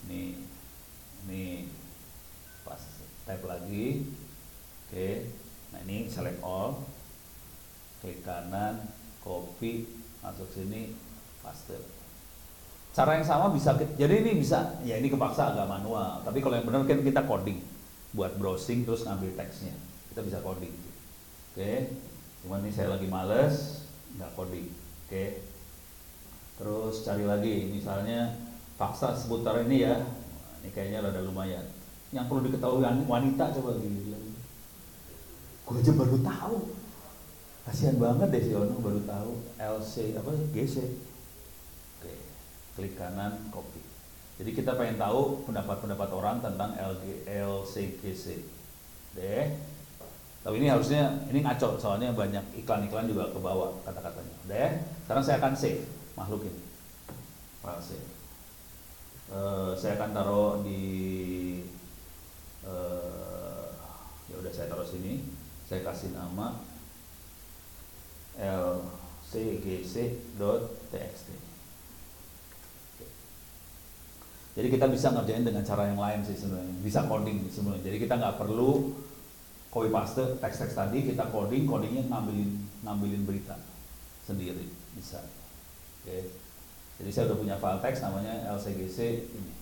Ini pas type lagi. Oke, nah ini select all, klik kanan, copy, masuk sini, paste. Cara yang sama bisa, jadi ini bisa, ya ini kepaksa agak manual, tapi kalau yang benar kan kita coding buat browsing terus ngambil teksnya, kita bisa coding. Oke, cuman ini saya lagi males, nggak coding. Oke, terus cari lagi, misalnya fakta seputar ini ya, ini kayaknya rada lumayan. Yang perlu diketahui wanita coba gila. Gue aja baru tahu, kasihan banget deh si Ono baru tahu LC apa GC. Oke, klik kanan, copy. Jadi kita pengen tahu pendapat orang tentang LCGC. Deh. Tapi ini harusnya, ini ngaco soalnya banyak iklan-iklan juga ke bawah kata-katanya. Deh. Sekarang saya akan save makhluk ini. File save. Saya akan taruh di ya udah saya taruh sini. Saya kasih nama lcgc.txt. Jadi kita bisa ngerjain dengan cara yang lain sih sebenarnya, bisa coding sebenarnya. Jadi kita nggak perlu copy paste teks-teks tadi, kita codingnya ngambilin berita sendiri bisa. Oke. Jadi saya udah punya file teks namanya lcgc ini,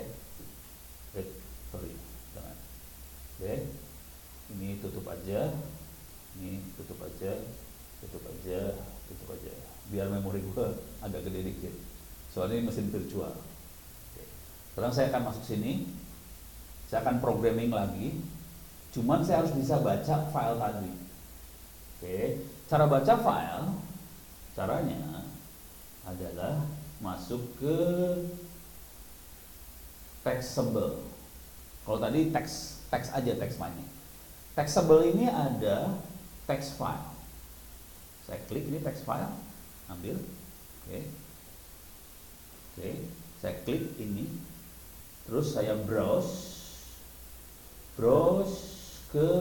sorry, jangan, ini tutup aja, biar memori gue agak gede dikit. Soalnya ini mesin virtual. Sekarang saya akan masuk sini, saya akan programming lagi, cuman saya harus bisa baca file tadi. Oke, cara baca file, caranya adalah masuk ke Textable. Kalau tadi teks aja, teks mining. Textable ini ada text file. Saya klik ini text file, ambil, oke, saya klik ini. Terus saya browse ke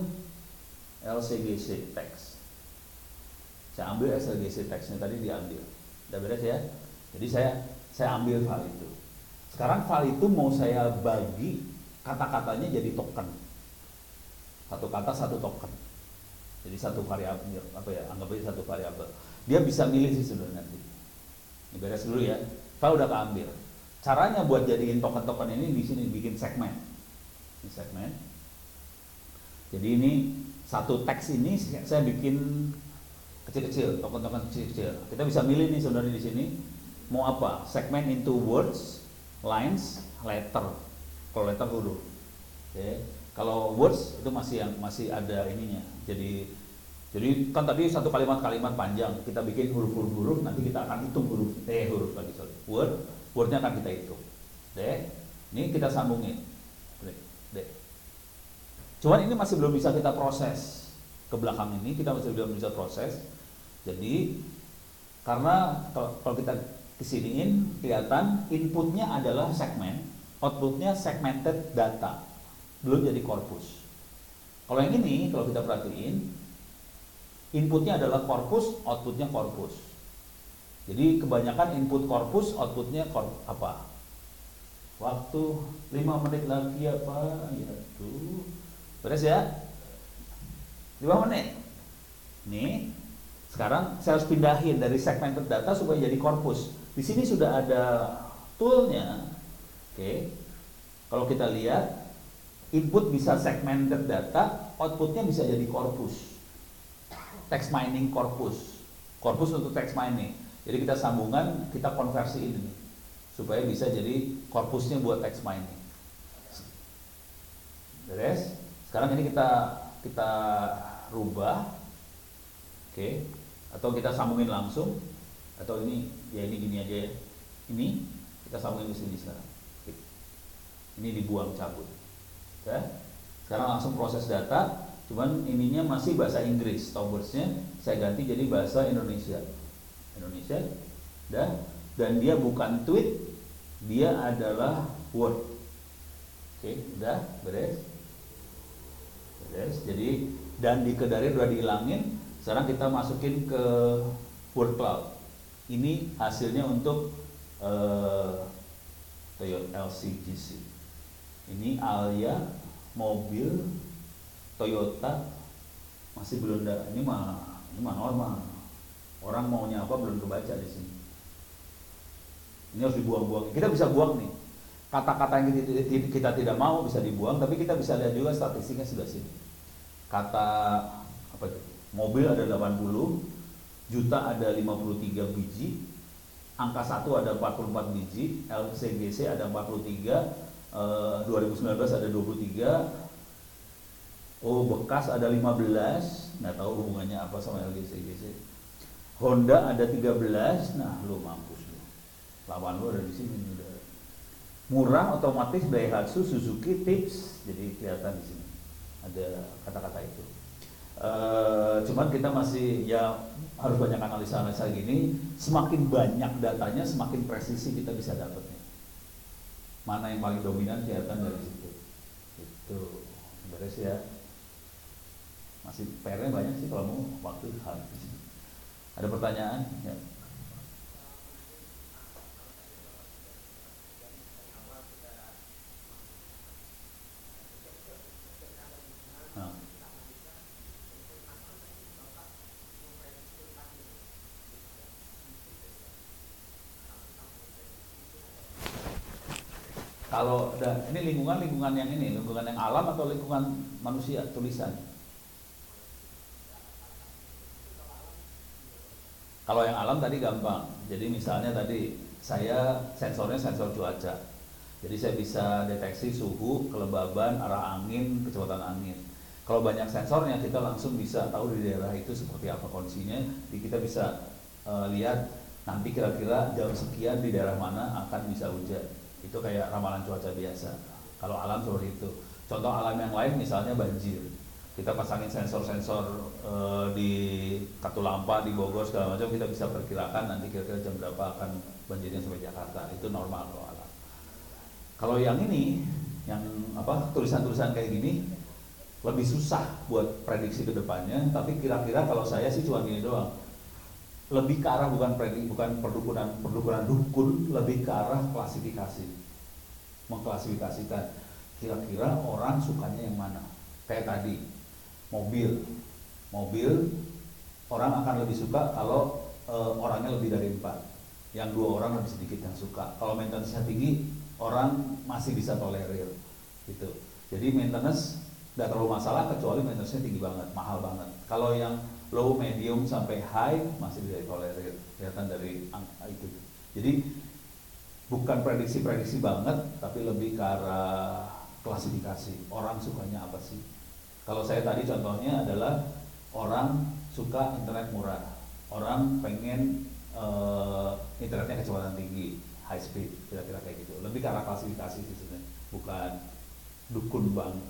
LCGC text. Saya ambil LCGC textnya tadi diambil. Udah beres ya. Jadi saya ambil file itu. Sekarang file itu mau saya bagi kata-katanya jadi token. Satu kata satu token. Jadi satu variabel apa ya? Anggap aja satu variabel. Dia bisa milih sih sebenarnya nanti. Ini beres dulu ya. File udah keambil. Caranya buat jadiin token-token ini di sini bikin segmen. Ini segmen. Jadi ini satu teks ini saya bikin kecil-kecil, token-token kecil-kecil. Kita bisa milih nih sebenarnya di sini mau apa? Segmen into words, lines, letter. Kalau letter huruf. Oke. Kalau words itu masih ada ininya. Jadi kan tadi satu kalimat panjang, kita bikin huruf-huruf, nanti kita akan hitung huruf lagi, sorry. Wordnya akan kita hitung. Ini kita sambungin. Cuman ini masih belum bisa kita proses. Ke belakang ini kita masih belum bisa proses. Jadi karena kalau kita kesiniin kelihatan inputnya adalah segmen, outputnya segmented data, belum jadi korpus. Kalau yang ini, kalau kita perhatiin, inputnya adalah korpus, outputnya korpus. Jadi kebanyakan input korpus, outputnya apa? Waktu 5 menit lagi apa? Ya tuh, beres ya? 5 menit. Nih, sekarang saya harus pindahin dari segmented data supaya jadi korpus. Di sini sudah ada toolnya. Oke. Kalau kita lihat, input bisa segmented data, outputnya bisa jadi korpus. Text mining korpus. Korpus untuk text mining. Jadi kita sambungan, kita konversiin ini supaya bisa jadi korpusnya buat text mining. Beres? Sekarang ini kita rubah, oke? Atau kita sambungin langsung, atau ini ya ini gini aja ya. Ini kita sambungin di sini sekarang. Ini dibuang, cabut. Oke? Sekarang langsung proses data, cuman ininya masih bahasa Inggris, stopwords-nya saya ganti jadi bahasa Indonesia. Dan dia bukan tweet, dia adalah word. Oke, udah beres. Yes, jadi dan di Kedari udah dihilangin. Sekarang kita masukin ke word cloud. Ini hasilnya untuk Toyota LCGC. Ini Alia mobil Toyota masih belum ada. Ini mah normal. Orang maunya apa belum kebaca di sini. Ini harus dibuang-buang. Kita bisa buang nih. Kata-kata yang kita tidak mau bisa dibuang, tapi kita bisa lihat juga statistiknya sudah sini. Kata apa itu? Mobil ada 80, juta ada 53 biji, angka 1 ada 44 biji, LCGC ada 43, 2019 ada 23, bekas ada 15, nggak tahu hubungannya apa sama LCGC. Honda ada 13, nah lu mampus lu. Lawan lu ada di sini udah. Murah otomatis Daihatsu, Suzuki, Tips, jadi kelihatan di sini ada kata-kata itu. Cuman kita masih ya harus banyak analisa-analisa gini. Semakin banyak datanya, semakin presisi kita bisa dapatnya. Mana yang paling dominan kelihatan dari situ. Itu beres ya. Masih PR-nya banyak sih kalau mau waktu habis. Ada pertanyaan? Ya. Nah. Kalau ini lingkungan yang ini, lingkungan yang alam atau lingkungan manusia tulisan? Kalau yang alam tadi gampang. Jadi misalnya tadi saya sensornya sensor cuaca. Jadi saya bisa deteksi suhu, kelembaban, arah angin, kecepatan angin. Kalau banyak sensornya kita langsung bisa tahu di daerah itu seperti apa kondisinya. Jadi kita bisa lihat nanti kira-kira jam sekian di daerah mana akan bisa hujan. Itu kayak ramalan cuaca biasa. Kalau alam seperti itu. Contoh alam yang lain misalnya banjir. Kita pasangin sensor-sensor di Katulampa, di Bogor segala macam, kita bisa perkirakan nanti kira-kira jam berapa akan banjirnya sampai Jakarta. Itu normal kalau alam. Kalau yang ini, yang tulisan-tulisan kayak gini lebih susah buat prediksi ke depannya. Tapi kira-kira kalau saya sih cuma gini doang. Lebih ke arah bukan perdukunan dukun, lebih ke arah klasifikasi. Mengklasifikasikan kira-kira orang sukanya yang mana. Kayak tadi, mobil orang akan lebih suka kalau orangnya lebih dari 4. Yang 2 orang lebih sedikit yang suka. Kalau maintenance-nya tinggi, orang masih bisa tolerir gitu. Jadi maintenance nggak terlalu masalah kecuali maintenance-nya tinggi banget, mahal banget. Kalau yang low, medium sampai high masih bisa ditolerir, kelihatan dari angka itu. Jadi bukan prediksi banget, tapi lebih ke arah klasifikasi. Orang sukanya apa sih? Kalau saya tadi contohnya adalah orang suka internet murah, orang pengen internetnya kecepatan tinggi, high speed, kira-kira kayak gitu. Lebih ke arah klasifikasi sih sebenarnya, bukan dukun banget.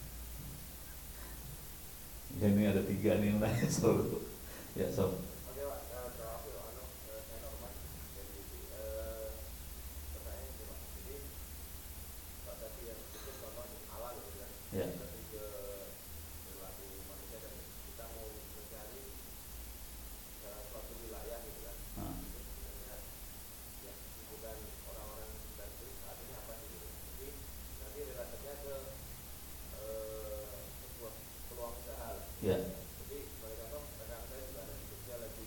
Ya, ini ada 3 nih yang nanya selalu. Ya, so. Oke Pak, saya Norman dari pertanyaan ini Pak. Jadi Pak tadi yang itu contoh alam gitu kan. Ya. Tapi ke perilaku manusia dan kita mau mencari dalam suatu wilayah gitu kan. Itu sebenarnya ya bukan orang-orang dan itu saat ini apa sih gitu. Jadi nanti relatifnya ke sebuah peluang usaha lah. Ya. Jadi sebagai contoh rekan saya juga ada di Jogja lagi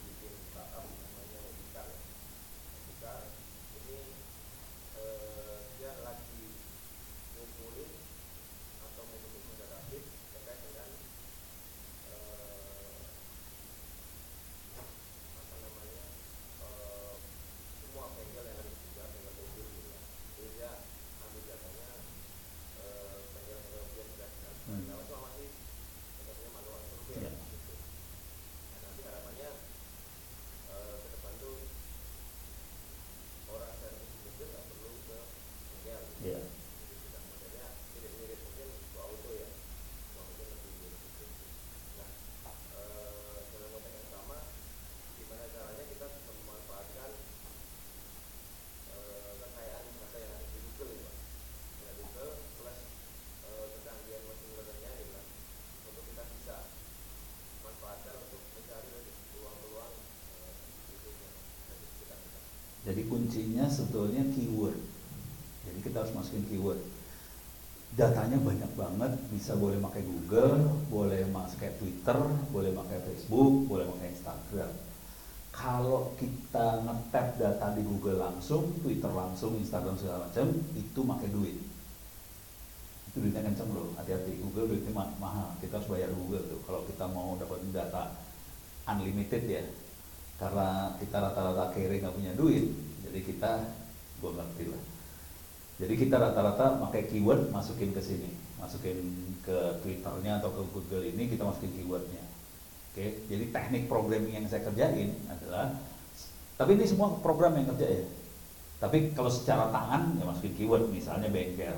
Jadi kuncinya sebetulnya keyword. Jadi kita harus masukin keyword. Datanya banyak banget, bisa boleh pakai Google, boleh pakai Twitter, boleh pakai Facebook, boleh pakai Instagram. Kalau kita nge-tap data di Google langsung, Twitter langsung, Instagram segala macam, itu pakai duit. Itu duitnya kenceng loh, hati-hati. Google duitnya mahal, kita harus bayar Google tuh. Kalau kita mau dapat data unlimited ya, karena kita rata-rata kere nggak punya duit, jadi kita, gue ngerti lah. Jadi kita rata-rata pakai keyword, masukin ke sini, masukin ke Twitternya atau ke Google ini, kita masukin keywordnya. Oke, jadi teknik programming yang saya kerjain adalah, tapi ini semua program yang kerja ya. Tapi kalau secara tangan ya masukin keyword, misalnya bengkel,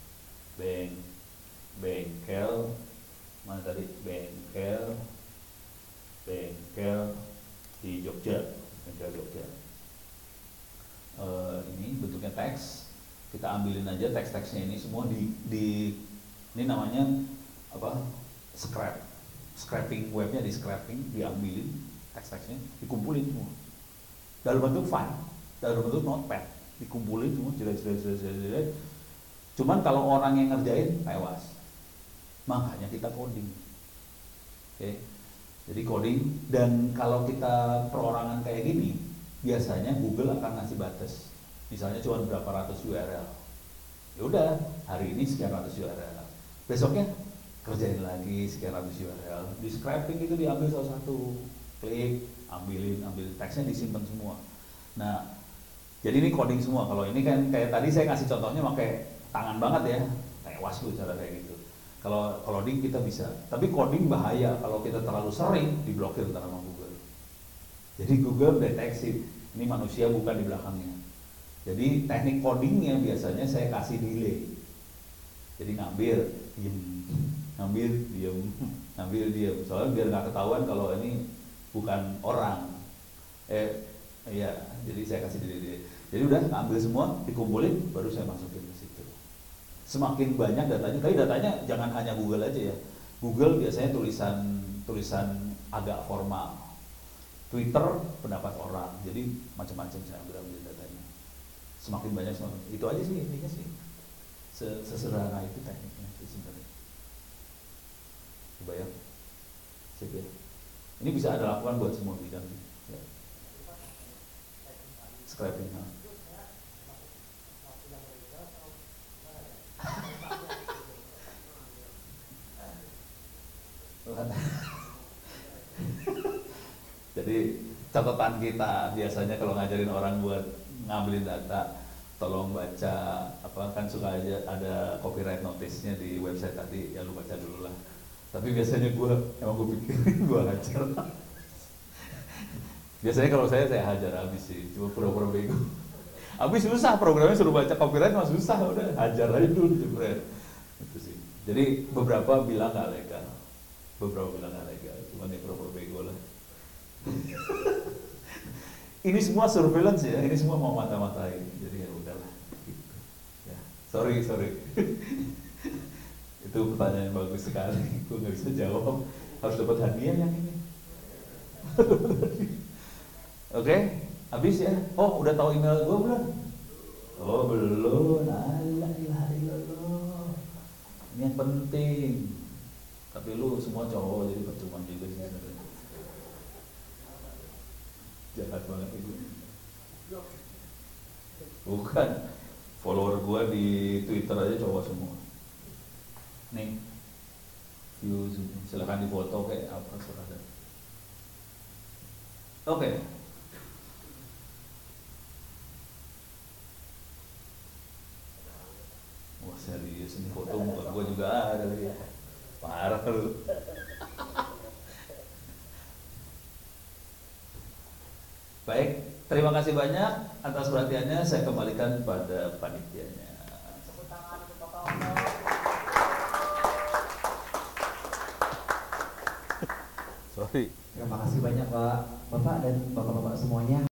bengkel, mana tadi bengkel di Jogja, bengkel Jogja. Ini bentuknya teks, kita ambilin aja teks-teksnya ini semua di ini namanya apa? Scraping webnya di scraping, diambilin teks-teksnya, dikumpulin semua dalam bentuk file, dalam bentuk notepad, dikumpulin semua jelek. Cuman kalau orang yang ngerjain tewas, makanya kita coding. Oke, jadi coding. Dan kalau kita perorangan kayak gini, biasanya Google akan ngasih batas, misalnya cuma berapa ratus URL. Ya udah, hari ini sekian ratus URL, besoknya kerjain lagi sekian ratus URL, di scraping itu diambil salah satu, klik, ambil teksnya disimpan semua. Nah, jadi ini coding semua. Kalau ini kan kayak tadi saya ngasih contohnya pakai tangan banget ya, tewas tuh cara kayak gitu. Kalau coding kita bisa, tapi coding bahaya kalau kita terlalu sering, diblokir sama Google. Jadi Google deteksi ini manusia bukan di belakangnya. Jadi teknik codingnya biasanya saya kasih delay. Jadi ngambil, diem, soalnya biar nggak ketahuan kalau ini bukan orang. Iya, jadi saya kasih delay. Jadi udah ngambil semua, dikumpulin, baru saya masukin ke situ. Semakin banyak datanya, tapi datanya jangan hanya Google aja ya. Google biasanya tulisan agak formal. Twitter pendapat orang, jadi macam-macam saya ambil datanya. Semakin banyak semakin, itu aja sih intinya sih. Sesederhana itu tekniknya sih sebenarnya. Kebayang? Sip ya. Ini bisa ada lakukan buat semua bidang. Ya. Scraping. Jadi catatan kita biasanya kalau ngajarin orang buat ngambilin data, tolong baca apa, kan suka aja ada copyright notice-nya di website tadi, ya lu baca dulu lah. Tapi biasanya emang gue pikirin gue hajar. Biasanya kalau saya hajar habis sih, cuma pura-pura bego. Habis susah, programnya suruh baca copyright mah susah, udah hajar aja dulu jebret. Itu sih. Jadi beberapa bilang nggak legal, cuman ya pura-pura bego lah. Ini semua surveillance ya, ini semua mau mata-matain, jadi ya udahlah. Gitu. Ya, sorry. Itu pertanyaan yang bagus sekali, gue nggak bisa jawab, harus dapat hadiah yang ini. Oke, habis ya. Oh, udah tahu email gue belum? Oh, belum. La ilaha illallah. Ini yang penting. Tapi lu semua cowok, jadi percuma juga sih. Jahat banget itu. Bukan, follower gue di Twitter aja cowok semua. Nih, silakan difoto kayak apa serada. Oke. Wah serius, ini foto muka gue juga ada lagi. Parah lu. Baik, terima kasih banyak atas perhatiannya. Saya kembalikan pada panitianya. Tepuk tangan untuk Bapak Ono. Sorry. Terima kasih banyak Pak, Bapak dan Bapak-bapak semuanya.